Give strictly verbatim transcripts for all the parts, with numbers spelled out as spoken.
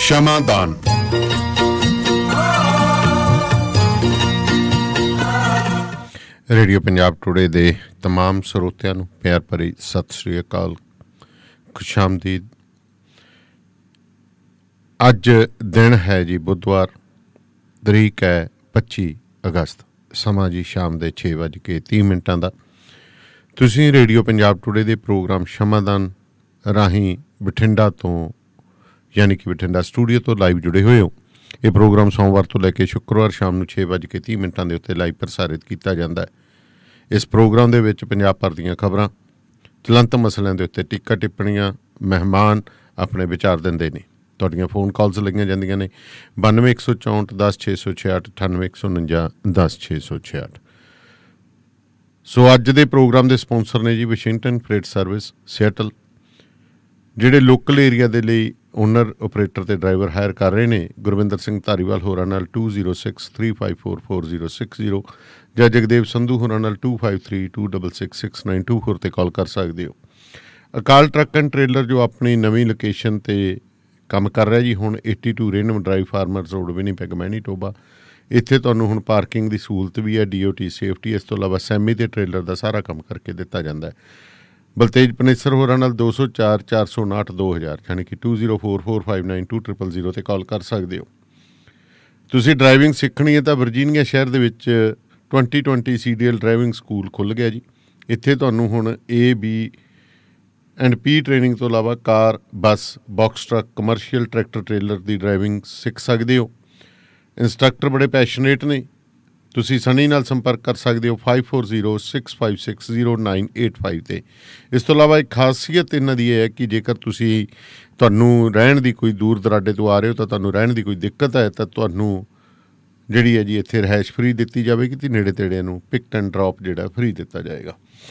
ਸ਼ਮਾਦਾਨ। Radio Punjab today ਦੇ तमाम ਸਰੋਤਿਆਂ ਨੂੰ ਪਿਆਰ ਭਰੀ ਸਤਿ ਸ਼੍ਰੀ ਅਕਾਲ, ਖੁਸ਼ਾਮਦੀਦ। ਅੱਜ ਦਿਨ ਹੈ ਜੀ ਬੁੱਧਵਾਰ, ਤਰੀਕ ਹੈ ਪੱਚੀ ਅਗਸਤ, ਸਮਾਂ ਜੀ ਸ਼ਾਮ ਦੇ ਛੇ ਵੱਜ ਕੇ ਤੀਹ ਮਿੰਟਾਂ ਦਾ। ਤੁਸੀਂ ਰੇਡੀਓ ਪੰਜਾਬ ਟੁਡੇ ਦੇ ਪ੍ਰੋਗਰਾਮ ਸ਼ਮਾਦਾਨ ਰਾਹੀਂ ਬਠਿੰਡਾ ਤੋਂ ਯਾਨੀ ਕਿ ਬਠਿੰਡਾ ਸਟੂਡੀਓ ਤੋਂ ਲਾਈਵ ਜੁੜੇ ਹੋਏ ਹੋ। ਇਹ ਪ੍ਰੋਗਰਾਮ ਸੋਮਵਾਰ ਤੋਂ ਲੈ ਕੇ ਸ਼ੁੱਕਰਵਾਰ ਸ਼ਾਮ ਨੂੰ ਛੇ ਵੱਜ ਕੇ ਤੀਹ ਮਿੰਟਾਂ ਦੇ ਉੱਤੇ ਲਾਈਵ ਪ੍ਰਸਾਰਿਤ ਕੀਤਾ ਜਾਂਦਾ ਹੈ। ਇਸ ਪ੍ਰੋਗਰਾਮ ਦੇ ਵਿੱਚ ਪੰਜਾਬ ਭਰ ਦੀਆਂ ਖਬਰਾਂ, ਚਲੰਤ ਮਸਲਿਆਂ ਦੇ ਉੱਤੇ ਟੀਕਾ ਟਿੱਪਣੀਆਂ, ਮਹਿਮਾਨ ਆਪਣੇ ਵਿਚਾਰ ਦਿੰਦੇ ਨੇ। ਤੁਹਾਡੀਆਂ ਫੋਨ ਕਾਲਸ ਲਈਆਂ ਜਾਂਦੀਆਂ ਨੇ ਬਾਨਵੇਂ ਇੱਕ ਸੌ ਚੌਂਹਠ ਦਸ ਛੇ ਸੌ ਛਿਆਹਠ, ਅਠਾਨਵੇਂ ਇੱਕ ਸੌ ਉਣੰਜਾ ਦਸ ਛੇ ਸੌ ਛਿਆਹਠ। ਸੋ ਅੱਜ ਦੇ ਪ੍ਰੋਗਰਾਮ ਦੇ ਸਪੋਂਸਰ ਨੇ ਜੀ ਵਾਸ਼ਿੰਗਟਨ ਫਰੇਟ ਸਰਵਿਸ ਸਿਐਟਲ, ਜਿਹੜੇ ਲੋਕਲ ਏਰੀਆ ਦੇ ਲਈ ਓਨਰ ਓਪਰੇਟਰ ਅਤੇ ਡਰਾਈਵਰ ਹਾਇਰ ਕਰ ਰਹੇ ਨੇ। ਗੁਰਵਿੰਦਰ ਸਿੰਘ ਧਾਰੀਵਾਲ ਹੋਰਾਂ ਨਾਲ two zero six three five four four zero six zero ਜਾਂ ਜਗਦੇਵ ਸੰਧੂ ਹੋਰਾਂ ਨਾਲ two five three two double six six nine two four 'ਤੇ ਕਾਲ ਕਰ ਸਕਦੇ ਹੋ। ਅਕਾਲ ਟਰੱਕ ਐਂਡ ਟ੍ਰੇਲਰ ਜੋ ਆਪਣੀ ਨਵੀਂ ਲੋਕੇਸ਼ਨ 'ਤੇ ਕੰਮ ਕਰ ਰਿਹਾ ਜੀ ਹੁਣ ਏਟੀ ਟੂ ਰੇਨਮ drive farmers road Winnipeg Manitoba. ਇੱਥੇ ਤੁਹਾਨੂੰ ਹੁਣ ਪਾਰਕਿੰਗ ਦੀ ਸਹੂਲਤ ਵੀ ਹੈ, ਡੀ ਓ ਟੀ ਸੇਫਟੀ, ਇਸ ਤੋਂ ਇਲਾਵਾ ਸੈਮੀ ਅਤੇ ਟ੍ਰੇਲਰ ਦਾ ਸਾਰਾ ਕੰਮ ਕਰਕੇ ਦਿੱਤਾ ਜਾਂਦਾ ਹੈ। ਬਲਤੇਜ ਪਨੇਸਰ ਹੋਰਾਂ ਨਾਲ ਦੋ ਸੌ ਚਾਰ ਚਾਰ ਸੌ ਉਣਾਹਠ ਦੋ ਹਜ਼ਾਰ ਯਾਨੀ ਕਿ two zero four four five nine two triple zero 'ਤੇ ਕਾਲ ਕਰ ਸਕਦੇ ਹੋ। ਤੁਸੀਂ ਡਰਾਈਵਿੰਗ ਸਿੱਖਣੀ ਹੈ ਤਾਂ ਵਰਜੀਨੀਆ ਸ਼ਹਿਰ ਦੇ ਵਿੱਚ twenty twenty C D L driving school ਖੁੱਲ੍ਹ ਗਿਆ ਜੀ। ਇੱਥੇ ਤੁਹਾਨੂੰ ਹੁਣ A B and P training ਤੋਂ ਇਲਾਵਾ car, bus, box truck, commercial tractor trailer ਦੀ ਡਰਾਈਵਿੰਗ ਸਿੱਖ ਸਕਦੇ ਹੋ। ਇੰਸਟਰਕਟਰ ਬੜੇ ਪੈਸ਼ਨੇਟ ਨੇ। ਤੁਸੀਂ ਸਨੀ ਨਾਲ ਸੰਪਰਕ ਕਰ ਸਕਦੇ ਹੋ five four zero six five six zero nine eight five 'ਤੇ। ਇਸ ਤੋਂ ਇਲਾਵਾ ਇੱਕ ਖਾਸੀਅਤ ਇਹਨਾਂ ਦੀ ਇਹ ਹੈ ਕਿ ਜੇਕਰ ਤੁਸੀਂ ਤੁਹਾਨੂੰ ਰਹਿਣ ਦੀ ਕੋਈ ਦੂਰ ਦਰਾਡੇ ਤੋਂ ਆ ਰਹੇ ਹੋ ਤਾਂ ਤੁਹਾਨੂੰ ਰਹਿਣ ਦੀ ਕੋਈ ਦਿੱਕਤ ਹੈ ਤਾਂ ਤੁਹਾਨੂੰ ਜਿਹੜੀ ਹੈ ਜੀ ਇੱਥੇ ਰਿਹਾਇਸ਼ ਫਰੀ ਦਿੱਤੀ ਜਾਵੇਗੀ ਅਤੇ ਨੇੜੇ ਤੇੜੇ ਨੂੰ ਪਿਕ ਐਂਡ ਡਰੋਪ ਜਿਹੜਾ ਫਰੀ ਦਿੱਤਾ ਜਾਏਗਾ।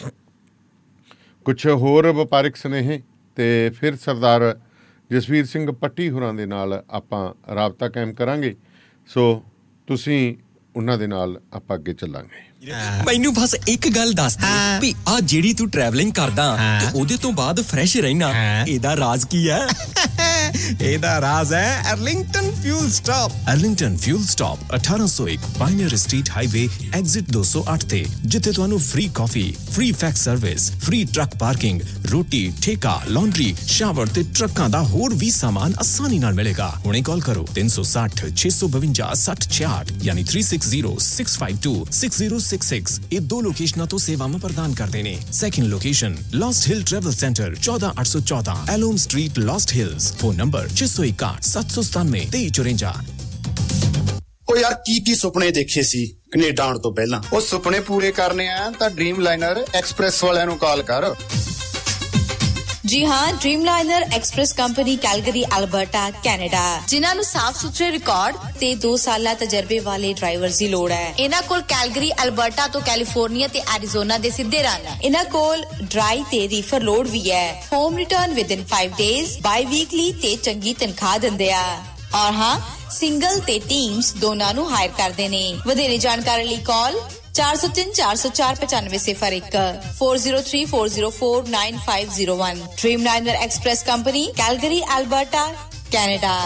ਕੁਛ ਹੋਰ ਵਪਾਰਿਕ ਸੁਨੇਹੇ ਅਤੇ ਫਿਰ ਸਰਦਾਰ ਜਸਵੀਰ ਸਿੰਘ ਪੱਟੀ ਹੋਰਾਂ ਦੇ ਨਾਲ ਆਪਾਂ ਰਾਬਤਾ ਕਾਇਮ ਕਰਾਂਗੇ। ਸੋ ਤੁਸੀਂ ਉਹਨਾਂ ਦੇ ਨਾਲ ਆਪਾਂ ਅੱਗੇ ਚੱਲਾਂਗੇ। ਮੈਨੂੰ ਬਸ ਇੱਕ ਗੱਲ ਦੱਸ ਦੇ ਵੀ ਆ ਜਿਹੜੀ ਤੂੰ ਟਰੈਵਲਿੰਗ ਕਰਦਾ ਤੇ ਉਹਦੇ ਤੋਂ ਬਾਅਦ ਫਰੈਸ਼ ਰਹਿਣਾ, ਇਹਦਾ ਰਾਜ਼ ਕੀ ਹੈ? ਇਹਦਾ ਰਾਜ਼ ਹੈ Arlington fuel stop. Arlington fuel stop ਅਠਾਰਾਂ ਸੌ ਇੱਕ ਪਾਇਨੀਅਰ ਸਟਰੀਟ ਹਾਈਵੇ ਐਗਜ਼ਿਟ ਦੋ ਸੌ ਅੱਠ ਤੇ, ਜਿੱਥੇ ਤੁਹਾਨੂੰ free coffee, free fax service, free truck parking, ਰੋਟੀ, ਠੇਕਾ, ਲਾਂਡਰੀ, ਸ਼ਾਵਰ ਤੇ ਟਰੱਕਾਂ ਦਾ ਹੋਰ ਵੀ ਸਾਮਾਨ ਆਸਾਨੀ ਨਾਲ ਮਿਲੇਗਾ। ਹੁਣੇ ਕਾਲ ਕਰੋ ਤਿੰਨ ਸੌ ਸੱਠ ਛੇ ਸੌ ਬਵੰਜਾ ਸੱਠ ਛਿਆਹਠ ਯਾਨੀ three six zero six five two six zero six six. ਇਹ ਦੋ ਲੋਕੇਸ਼ਨਾਂ ਤੋਂ ਸੇਵਾਵਾਂ ਪ੍ਰਦਾਨ ਕਰਦੇ ਨੇ। Second location Lost Hill travel centre ਚੌਦਾਂ ਅੱਠ ਸੌ ਚੌਦਾਂ Elom street, Lost Hills. Phone number ਛੇ ਸੌ ਇਕਾਹਠ ਸੱਤ ਸੌ ਸਤਾਨਵੇਂ ਤੇਈ ਚੁਰੰਜਾ। ਉਹ ਯਾਰ ਕੀ ਕੀ ਸੁਪਨੇ ਦੇਖੇ ਸੀ ਕੈਨੇਡਾ ਆਉਣ ਤੋਂ ਪਹਿਲਾਂ? ਉਹ ਸੁਪਨੇ ਪੂਰੇ ਕਰਨੇ ਆ ਤਾਂ ਡ੍ਰੀਮ ਲਾਈਨਰ ਐਕਸਪ੍ਰੈਸ ਵਾਲਿਆਂ ਨੂੰ ਕਾਲ ਕਰ। ਜੀ ਹਾਂ, Dreamliner express company Calgary, Alberta, Canada, ਜਿਨ੍ਹਾਂ ਨੂੰ ਸਾਫ਼ ਸੁਥਰੇ ਰਿਕਾਰਡ ਤੇ ਦੋ ਸਾਲਾਂ ਤਜਰਬੇ ਵਾਲੇ ਡਰਾਈਵਰਸ ਦੀ ਲੋੜ ਹੈ। ਇਹਨਾਂ ਕੋਲ ਕੈਲਗਰੀ, ਅਲਬਰਟਾ ਤੋਂ ਕੈਲੀਫੋਰਨੀਆ ਤੇ ਐਰੀਜ਼ੋਨਾ ਦੇ ਸਿੱਧੇ ਰਨ। ਇਹਨਾਂ ਕੋਲ ਡਰਾਈ ਤੇ ਰੀਫਰ ਲੋਡ ਵੀ ਹੈ। Home return within five days, biweekly ਤੇ ਚੰਗੀ ਤਨਖਾਹ ਦਿੰਦੇ ਆ। ਔਰ ਹਾਂ, ਸਿੰਗਲ ਤੇ ਟੀਮਸ ਦੋਨਾਂ ਨੂੰ ਹਾਇਰ ਕਰਦੇ ਨੇ। ਵਧੇਰੇ ਜਾਣਕਾਰੀ ਲਈ ਕਾਲ ਚਾਰ ਸੌ ਤਿੰਨ ਚਾਰ ਸੌ ਚਾਰ ਪਚਾਨਵੇਂ ਸਿਫਰ ਇੱਕ, four zero three four zero four nine five zero one. Dreamliner express company Calgary, Alberta, Canada.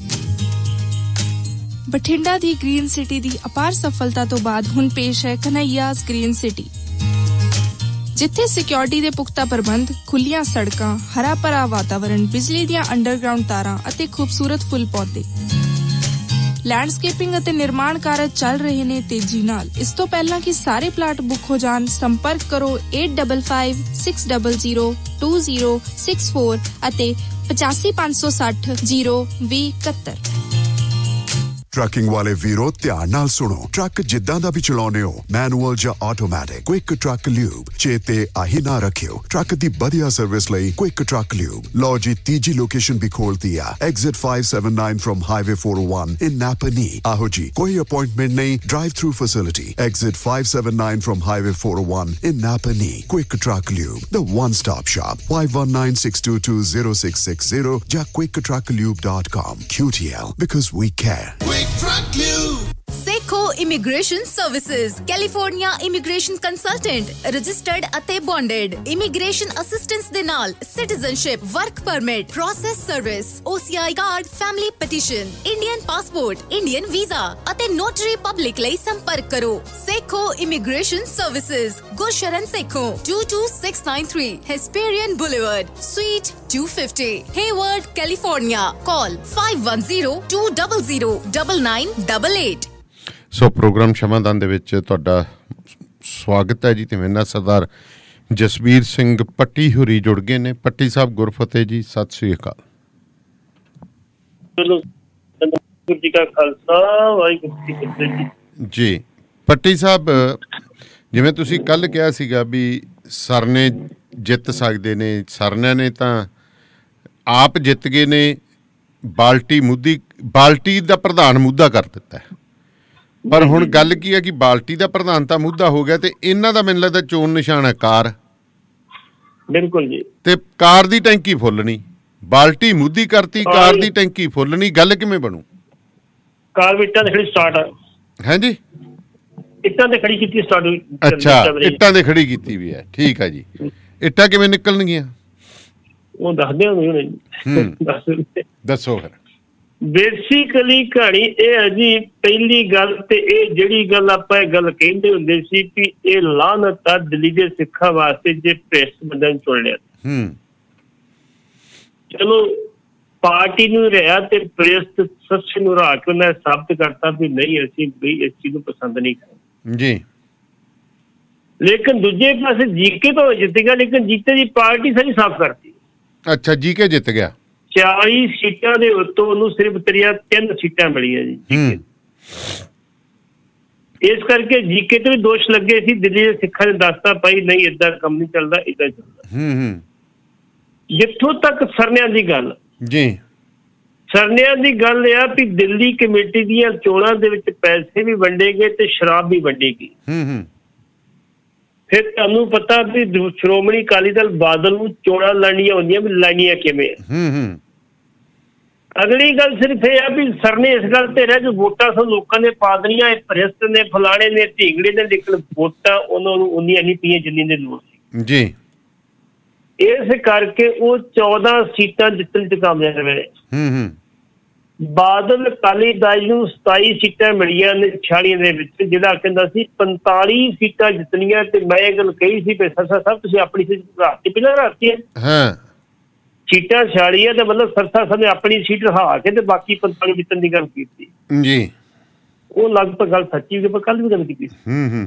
Bathinda ਦੀ ਗ੍ਰੀਨ ਸਿਟੀ ਦੀ ਅਪਾਰ ਸਫਲਤਾ ਤੋਂ ਬਾਅਦ ਹੁਣ ਪੇਸ਼ ਹੈ ਕਨ੍ਹਈਆਜ਼ ਗ੍ਰੀਨ ਸਿਟੀ, ਜਿੱਥੇ ਸਿਕਿਉਰਿਟੀ ਦੇ ਪੁਖਤਾ ਪ੍ਰਬੰਧ, ਖੁੱਲੀਆਂ ਸੜਕਾਂ, ਹਰਾ ਭਰਾ ਵਾਤਾਵਰਣ, ਬਿਜਲੀ ਦੀਆਂ ਅੰਡਰਗਰਾਉਂਡ ਤਾਰਾਂ ਅਤੇ ਖੂਬਸੂਰਤ ਫੁੱਲ ਪੌਦੇ। ਲੈਂਡਸਕੇਪਿੰਗ ਅਤੇ ਨਿਰਮਾਣ ਕਾਰਜ ਚੱਲ ਰਹੇ ਨੇ ਤੇਜ਼ੀ ਨਾਲ। ਇਸ ਤੋਂ ਪਹਿਲਾਂ ਕਿ ਸਾਰੇ ਪਲਾਟ ਬੁੱਕ ਹੋ ਜਾਣ, ਸੰਪਰਕ ਕਰੋ eight five five six zero zero two zero six four ਅਤੇ ਪਚਾਸੀ ਪੰਜ ਸੌ ਸੱਠ ਜ਼ੀਰੋ ਵੀਹ ਇਕਹੱਤਰ। ਟਰੱਕਿੰਗ ਵਾਲੇ ਵੀਰੋ ਧਿਆਨ ਨਾਲ ਸੁਣੋ। ਟਰੱਕ ਜਿੱਦਾਂ ਦਾ ਵੀ ਚਲਾਉਣੇ ਹੋ, ਮੈਨੂਅਲ ਜਾਂ ਆਟੋਮੈਟਿਕ, ਕੁਇਕ ਟਰੱਕ ਲਿਊਬ ਚੇਤੇ ਆਹੀ ਨਾ ਰੱਖਿਓ। ਟਰੱਕ ਦੀ ਵਧੀਆ ਸਰਵਿਸ ਲਈ ਕੁਇਕ ਟਰੱਕ ਲਿਊਬ। ਲਓ ਜੀ, ਤੀਜੀ ਲੋਕੇਸ਼ਨ ਵੀ ਖੋਲਤੀ ਆ, exit five seven nine from highway four oh one in Napa Knee। ਆਹੋ ਜੀ, ਕੋਈ ਅਪਾਇੰਟਮੈਂਟ ਨਹੀਂ, drive through facility. Exit five seven nine from highway four oh one in Napa Knee। Quick truck lube, the one stop shop। five one nine six two two zero six six zero ਜਾਂ quick truck lube dot com। Q T L, because we care। Truck Lube। ਦੇਖੋ immigration services California immigration consultant registered ਅਤੇ bonded immigration assistance ਦੇ ਨਾਲ citizenship work permit process service OCI card family petition Indian passport Indian visa ਅਤੇ notary public ਲਈ ਸੰਪਰਕ ਕਰੋ Sekhon immigration services Gursharan Sekhon two two six nine three Hesperian Boulevard Suite two fifty Hayward California call five one zero two zero zero nine nine eight eight so programme Shamadan ਦੇ ਵਿੱਚ ਤੁਹਾਡਾ ਸਵਾਗਤ ਹੈ ਜੀ ਤੇ ਮੇਰੇ ਨਾਲ ਸਰਦਾਰ ਜਸਬੀਰ ਸਿੰਘ ਪੱਟੀ ਹੋਰੀ ਜੁੜ ਗਏ ਨੇ। ਪੱਟੀ ਸਾਹਿਬ ਗੁਰਫਤਿਹ ਜੀ, ਸਤਿ ਸ੍ਰੀ ਅਕਾਲ। ਜੀ ਕਾ ਖਾਲਸਾ ਵਾਹਿਗੁਰੂ ਜੀ ਕੀ ਫਤਿਹ ਜੀ। ਪੱਟੀ ਸਾਹਿਬ, ਜਿਵੇਂ ਤੁਸੀਂ ਕੱਲ੍ਹ ਕਿਹਾ ਸੀਗਾ ਵੀ ਸਰਨੇ ਜਿੱਤ ਸਕਦੇ ਨੇ, ਸਰਨਿਆਂ ਨੇ ਤਾਂ ਆਪ ਜਿੱਤ ਗਏ ਨੇ, ਬਾਲਟੀ ਮੁੱਦੀ ਬਾਲਟੀ ਦਾ ਪ੍ਰਧਾਨ ਮੁੱਦਾ ਕਰ ਦਿੱਤਾ ਹੈ। ਪਰ ਹੁਣ ਗੱਲ ਕੀ ਹੈ ਕਿ ਬਾਲਟੀ ਦਾ ਪ੍ਰਧਾਨ ਤਾਂ ਮੁੱਦਾ ਹੋ ਗਿਆ ਤੇ ਇਹਨਾਂ ਦਾ ਮੈਨੂੰ ਲੱਗਦਾ ਚੋਣ ਨਿਸ਼ਾਨ ਹੈ ਕਾਰ। ਬਿਲਕੁਲ ਜੀ। ਤੇ ਕਾਰ ਦੀ ਟੈਂਕੀ ਫੁੱਲਣੀ, ਬਾਲਟੀ ਮੁੱਦੀ ਕਰਤੀ, ਕਾਰ ਦੀ ਟੈਂਕੀ ਫੁੱਲਣੀ, ਗੱਲ ਕਿਵੇਂ ਬਣੂ? ਕਾਰ ਵੀ ਇੱਟਾਂ ਦੇ ਖੜੀ ਸਟਾਰਟ ਹੈ। ਹੈ ਜੀ, ਇੱਟਾਂ ਦੇ ਖੜੀ ਕੀਤੀ ਸਟਾਰਟ। ਅੱਛਾ, ਇੱਟਾਂ ਦੇ ਖੜੀ ਕੀਤੀ ਵੀ ਹੈ, ਠੀਕ ਹੈ ਜੀ। ਇੱਟਾਂ ਕਿਵੇਂ ਨਿਕਲਣਗੀਆਂ ਉਹ ਦੱਸਦੇ ਹੋਣੇ ਜੀ। ਦੱਸੋ ਫਿਰ। ਬੇਸਿਕਲੀ ਕਹਾਣੀ ਇਹ ਹੈ ਜੀ, ਪਹਿਲੀ ਗੱਲ ਤੇ ਇਹ ਜਿਹੜੀ ਗੱਲ ਆਪਾਂ ਇਹ ਗੱਲ ਕਹਿੰਦੇ ਹੁੰਦੇ ਸੀ ਕਿ ਇਹ ਲਾਹਨਤ ਆ ਦਿੱਲੀ ਦੇ ਸਿੱਖਾਂ ਵਾਸਤੇ ਜੇ ਭ੍ਰਿਸ਼ਟ ਬੰਦਿਆਂ ਨੂੰ ਚੁਣ ਲਿਆ। ਹੂੰ, ਚਲੋ ਪਾਰਟੀ ਨੂੰ ਰਿਹਾ ਤੇ ਭ੍ਰਿਸ਼ਟ ਸੱਚ ਨੂੰ ਰਾਹ ਕੇ ਉਹਨੇ ਸਾਬਤ ਕਰਤਾ ਵੀ ਨਹੀਂ ਅਸੀਂ ਵੀ ਇਸ ਚੀਜ਼ ਨੂੰ ਪਸੰਦ ਨਹੀਂ ਕਰਦੇ ਜੀ। ਲੇਕਿਨ ਦੂਜੇ ਪਾਸੇ ਜੀਕੇ ਤੋਂ ਜਿੱਤੇਗਾ, ਲੇਕਿਨ ਜੀਤੇ ਦੀ ਪਾਰਟੀ ਸਾਰੀ ਸਾਫ਼ ਕਰਤੀ। ਅੱਛਾ, ਜੀਕੇ ਜਿੱਤ ਗਿਆ। ਚਾਲੀ ਸੀਟਾਂ ਦੇ ਉੱਤੋਂ ਉਹਨੂੰ ਸਿਰਫ ਤੇਰੀਆਂ ਤਿੰਨ ਸੀਟਾਂ ਮਿਲੀਆਂ ਜੀ। ਇਸ ਕਰਕੇ ਜੀਕੇ ਤੇ ਵੀ ਦੋਸ਼ ਲੱਗੇ ਸੀ, ਦਿੱਲੀ ਦੇ ਸਿੱਖਾਂ ਨੇ ਦੱਸਤਾ ਭਾਈ ਨਹੀਂ ਏਦਾਂ ਕੰਮ ਨਹੀਂ ਚੱਲਦਾ, ਏਦਾਂ ਚੱਲਦਾ। ਜਿੱਥੋਂ ਤੱਕ ਸਰਨਿਆਂ ਦੀ ਗੱਲ ਜੀ, ਸਰਨਿਆਂ ਦੀ ਗੱਲ ਇਹ ਆ ਵੀ ਦਿੱਲੀ ਕਮੇਟੀ ਦੀਆਂ ਚੋਣਾਂ ਦੇ ਵਿੱਚ ਪੈਸੇ ਵੀ ਵੰਡੇ ਗਏ ਤੇ ਸ਼ਰਾਬ ਵੀ ਵੰਡੀ ਗਈ। ਫਿਰ ਤੁਹਾਨੂੰ ਪਤਾ ਵੀ ਸ਼੍ਰੋਮਣੀ ਅਕਾਲੀ ਦਲ ਬਾਦਲ ਨੂੰ ਚੋਣਾਂ ਲੜਨੀਆਂ ਹੁੰਦੀਆਂ ਵੀ ਲੜਨੀਆਂ ਕਿਵੇਂ। ਅਗਲੀ ਗੱਲ ਸਿਰਫ ਇਹ ਆ ਵੀ ਸਰਨੇ ਇਸ ਗੱਲ ਤੇ ਰਹਿ ਜੋ ਵੋਟਾਂ ਸਭ ਲੋਕਾਂ ਨੇ ਪਾ ਦੇਣੀਆਂ, ਇਹ ਭ੍ਰਿਸ਼ਟ ਨੇ ਫਲਾਣੇ ਨੇ ਢੀਂਗੜੇ ਨੇ, ਲੇਕਿਨ ਵੋਟਾਂ ਉਹਨਾਂ ਨੂੰ ਉਨੀਆਂ ਨਹੀਂ ਪਈਆਂ ਜਿੰਨੀ ਦੀ ਲੋੜ ਸੀ ਜੀ। ਇਸ ਕਰਕੇ ਉਹ ਚੌਦਾਂ ਸੀਟਾਂ ਜਿੱਤਣ ਚ ਕਾਮਯਾਬ ਰਹੇ। ਬਾਦਲ ਅਕਾਲੀ ਦਲ ਨੂੰ ਸਤਾਈ ਸੀਟਾਂ ਮਿਲੀਆਂ ਨੇ ਛਿਆਲੀ ਦੇ ਵਿੱਚ, ਜਿਹੜਾ ਕਹਿੰਦਾ ਸੀ ਪੰਤਾਲੀ ਸੀਟਾਂ ਜਿੱਤਣੀਆਂ। ਤੇ ਮੈਂ ਇਹ ਗੱਲ ਕਹੀ ਸੀ ਵੀ ਸਰਸਾ ਸਾਹਿਬ ਤੁਸੀਂ ਆਪਣੀ ਸੀਟ ਰਾਤੀ ਪਹਿਲਾਂ ਰਾਤੀ ਹੈ ਸੀਟਾਂ ਛਿਆਲੀ ਹੈ ਤੇ ਮਤਲਬ ਸਰਸਾ ਸਾਹਿਬ ਨੇ ਆਪਣੀ ਸੀਟ ਰਹਾ ਕੇ ਤੇ ਬਾਕੀ ਪੰਤਾਲੀ ਜਿੱਤਣ ਦੀ ਗੱਲ ਕੀਤੀ ਜੀ। ਉਹ ਲਗਭਗ ਗੱਲ ਸੱਚੀ ਵੀ ਕੱਲ ਵੀ ਗੱਲ ਕੀਤੀ ਸੀ।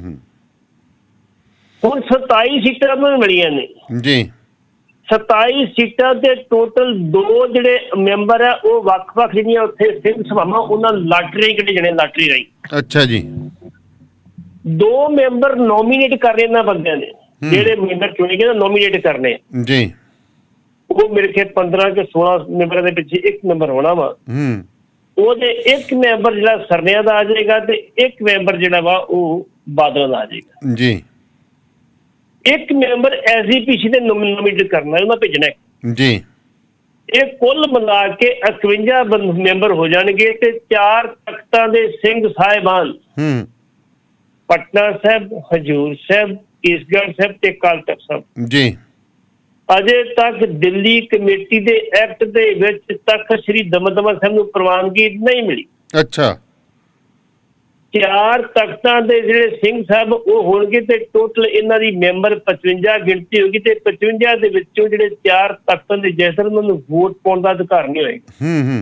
ਹੁਣ ਸਤਾਈ ਸੀਟਾਂ ਨੂੰ ਮਿਲੀਆਂ ਨੇ ਜੀ। ਸਤਾਈ ਸੀਟਾਂ ਦੇ ਟੋਟਲ ਦੋ ਜਿਹੜੇ ਮੈਂਬਰ ਆ ਉਹ ਵੱਖ-ਵੱਖ ਜਿਹੜੀਆਂ ਉੱਥੇ ਸਿੰਘ ਸਭਾਵਾਂ ਉਹਨਾਂ ਲਾਟਰੀ ਕੱਢੇ ਜਾਣੇ, ਲਾਟਰੀ ਰਾਹੀਂ। ਅੱਛਾ ਜੀ। ਦੋ ਮੈਂਬਰ ਨੋਮੀਨੇਟ ਕਰਨੇ ਇਹਨਾਂ ਬੰਦਿਆਂ ਨੇ, ਜਿਹੜੇ ਮੈਂਬਰ ਚੁਣੇ ਗਏ ਨੋਮੀਨੇਟ ਕਰਨੇ ਜੀ। ਉਹ ਮੇਰੇ ਖਿਆਲ ਪੰਦਰਾਂ ਕੇ ਸੋਲਾਂ ਮੈਂਬਰਾਂ ਦੇ ਪਿੱਛੇ ਇੱਕ ਮੈਂਬਰ ਹੋਣਾ ਵਾ। ਉਹਦੇ ਇੱਕ ਮੈਂਬਰ ਜਿਹੜਾ ਸਰਨਿਆਂ ਦਾ ਆ ਜਾਏਗਾ ਤੇ ਇੱਕ ਮੈਂਬਰ ਜਿਹੜਾ ਵਾ ਉਹ ਬਾਦਲਾਂ ਦਾ ਆ ਜਾਏਗਾ ਜੀ। ਇੱਕ ਮੈਂਬਰ ਐਸਜੀਪੀਸੀ ਦੇ ਨੋਮੀਨੇਟ ਕਰਨਾ, ਉਹਨਾਂ ਭੇਜਣਾ ਜੀ। ਇਹ ਕੁੱਲ ਮਿਲਾ ਕੇ ਇਕਵੰਜਾ ਮੈਂਬਰ ਹੋ ਜਾਣਗੇ ਤੇ ਚਾਰ ਤਖਤਾਂ ਦੇ ਸਿੰਘ ਸਾਹਿਬਾਨ ਪਟਨਾ ਸਾਹਿਬ, ਹਜੂਰ ਸਾਹਿਬ, ਕੇਸਗੜ੍ਹ ਸਾਹਿਬ ਤੇ ਅਕਾਲ ਤਖ਼ਤ ਸਾਹਿਬ ਜੀ। ਅਜੇ ਤੱਕ ਦਿੱਲੀ ਕਮੇਟੀ ਦੇ ਐਕਟ ਦੇ ਵਿੱਚ ਤਖਤ ਸ੍ਰੀ ਦਮਦਮਾ ਸਾਹਿਬ ਨੂੰ ਪ੍ਰਵਾਨਗੀ ਨਹੀਂ ਮਿਲੀ। ਅੱਛਾ। ਚਾਰ ਤਖਤਾਂ ਦੇ ਜਿਹੜੇ ਸਿੰਘ ਸਾਹਿਬ ਉਹ ਹੋਣਗੇ ਤੇ ਟੋਟਲ ਇਹਨਾਂ ਦੀ ਮੈਂਬਰ ਪਚਵੰਜਾ ਗਿਣਤੀ ਹੋਗੀ ਤੇ ਪਚਵੰਜਾ ਦੇ ਵਿੱਚੋਂ ਜਿਹੜੇ ਚਾਰ ਤਖਤਾਂ ਦੇ ਜੈਸਰ ਉਹਨਾਂ ਨੂੰ ਵੋਟ ਪਾਉਣ ਦਾ ਅਧਿਕਾਰ ਨਹੀਂ ਹੋਏਗਾ।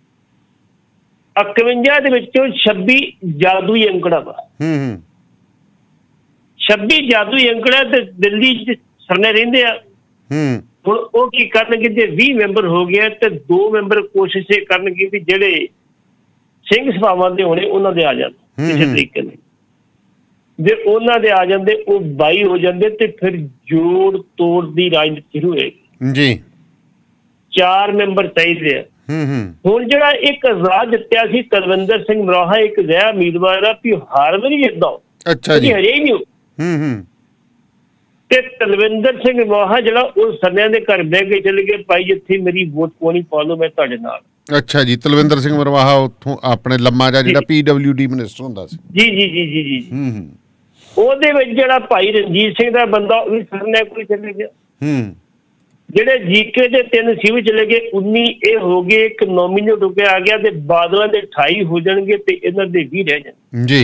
ਇਕਵੰਜਾ ਦੇ ਵਿੱਚੋਂ ਛੱਬੀ ਜਾਦੂਈ ਅੰਕੜਾ ਵਾ। ਛੱਬੀ ਜਾਦੂਈ ਅੰਕੜਾ ਤੇ ਦਿੱਲੀ ਚ ਸਰਨੇ ਰਹਿੰਦੇ ਆ। ਹੁਣ ਉਹ ਕੀ ਕਰਨਗੇ ਜੇ ਵੀਹ ਮੈਂਬਰ ਹੋ ਗਿਆ ਤੇ ਦੋ ਮੈਂਬਰ ਕੋਸ਼ਿਸ਼ ਇਹ ਕਰਨਗੇ ਵੀ ਜਿਹੜੇ ਸਿੰਘ ਸਭਾਵਾਂ ਦੇ ਹੋਣੇ ਉਹਨਾਂ ਦੇ ਆ ਜਾਣ ਕਿਸੇ ਤਰੀਕੇ ਨਾਲ। ਜੇ ਉਹਨਾਂ ਦੇ ਆ ਜਾਂਦੇ ਉਹ ਬਾਈ ਹੋ ਜਾਂਦੇ ਤੇ ਫਿਰ ਜੋੜ ਤੋੜ ਦੀ ਰਾਜਨੀਤੀ ਸ਼ੁਰੂ ਹੋਏਗੀ ਜੀ। ਚਾਰ ਮੈਂਬਰ ਚਾਹੀਦੇ ਆ। ਹੁਣ ਜਿਹੜਾ ਇੱਕ ਆਜ਼ਾਦ ਜਿੱਤਿਆ ਸੀ ਕੁਲਵਿੰਦਰ ਸਿੰਘ ਮਰੋਹਾ, ਇੱਕ ਰਿਹਾ ਉਮੀਦਵਾਰ ਆ ਵੀ ਹਾਰ ਵੀ ਨਹੀਂ ਜਿੱਤਦਾ। ਅੱਛਾ ਜੀ। ਹਰੇ ਹੀ ਨਹੀਂ। ਤੇ ਕੁਲਵਿੰਦਰ ਸਿੰਘ ਮਰੋਹਾ ਜਿਹੜਾ ਉਹ ਸਰਨਿਆਂ ਦੇ ਘਰ ਬਹਿ ਕੇ ਚਲੇ ਗਏ, ਭਾਈ ਜਿੱਥੇ ਮੇਰੀ ਵੋਟ ਪਾਉਣੀ ਪਾ ਲਓ, ਮੈਂ ਤੁਹਾਡੇ ਨਾਲ। ਅੱਛਾ ਜੀ, ਤਲਵਿੰਦਰ ਸਿੰਘ ਵਰਵਾਹਾ ਉੱਥੋਂ ਆਪਣੇ ਲੰਮਾ ਜਿਹਾ ਜਿਹੜਾ ਪੀ ਡਬਲਿਊ ਡੀ ਮਿਨਿਸਟਰ ਹੁੰਦਾ ਸੀ। ਜੀ ਜੀ ਜੀ ਜੀ ਜੀ ਹੂੰ ਹੂੰ ਉਹਦੇ ਵਿੱਚ ਜਿਹੜਾ ਭਾਈ ਰਣਜੀਤ ਸਿੰਘ ਦਾ ਬੰਦਾ ਉਹ ਵੀ ਸਰਨੇ ਕੋਈ ਚਲੇ ਗਿਆ। ਹੂੰ ਜਿਹੜੇ ਜੀਕੇ ਦੇ ਤਿੰਨ ਸਿਵ ਚਲੇ ਗਏ, ਉੱਨੀ ਇਹ ਹੋ ਗਏ, ਇੱਕ ਨੋਮੀਨੇਟ ਹੋ ਕੇ ਆ ਗਿਆ ਤੇ ਬਾਦਲਾਂ ਦੇ ਅਠਾਈ ਹੋ ਜਾਣਗੇ ਤੇ ਇਹਨਾਂ ਦੇ ਵੀਹ ਰਹਿ ਜਾਣ ਜੀ।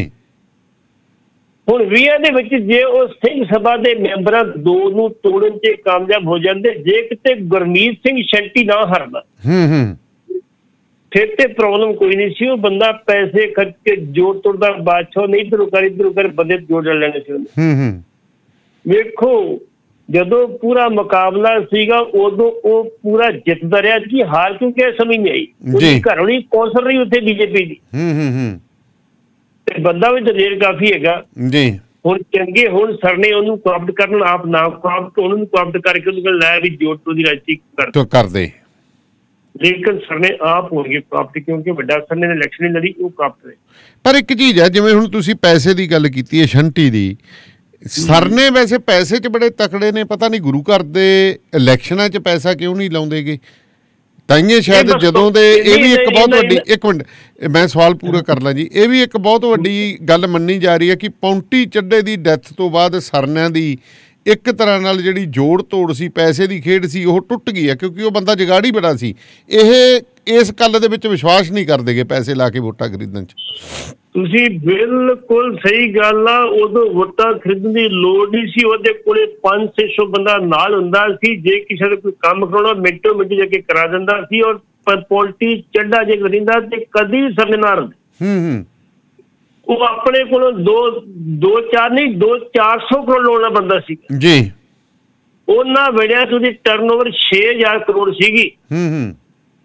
ਹੁਣ ਵੀਹਾਂ ਦੇ ਵਿੱਚ ਜੇ ਉਹ ਸਿੰਘ ਸਭਾ ਦੇ ਮੈਂਬਰਾਂ ਦੋ ਨੂੰ ਤੋੜਨ 'ਚ ਕਾਮਯਾਬ ਹੋ ਜਾਂਦੇ, ਜੇ ਕਿਤੇ ਗੁਰਮੀਤ ਸਿੰਘ ਸ਼ੈਂਟੀ ਨਾ ਹਰਦਾ ਹੂੰ ਹੂੰ ਫਿਰ ਤੇ ਪ੍ਰੋਬਲਮ ਕੋਈ ਨਹੀਂ ਸੀ। ਉਹ ਬੰਦਾ ਪੈਸੇ ਖਰਚ ਕੇ ਜੋੜ ਤੋੜ ਦਾ ਬਾਦਸ਼ਾਹ ਨਹੀਂ, ਇੱਧਰੋਂ ਕਰ ਇੱਧਰੋਂ ਕਰ ਬੰਦੇ ਜੋੜ ਲੈਣੇ ਸੀ ਉਹਨੇ। ਹੂੰ ਹੂੰ ਵੇਖੋ ਜਦੋਂ ਪੂਰਾ ਮੁਕਾਬਲਾ ਸੀਗਾ ਉਦੋਂ ਉਹ ਪੂਰਾ ਜਿੱਤਦਾ ਰਿਹਾ ਕਿ ਹਾਰ ਕਿਉਂਕਿ ਸਮਝ ਨਹੀਂ ਆਈ। ਉਹਦੀ ਘਰਵਾਲੀ ਕੌਂਸਲ ਰਹੀ ਉੱਥੇ ਬੀਜੇਪੀ ਦੀ, ਹੂੰ ਹੂੰ ਹੂੰ ਤੇ ਬੰਦਾ ਵੀ ਦਲੇਰ ਕਾਫੀ ਹੈਗਾ ਜੀ। ਹੁਣ ਚੰਗੇ ਹੁਣ ਸਰ ਨੇ ਉਹਨੂੰ ਕਾਪਟ ਕਰਨ, ਆਪ ਨਾ ਕਾਪਟ ਉਹਨੂੰ ਨੂੰ ਕਾਪਟ ਕਰਕੇ ਉਹਨੂੰ ਕਹਿੰਦਾ ਲੈ ਵੀ ਜੋੜ ਤੋੜ ਦੀ ਰਾਜਨੀਤੀ ਕਰ ਕਰਦੇ, ਲੇਕਿਨ ਸਰ ਨੇ ਆਪ ਹੋਣਗੇ ਕਾਪਟ ਕਿਉਂਕਿ ਵੱਡਾ ਸਰ ਨੇ ਇਲੈਕਸ਼ਨ ਨਹੀਂ ਲੜੀ, ਉਹ ਕਾਪਟ ਰਹੇ। ਪਰ ਇੱਕ ਚੀਜ਼ ਹੈ, ਜਿਵੇਂ ਹੁਣ ਤੁਸੀਂ ਪੈਸੇ ਦੀ ਗੱਲ ਕੀਤੀ ਹੈ ਸ਼ੰਟੀ ਦੀ, ਸਰ ਨੇ ਵੈਸੇ ਪੈਸੇ 'ਚ ਬੜੇ ਤਕੜੇ ਨੇ, ਪਤਾ ਨਹੀਂ ਗੁਰੂ ਘਰ ਦੇ ਇਲੈਕਸ਼ਨਾਂ 'ਚ ਪੈਸਾ ਕਿਉਂ ਨਹੀਂ ਲਾਉਂਦੇਗੇ। ਤਾਈਏ ਸ਼ਾਇਦ ਜਦੋਂ ਦੇ ਇਹ ਵੀ ਇੱਕ ਬਹੁਤ ਵੱਡੀ, ਇੱਕ ਮਿੰਟ ਮੈਂ ਸਵਾਲ ਪੂਰਾ ਕਰ ਲਾਂ ਜੀ, ਇਹ ਵੀ ਇੱਕ ਬਹੁਤ ਵੱਡੀ ਗੱਲ ਮੰਨੀ ਜਾ ਰਹੀ ਹੈ ਕਿ ਪੌਂਟੀ ਚੱਡੇ ਦੀ ਡੈਥ ਤੋਂ ਬਾਅਦ ਸਰਨਿਆਂ ਦੀ ਇੱਕ ਤਰ੍ਹਾਂ ਨਾਲ ਜਿਹੜੀ ਜੋੜ ਤੋੜ ਸੀ, ਪੈਸੇ ਦੀ ਖੇਡ ਸੀ, ਉਹ ਟੁੱਟ ਗਈ ਹੈ ਕਿਉਂਕਿ ਉਹ ਬੰਦਾ ਜਗਾੜੀ ਬੜਾ ਸੀ। ਇਹ ਇਸ ਗੱਲ ਦੇ ਵਿੱਚ ਵਿਸ਼ਵਾਸ ਨਹੀਂ ਕਰਦੇਗੇ ਪੈਸੇ ਲਾ ਕੇ ਵੋਟਾਂ ਖਰੀਦਣ 'ਚ। ਤੁਸੀਂ ਬਿਲਕੁਲ ਸਹੀ ਗੱਲ ਆ, ਉਦੋਂ ਵੋਟਾਂ ਖਰੀਦਣ ਦੀ ਲੋੜ ਨਹੀਂ ਸੀ। ਉਹਦੇ ਕੋਲੇ ਪੰਜ ਛੇ ਸੌ ਬੰਦਾ ਨਾਲ ਹੁੰਦਾ ਸੀ, ਜੇ ਕਿਸੇ ਦਾ ਕੋਈ ਕੰਮ ਕਰਾਉਣਾ ਮਿੰਟੋ ਮਿੰਟ ਜਾ ਕੇ ਕਰਾ ਦਿੰਦਾ ਸੀ। ਔਰ ਪੋਲਟੀ ਚੱਡਾ ਜੇ ਕਰਿੰਦਾ ਤੇ ਕਦੀ ਵੀ ਸਰਨੇ ਨਾ ਰਹਿੰਦੇ। ਹੂੰ ਹੂੰ ਉਹ ਆਪਣੇ ਕੋਲੋਂ ਦੋ ਦੋ ਚਾਰ ਨਹੀਂ ਦੋ ਚਾਰ ਸੌ ਕਰੋੜ ਲੋਨ ਦਾ ਬੰਦਾ ਸੀ ਜੀ। ਉਹਨਾਂ ਵੇੜਿਆਂ ਤੋਂ ਦੀ ਟਰਨਓਵਰ ਛੇ ਹਜ਼ਾਰ ਕਰੋੜ ਸੀਗੀ। ਹੂੰ ਹੂੰ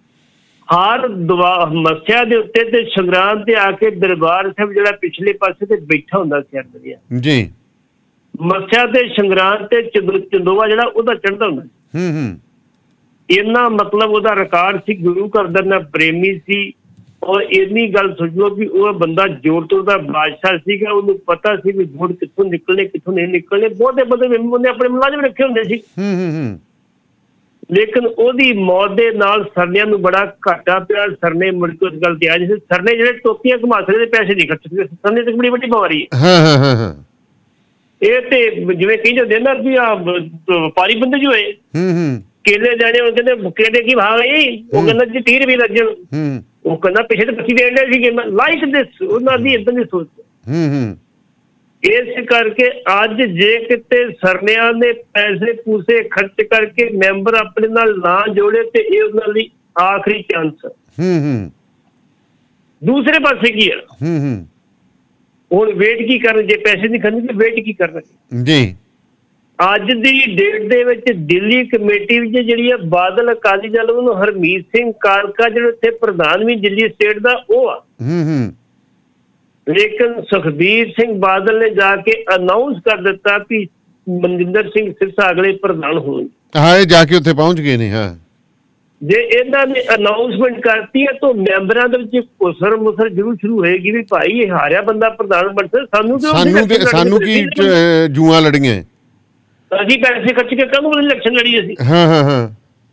ਹਰ ਦਵਾ ਮੱਸਿਆ ਦੇ ਉੱਤੇ ਤੇ ਸੰਗਰਾਂਦ ਤੇ ਆ ਕੇ ਦਰਬਾਰ ਸਾਹਿਬ ਜਿਹੜਾ ਪਿਛਲੇ ਪਾਸੇ ਤੇ ਬੈਠਾ ਹੁੰਦਾ ਸੀ ਹਰ ਜੀ। ਮੱਸਿਆ ਤੇ ਸੰਗਰਾਂਦ ਤੇ ਚੰਦੋਵਾ ਜਿਹੜਾ ਉਹਦਾ ਚੜ੍ਹਦਾ ਹੁੰਦਾ ਸੀ। ਹੂੰ ਹੂੰ ਇੰਨਾ ਮਤਲਬ ਉਹਦਾ ਰਿਕਾਰਡ ਸੀ, ਗੁਰੂ ਘਰ ਦਾ ਨਾ ਪ੍ਰੇਮੀ ਸੀ। ਔਰ ਇੰਨੀ ਗੱਲ ਸੋਚ ਲਓ ਵੀ ਉਹ ਬੰਦਾ ਜੋੜ ਤੋੜ ਦਾ ਬਾਦਸ਼ਾਹ ਸੀਗਾ। ਉਹਨੂੰ ਪਤਾ ਸੀ ਵੀ ਵੋਟ ਕਿੱਥੋਂ ਨਿਕਲਣੇ ਕਿੱਥੋਂ ਨਹੀਂ ਨਿਕਲਣੇ। ਬਹੁਤੇ ਬੰਦੇ ਉਹਨੇ ਆਪਣੇ ਮੁਲਾਜ਼ਮ ਰੱਖੇ ਹੁੰਦੇ ਸੀ, ਹੂੰ ਹੂੰ ਹੂੰ ਲੇਕਿਨ ਉਹਦੀ ਮੌਤ ਦੇ ਨਾਲ ਸਰਨਿਆਂ ਨੂੰ ਬੜਾ ਘਾਟਾ ਪਿਆ। ਸਰਨੇ ਮੁੜ ਕੇ ਉਸ ਗੱਲ ਤੇ ਆ ਜਿਸ ਸਰਨੇ ਜਿਹੜੇ ਟੋਪੀਆਂ ਘੁਮਾ ਸਕਦੇ ਪੈਸੇ ਨਹੀਂ ਖਰਚ ਸਕਦੇ। ਸਰਨੇ ਤੇ ਬੜੀ ਵੱਡੀ ਬਿਮਾਰੀ ਹੈ। ਹਾਂ ਹਾਂ ਹਾਂ ਹਾਂ ਇਹ ਤੇ ਜਿਵੇਂ ਕਹੀ ਜਾਂਦੇ ਨਾ ਵੀ ਆ ਵਪਾਰੀ ਬੰਦੇ ਜੋ ਹੋਏ ਹੂੰ ਹੂੰ ਕੇਲੇ ਜਾਣੇ ਉਹ ਕਹਿੰਦੇ ਕੇਲੇ ਕੀ ਭਾਅ ਗਈ, ਉਹ ਕਹਿੰਦਾ ਜੀ ਤੀਹ ਰੁਪਏ ਦਰਜਨ। ਹੂੰ ਉਹ ਕਹਿੰਦਾ ਪਿੱਛੇ ਤੇ ਪੱਚੀ ਦੇਣ ਦੇ ਸੀਗੇ। ਲਾਈਕ ਦਿਸ ਉਹਨਾਂ ਦੀ ਏਦਾਂ ਦੀ ਸੋਚ। ਹੂੰ ਹੂੰ ਇਸ ਕਰਕੇ ਅੱਜ ਜੇ ਕਿਤੇ ਸਰਨਿਆਂ ਨੇ ਪੈਸੇ ਪੂਸੇ ਖਰਚ ਕਰਕੇ ਮੈਂਬਰ ਆਪਣੇ ਨਾਲ ਨਾ ਜੋੜੇ ਤੇ ਇਹ ਉਹਨਾਂ ਲਈ ਆਖਰੀ ਚਾਂਸ। ਹੂੰ ਹੂੰ ਦੂਸਰੇ ਪਾਸੇ ਕੀ ਹੈ, ਹੂੰ ਹੂੰ ਹੁਣ ਵੇਟ ਕੀ ਕਰਨ, ਜੇ ਪੈਸੇ ਨਹੀਂ ਖਰਚਣਗੇ ਵੇਟ ਕੀ ਕਰਨਗੇ ਜੀ। ਅੱਜ ਦੀ ਡੇਟ ਦੇ ਵਿੱਚ ਦਿੱਲੀ ਕਮੇਟੀ ਵਿੱਚ ਜਿਹੜੀ ਹੈ ਬਾਦਲ ਅਕਾਲੀ ਦਲ ਉਹਨੂੰ ਹਰਮੀਤ ਸਿੰਘ ਕਾਲਕਾ ਜਿਹੜਾ ਇੱਥੇ ਪ੍ਰਧਾਨ ਵੀ ਦਿੱਲੀ ਸਟੇਟ ਦਾ ਉਹ ਆ। ਹੂੰ ਹੂੰ ਲੇਕਿਨ ਸੁਖਬੀਰ ਸਿੰਘ ਬਾਦਲ ਨੇ ਜਾ ਕੇ ਅਨਾਉਂਸ ਕਰ ਦਿੱਤਾ ਕਿ ਮਨਜਿੰਦਰ ਸਿੰਘ ਸਿਰਸਾ ਅਗਲੇ ਪ੍ਰਧਾਨ ਹੋਣਗੇ। ਹਾਂ ਇਹ ਜਾ ਕੇ ਉੱਥੇ ਪਹੁੰਚ ਗਏ ਨੇ। ਹਾਂ ਜੇ ਇਹਨਾਂ ਨੇ ਅਨਾਉਂਸਮੈਂਟ ਕਰਤੀ ਹੈ ਤਾਂ ਮੈਂਬਰਾਂ ਦੇ ਵਿੱਚ ਘੁਸਰ ਮੁਸਰ ਜ਼ਰੂਰ ਸ਼ੁਰੂ ਹੋਏਗੀ ਵੀ ਭਾਈ ਇਹ ਹਾਰਿਆ ਬੰਦਾ ਪ੍ਰਧਾਨ ਬਣ ਸਕਦਾ, ਸਾਨੂੰ ਸਾਨੂੰ ਸਾਨੂੰ ਕੀ ਜੂਆਂ ਲੜੀਆਂ, ਅਸੀਂ ਪੈਸੇ ਖਰਚ ਕੇ ਕਦੋਂ ਇਲੈਕਸ਼ਨ ਲੜੀ ਅਸੀਂ। ਹਾਂ ਹਾਂ ਹਾਂ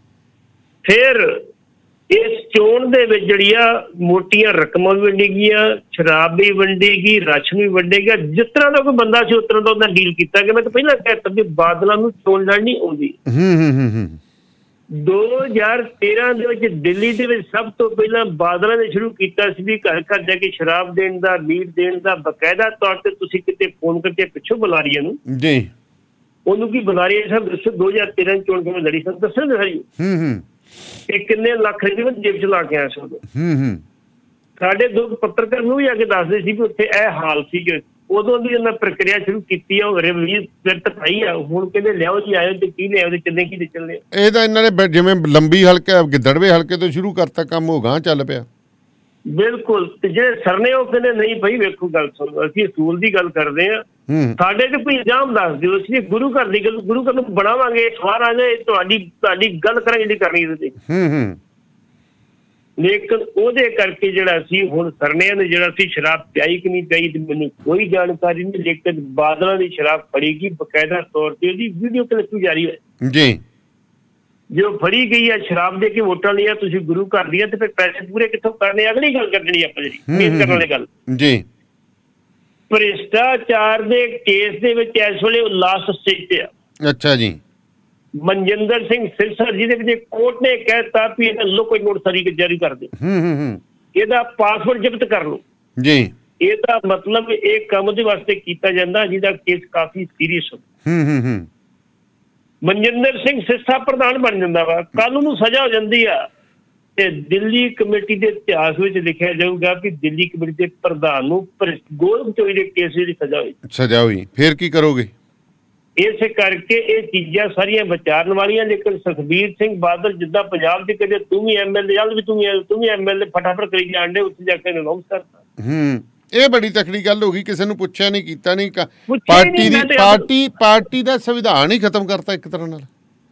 ਫਿਰ ਇਸ ਚੋਣ ਦੇ ਵਿੱਚ ਜਿਹੜੀ ਆ ਮੋਟੀਆਂ ਰਕਮਾਂ ਵੀ ਵੰਡੀ ਗਈਆਂ, ਸ਼ਰਾਬ ਵੀ ਵੰਡੇਗੀ, ਰਾਸ਼ਨ ਵੀ ਵੰਡੇਗਾ। ਜਿਸ ਤਰ੍ਹਾਂ ਦਾ ਕੋਈ ਬੰਦਾ ਸੀ ਉਸ ਤਰ੍ਹਾਂ ਦਾ ਉਹਦਾ ਡੀਲ ਕੀਤਾ ਗਿਆ। ਮੈਂ ਤਾਂ ਪਹਿਲਾਂ ਕਹਿ ਤਾ ਵੀ ਬਾਦਲਾਂ ਨੂੰ ਚੋਣ ਲੜਨੀ ਆਉਂਦੀ। ਹੂੰ ਹੂੰ ਹੂੰ ਹੂੰ ਦੋ ਹਜ਼ਾਰ ਤੇਰਾਂ ਦੇ ਵਿੱਚ ਦਿੱਲੀ ਦੇ ਵਿੱਚ ਸਭ ਤੋਂ ਪਹਿਲਾਂ ਬਾਦਲਾਂ ਨੇ ਸ਼ੁਰੂ ਕੀਤਾ ਸੀ ਵੀ ਘਰ ਘਰ ਜਾ ਕੇ ਸ਼ਰਾਬ ਦੇਣ ਦਾ, ਮੀਟ ਦੇਣ ਦਾ। ਬਕਾਇਦਾ ਤੌਰ ਤੇ ਤੁਸੀਂ ਕਿਤੇ ਫੋਨ ਕਰਕੇ ਪਿੱਛੋਂ ਬੁਲਾਰੀਆਂ ਨੂੰ ਜੀ ਉਹਨੂੰ ਕੀ ਬੁਲਾਰੀਆ ਸਾਹਿਬ ਦੱਸੋ ਦੋ ਹਜ਼ਾਰ ਤੇਰਾਂ ਚੋਣ ਕਿਵੇਂ ਲੜੀ ਸਨ, ਦੱਸਣ ਦੇ ਸਾਰੀ। ਹੂੰ ਹੂੰ ਇਹ ਕਿੰਨੇ ਲੱਖ ਰੁਪਏ ਜੇਬ ਚ ਲਾ ਕੇ ਆਇਆ ਸੀ ਉਦੋਂ। ਹੂੰ ਹੂੰ ਸਾਡੇ ਦੋ ਪੱਤਰਕਾਰ ਨੂੰ ਵੀ ਆ ਕੇ ਦੱਸਦੇ ਸੀ ਵੀ ਉੱਥੇ ਇਹ ਹਾਲ ਸੀ ਕਿ ਉਦੋਂ ਦੀ ਉਹਨਾਂ ਪ੍ਰਕਿਰਿਆ ਸ਼ੁਰੂ ਕੀਤੀ ਆ। ਰਿਵੀਜ਼ ਫਿਰ ਪਾਈ ਆ, ਹੁਣ ਕਹਿੰਦੇ ਲਿਆਓ ਜੀ ਆਇਓ ਤੇ ਕੀ ਲਿਆਓ ਤੇ ਕਿੰਨੇ ਕੀ ਚੱਲਣੇ। ਇਹ ਤਾਂ ਇਹਨਾਂ ਨੇ ਜਿਵੇਂ ਲੰਬੀ ਹਲਕੇ ਗਿੱਦੜਵੇ ਹਲਕੇ ਤੋਂ ਸ਼ੁਰੂ ਕਰਤਾ ਕੰਮ, ਹੋ ਗਾਂ ਚੱਲ ਪਿਆ। ਬਿਲਕੁਲ। ਤੇ ਜਿਹੜੇ ਸਰਨੇ ਉਹ ਕਹਿੰਦੇ ਨਹੀਂ ਭਾਈ ਵੇਖੋ ਗੱਲ ਸੁਣੋ, ਅਸੀਂ ਅਸੂਲ ਦੀ ਗੱਲ ਕਰਦੇ ਹਾਂ। ਸਾਡੇ ਤੇ ਕੋਈ ਇਲਜ਼ਾਮ ਦੱਸ ਦਿਓ, ਅਸੀਂ ਗੁਰੂ ਘਰ ਦੀ ਗੱਲ ਗੁਰੂ ਘਰ ਨੂੰ ਬਣਾਵਾਂਗੇ, ਸਵਾਰਾਂਗੇ, ਤੁਹਾਡੀ ਤੁਹਾਡੀ ਗੱਲ ਕਰਾਂਗੇ ਜਿਹੜੀ ਕਰਨੀ ਇਹਦੇ ਤੇ। ਹੂੰ ਹੂੰ ਲੇਕਿਨ ਉਹਦੇ ਕਰਕੇ ਜਿਹੜਾ ਸੀ ਹੁਣ ਸਰਨਿਆਂ ਨੇ ਜਿਹੜਾ ਸੀ ਸ਼ਰਾਬ ਪਿਆਈ ਕਿ ਨਹੀਂ ਪਿਆਈ ਤੇ ਮੈਨੂੰ ਕੋਈ ਜਾਣਕਾਰੀ ਨਹੀਂ। ਲੇਕਿਨ ਬਾਦਲਾਂ ਦੀ ਸ਼ਰਾਬ ਫੜੇਗੀ ਬਕਾਇਦਾ ਤੌਰ ਤੇ ਉਹਦੀ ਵੀਡੀਓ ਕਲਿੱਪ ਜਾਰੀ ਹੋਏ ਜੀ। जो फड़ी गई है शराब दे के वोटां लिया तुसीं गुरु घर दियां ते फिर पैसे पूरे कित्थों करने? अगली गल करनी आपां जी मेन करन वाली गल जी भ्रिष्टाचार दे केस दे विच इस वेले लास्ट स्टेज ते आ। अच्छा जी मनजिंदर सिंह सिरसा जी दे विच कोर्ट ने कहता भी इहदा लो कोई नोटिस जारी कर दे, हम्म हम्म इहदा पासपोर्ट जब्त कर लो जी। ਇਹਦਾ मतलब एक ਕੰਮ ਦੇ ਵਾਸਤੇ ਕੀਤਾ ਜਾਂਦਾ ਜਿਹਦਾ ਕੇਸ ਕਾਫੀ ਸੀਰੀਅਸ ਹੋ। ਹੂੰ ਹੂੰ ਹੂੰ ਮਨਜਿੰਦਰ ਸਿੰਘ ਸਿਰਸਾ ਪ੍ਰਧਾਨ ਬਣ ਜਾਂਦਾ ਵਾ, ਕੱਲ ਨੂੰ ਸਜ਼ਾ ਹੋ ਜਾਂਦੀ ਆ ਤੇ ਦਿੱਲੀ ਕਮੇਟੀ ਦੇ ਇਤਿਹਾਸ ਵਿੱਚ ਲਿਖਿਆ ਜਾਊਗਾ ਕਿ ਦਿੱਲੀ ਕਮੇਟੀ ਦੇ ਪ੍ਰਧਾਨ ਨੂੰ ਗੋਲਕ ਚੋਰੀ ਦੇ ਕੇਸ ਦੀ ਸਜ਼ਾ ਹੋਈ ਸਜ਼ਾ ਹੋਈ ਫਿਰ ਕੀ ਕਰੋਗੇ? ਇਸੇ ਕਰਕੇ ਇਹ ਚੀਜ਼ਾਂ ਸਾਰੀਆਂ ਵਿਚਾਰਨ ਵਾਲੀਆਂ। ਲੇਕਿਨ ਸੁਖਬੀਰ ਸਿੰਘ ਬਾਦਲ ਜਿੱਦਾਂ ਪੰਜਾਬ ਦੇ ਕਦੇ ਤੂੰ ਵੀ ਐਮਐਲਏ ਜਲਦ ਵੀ ਤੂੰ ਵੀ ਤੂੰ ਵੀ ਐਮਐਲਏ ਫਟਾਫਟ ਕਰੀ ਜਾਂਦੇ ਉੱਥੇ ਜਾ ਕੇ ਅਨਾਉਂਸ ਕਰਤਾ। ਹੂੰ ਇਹ ਬੜੀ ਤਕੜੀ ਗੱਲ ਹੋ ਗਈ, ਕਿਸੇ ਨੂੰ ਪੁੱਛਿਆ ਨਹੀਂ ਕੀਤਾ ਨਹੀਂ। ਪਾਰਟੀ ਦੀ ਪਾਰਟੀ ਪਾਰਟੀ ਦਾ ਸੰਵਿਧਾਨ ਹੀ ਖਤਮ ਕਰਤਾ ਇੱਕ ਤਰ੍ਹਾਂ ਨਾਲ।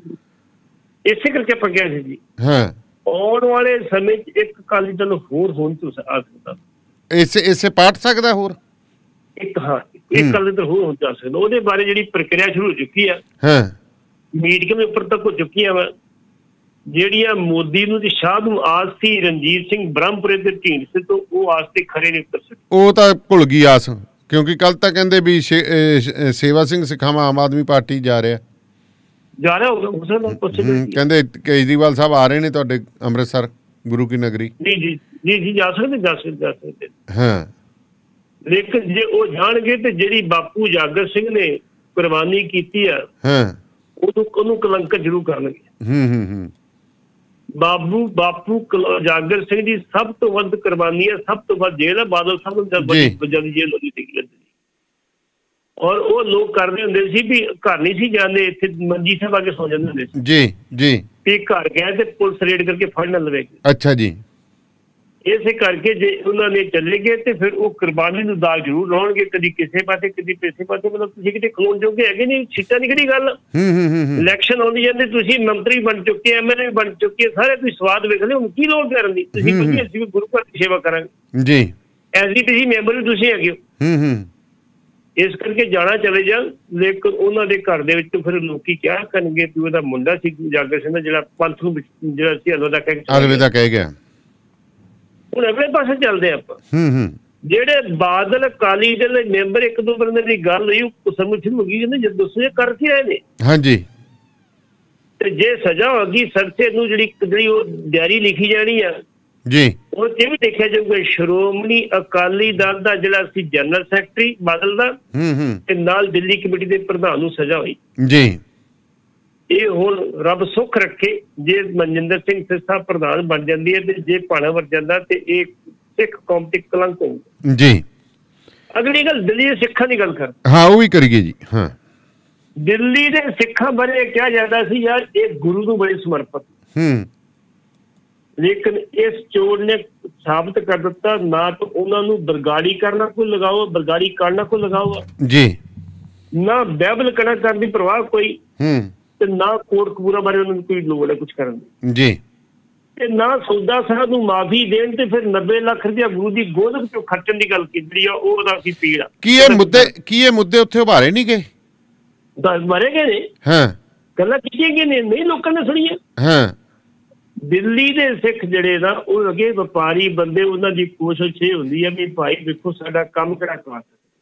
ਇਸੇ ਕਰਕੇ ਆਪਾਂ ਕਿਹਾ ਸੀ ਜੀ ਹਾਂ ਆਉਣ ਵਾਲੇ ਸਮੇਂ 'ਚ ਇੱਕ ਅਕਾਲੀ ਦਲ ਹੋਰ ਹੋਣ ਤੋਂ ਆ ਸਕਦਾ, ਇਸੇ ਇਸੇ ਪਾਟ ਸਕਦਾ ਹੋਰ ਇੱਕ ਹਾਂ ਇੱਕ ਅਕਾਲੀ ਦਲ ਹੋਰ ਹੋ ਜਾ ਸਕਦਾ। ਉਹਦੇ ਬਾਰੇ ਜਿਹੜੀ ਪ੍ਰਕਿਰਿਆ ਸ਼ੁਰੂ ਹੋ ਚੁੱਕੀ ਆ, ਹਾਂ ਮੀਡੀਆ ਦੇ ਉੱਪਰ ਤੱਕ ਹੋ ਚੁੱਕੀਆਂ ਵਾ। ਜਿਹੜੀਆਂ ਮੋਦੀ ਨੂੰ ਤੇ ਸ਼ਾਹ ਨੂੰ ਆਸ ਸੀ ਰਣਜੀਤ ਸਿੰਘ ਬ੍ਰਹਮਪੁਰੇ ਦੇ ਢੀਂਡਸੇ ਤੋਂ, ਉਹ ਆਸ ਤੇ ਖਰੇ ਨਹੀਂ ਉਤਰ ਸਕੇ। ਉਹ ਤਾਂ ਭੁੱਲ ਗਈ ਆਸ, ਕਿਉਂਕਿ ਕੱਲ ਤਾਂ ਕਹਿੰਦੇ ਵੀ ਸੇਵਾ ਸਿੰਘ ਸਿਖਾਵਾਂ ਆਮ ਆਦਮੀ ਪਾਰਟੀ ਜਾ ਰਿਹਾ ਜਾ ਰਿਹਾ ਹੋਗਾ ਉਸ ਨੂੰ ਪੁੱਛਦੇ ਕਹਿੰਦੇ ਕੇਜਰੀਵਾਲ ਸਾਹਿਬ ਆ ਰਹੇ ਨੇ ਤੁਹਾਡੇ ਅੰਮ੍ਰਿਤਸਰ ਗੁਰੂ ਕੀ ਨਗਰੀ। ਜੀ ਜੀ ਜੀ ਜੀ ਜਾ ਸਕਦੇ ਜਾ ਸਕਦੇ ਜਾ ਸਕਦੇ ਹਾਂ। ਲੇਕਿਨ ਜੇ ਉਹ ਜਾਣਗੇ ਤੇ ਜਿਹੜੀ ਬਾਪੂ ਜਾਗਰ ਸਿੰਘ ਨੇ ਕੁਰਬਾਨੀ ਕੀਤੀ ਆ ਹਾਂ ਉਹਨੂੰ ਉਹਨੂੰ ਕਲੰਕ ਜ਼ਰੂਰ ਕਰਨਗੇ। ਹੂੰ ਹੂੰ ਹੂੰ ਬਾਬੂ ਬਾਪੂ ਜਾਗਰ ਸਿੰਘ ਦੀ ਸਭ ਤੋਂ ਵੱਧ ਕੁਰਬਾਨੀ ਹੈ, ਸਭ ਤੋਂ ਵੱਧ ਜੇਲ੍ਹ ਹੈ। ਬਾਦਲ ਸਾਹਿਬ ਨੂੰ ਜਦ ਜੇਲ੍ਹ ਹੋਈ ਸੀ ਔਰ ਉਹ ਲੋਕ ਕਰਦੇ ਹੁੰਦੇ ਸੀ ਵੀ ਘਰ ਨਹੀਂ ਸੀ ਜਾਂਦੇ, ਇੱਥੇ ਮੰਜੀ ਸਾਹਿਬ ਆ ਕੇ ਸੌ ਜਾਂਦੇ ਹੁੰਦੇ ਸੀ ਜੀ ਜੀ ਵੀ ਘਰ ਗਏ ਤੇ ਪੁਲਿਸ ਰੇਡ ਕਰਕੇ ਫੜ ਨਾ ਲਵੇ। ਅੱਛਾ ਜੀ ਇਸੇ ਕਰਕੇ ਜੇ ਉਹਨਾਂ ਨੇ ਚਲੇ ਗਏ ਤੇ ਫਿਰ ਉਹ ਕੁਰਬਾਨੀ ਨੂੰ ਦਾਗ ਜ਼ਰੂਰ ਲਾਉਣਗੇ, ਕਦੀ ਕਿਸੇ ਪਾਸੇ ਕਦੀ ਕਿਸੇ ਪਾਸੇ। ਮਤਲਬ ਤੁਸੀਂ ਕਿਤੇ ਖਲੋਣ ਜੋਗੇ ਹੈਗੇ ਨਹੀਂ, ਸੀਟਾਂ ਦੀ ਕਿਹੜੀ ਗੱਲ। ਇਲੈਕਸ਼ਨ ਆਉਂਦੀ ਜਾਂਦੇ ਤੁਸੀਂ ਮੰਤਰੀ ਬਣ ਚੁੱਕੇ, ਐਮਐਲਏ ਬਣ ਚੁੱਕੇ, ਸਾਰੇ ਤੁਸੀਂ ਸਵਾਦ ਵੇਖ ਲਿਓ, ਹੁਣ ਕੀ ਲੋੜ ਕਰਨ ਦੀ। ਤੁਸੀਂ ਕਹਿੰਦੇ ਅਸੀਂ ਵੀ ਗੁਰੂ ਘਰ ਦੀ ਸੇਵਾ ਕਰਾਂਗੇ ਜੀ, ਐਸੀ ਤੁਸੀਂ ਮੈਂਬਰ ਵੀ ਤੁਸੀਂ ਹੈਗੇ ਹੋ। ਇਸ ਕਰਕੇ ਜਾਣਾ ਚਲੇ ਜਾਣ, ਲੇਕਿਨ ਉਹਨਾਂ ਦੇ ਘਰ ਦੇ ਵਿੱਚ ਫਿਰ ਲੋਕੀ ਕਿਆ ਕਰਨਗੇ ਕਿ ਉਹਦਾ ਮੁੰਡਾ ਸੀ ਜਾਗਰ ਸਿੰਘ ਦਾ ਜਿਹੜਾ ਪੰਥ ਨੂੰ ਜਿਹੜਾ ਸੀ ਅਲਵਿਦਾ ਕਹਿ ਅਲਵਿਦਾ ਕਹਿ ਗਿਆ। ਹੁਣ ਅਗਲੇ ਪਾਸੇ ਚੱਲਦੇ ਆਪਾਂ। ਜਿਹੜੇ ਬਾਦਲ ਅਕਾਲੀ ਦਲ ਦੇ ਮੈਂਬਰ ਇੱਕ ਦੋ ਬੰਦੇ ਦੀ ਗੱਲ ਹੋਈ ਉਹ ਸਮਝ ਹੋ ਗਈ ਕਹਿੰਦੇ ਜਦ ਦੱਸੋ ਕਰ ਕੀ ਰਹੇ ਨੇ। ਹਾਂਜੀ ਤੇ ਜੇ ਸਜ਼ਾ ਹੋ ਗਈ ਸਰਸੇ ਨੂੰ ਜਿਹੜੀ ਜਿਹੜੀ ਉਹ ਡਾਇਰੀ ਲਿਖੀ ਜਾਣੀ ਆ ਜੀ, ਉਹ ਤੇ ਵੀ ਦੇਖਿਆ ਜਾਊਗਾ ਸ਼੍ਰੋਮਣੀ ਅਕਾਲੀ ਦਲ ਦਾ ਜਿਹੜਾ ਸੀ ਜਨਰਲ ਸੈਕਟਰੀ ਬਾਦਲ ਦਾ ਤੇ ਨਾਲ ਦਿੱਲੀ ਕਮੇਟੀ ਦੇ ਪ੍ਰਧਾਨ ਨੂੰ ਸਜ਼ਾ ਹੋਈ ਜੀ। ਇਹ ਹੁਣ ਰੱਬ ਸੁੱਖ ਰੱਖੇ ਜੇ ਮਨਜਿੰਦਰ ਸਿੰਘ ਸਿਰਸਾ ਪ੍ਰਧਾਨ ਬਣ ਜਾਂਦੀ ਹੈ ਤੇ ਜੇ ਭਾਣਾ ਵਰ ਜਾਂਦਾ ਤੇ ਇਹ ਸਿੱਖ ਕੌਮ ਤੇ ਕਲੰਕ ਹੋਊਗਾ ਜੀ। ਅਗਲੀ ਗੱਲ ਦਿੱਲੀ ਦੇ ਸਿੱਖਾਂ ਦੀ ਗੱਲ ਕਰ ਹਾਂ ਉਹ ਵੀ ਕਰੀਏ ਜੀ। ਹਾਂ ਦਿੱਲੀ ਦੇ ਸਿੱਖਾਂ ਬਾਰੇ ਕਿਹਾ ਜਾਂਦਾ ਸੀ ਯਾਰ ਇਹ ਗੁਰੂ ਨੂੰ ਬੜੇ ਸਮਰਪਿਤ, ਹੂੰ ਲੇਕਿਨ ਇਸ ਚੋਰ ਨੇ ਸਾਬਤ ਕਰ ਦਿੱਤਾ ਨਾ ਤਾਂ ਉਹਨਾਂ ਨੂੰ ਬਰਗਾੜੀ ਕਰਨਾ ਕੋਈ ਲਗਾਓ, ਬਰਗਾੜੀ ਕਰਨਾ ਕੋਈ ਲਗਾਓ ਜੀ, ਨਾ ਬਾਈਬਲ ਕਣਾ ਕਰਨ ਦੀ ਪ੍ਰਵਾਹ ਕੋਈ, ਹੂੰ ਤੇ ਨਾ ਕੋਟ ਕਪੂਰਾ ਬਾਰੇ ਉਹਨਾਂ ਨੂੰ ਕੋਈ ਲੋੜ ਹੈ ਕੁਝ ਕਰਨ ਦੀ ਜੀ, ਤੇ ਨਾ ਸੌਦਾ ਸਾਹਿਬ ਨੂੰ ਮਾਫੀ ਦੇਣ ਤੇ ਫਿਰ ਨੱਬੇ ਲੱਖ ਰੁਪਇਆ ਗੁਰੂ ਦੀ ਗੋਦ ਵਿੱਚੋਂ ਖਰਚਣ ਦੀ ਗੱਲ ਕੀਤੀ ਆ, ਉਹ ਉਹਦਾ ਕੀ ਪੀੜ ਆ। ਕੀ ਇਹ ਮੁੱਦੇ ਕੀ ਇਹ ਮੁੱਦੇ ਉੱਥੇ ਉਭਾਰੇ ਨਹੀਂ ਗਏ? ਮਾਰੇ ਗਏ ਨੇ, ਹਾਂ ਗੱਲਾਂ ਕੀਤੀਆਂ ਗਈਆਂ ਨੇ, ਨਹੀਂ ਲੋਕਾਂ ਨੇ ਸੁਣੀਆਂ। ਹਾਂ ਦਿੱਲੀ ਦੇ ਸਿੱਖ ਜਿਹੜੇ ਨਾ ਉਹ ਅੱਗੇ ਵਪਾਰੀ ਬੰਦੇ, ਉਹਨਾਂ ਦੀ ਕੋਸ਼ਿਸ਼ ਇਹ ਹੁੰਦੀ ਹੈ ਵੀ ਭਾਈ ਵੇਖੋ ਸਾਡਾ ਕੰਮ ਕਿਹੜਾ ਕਰ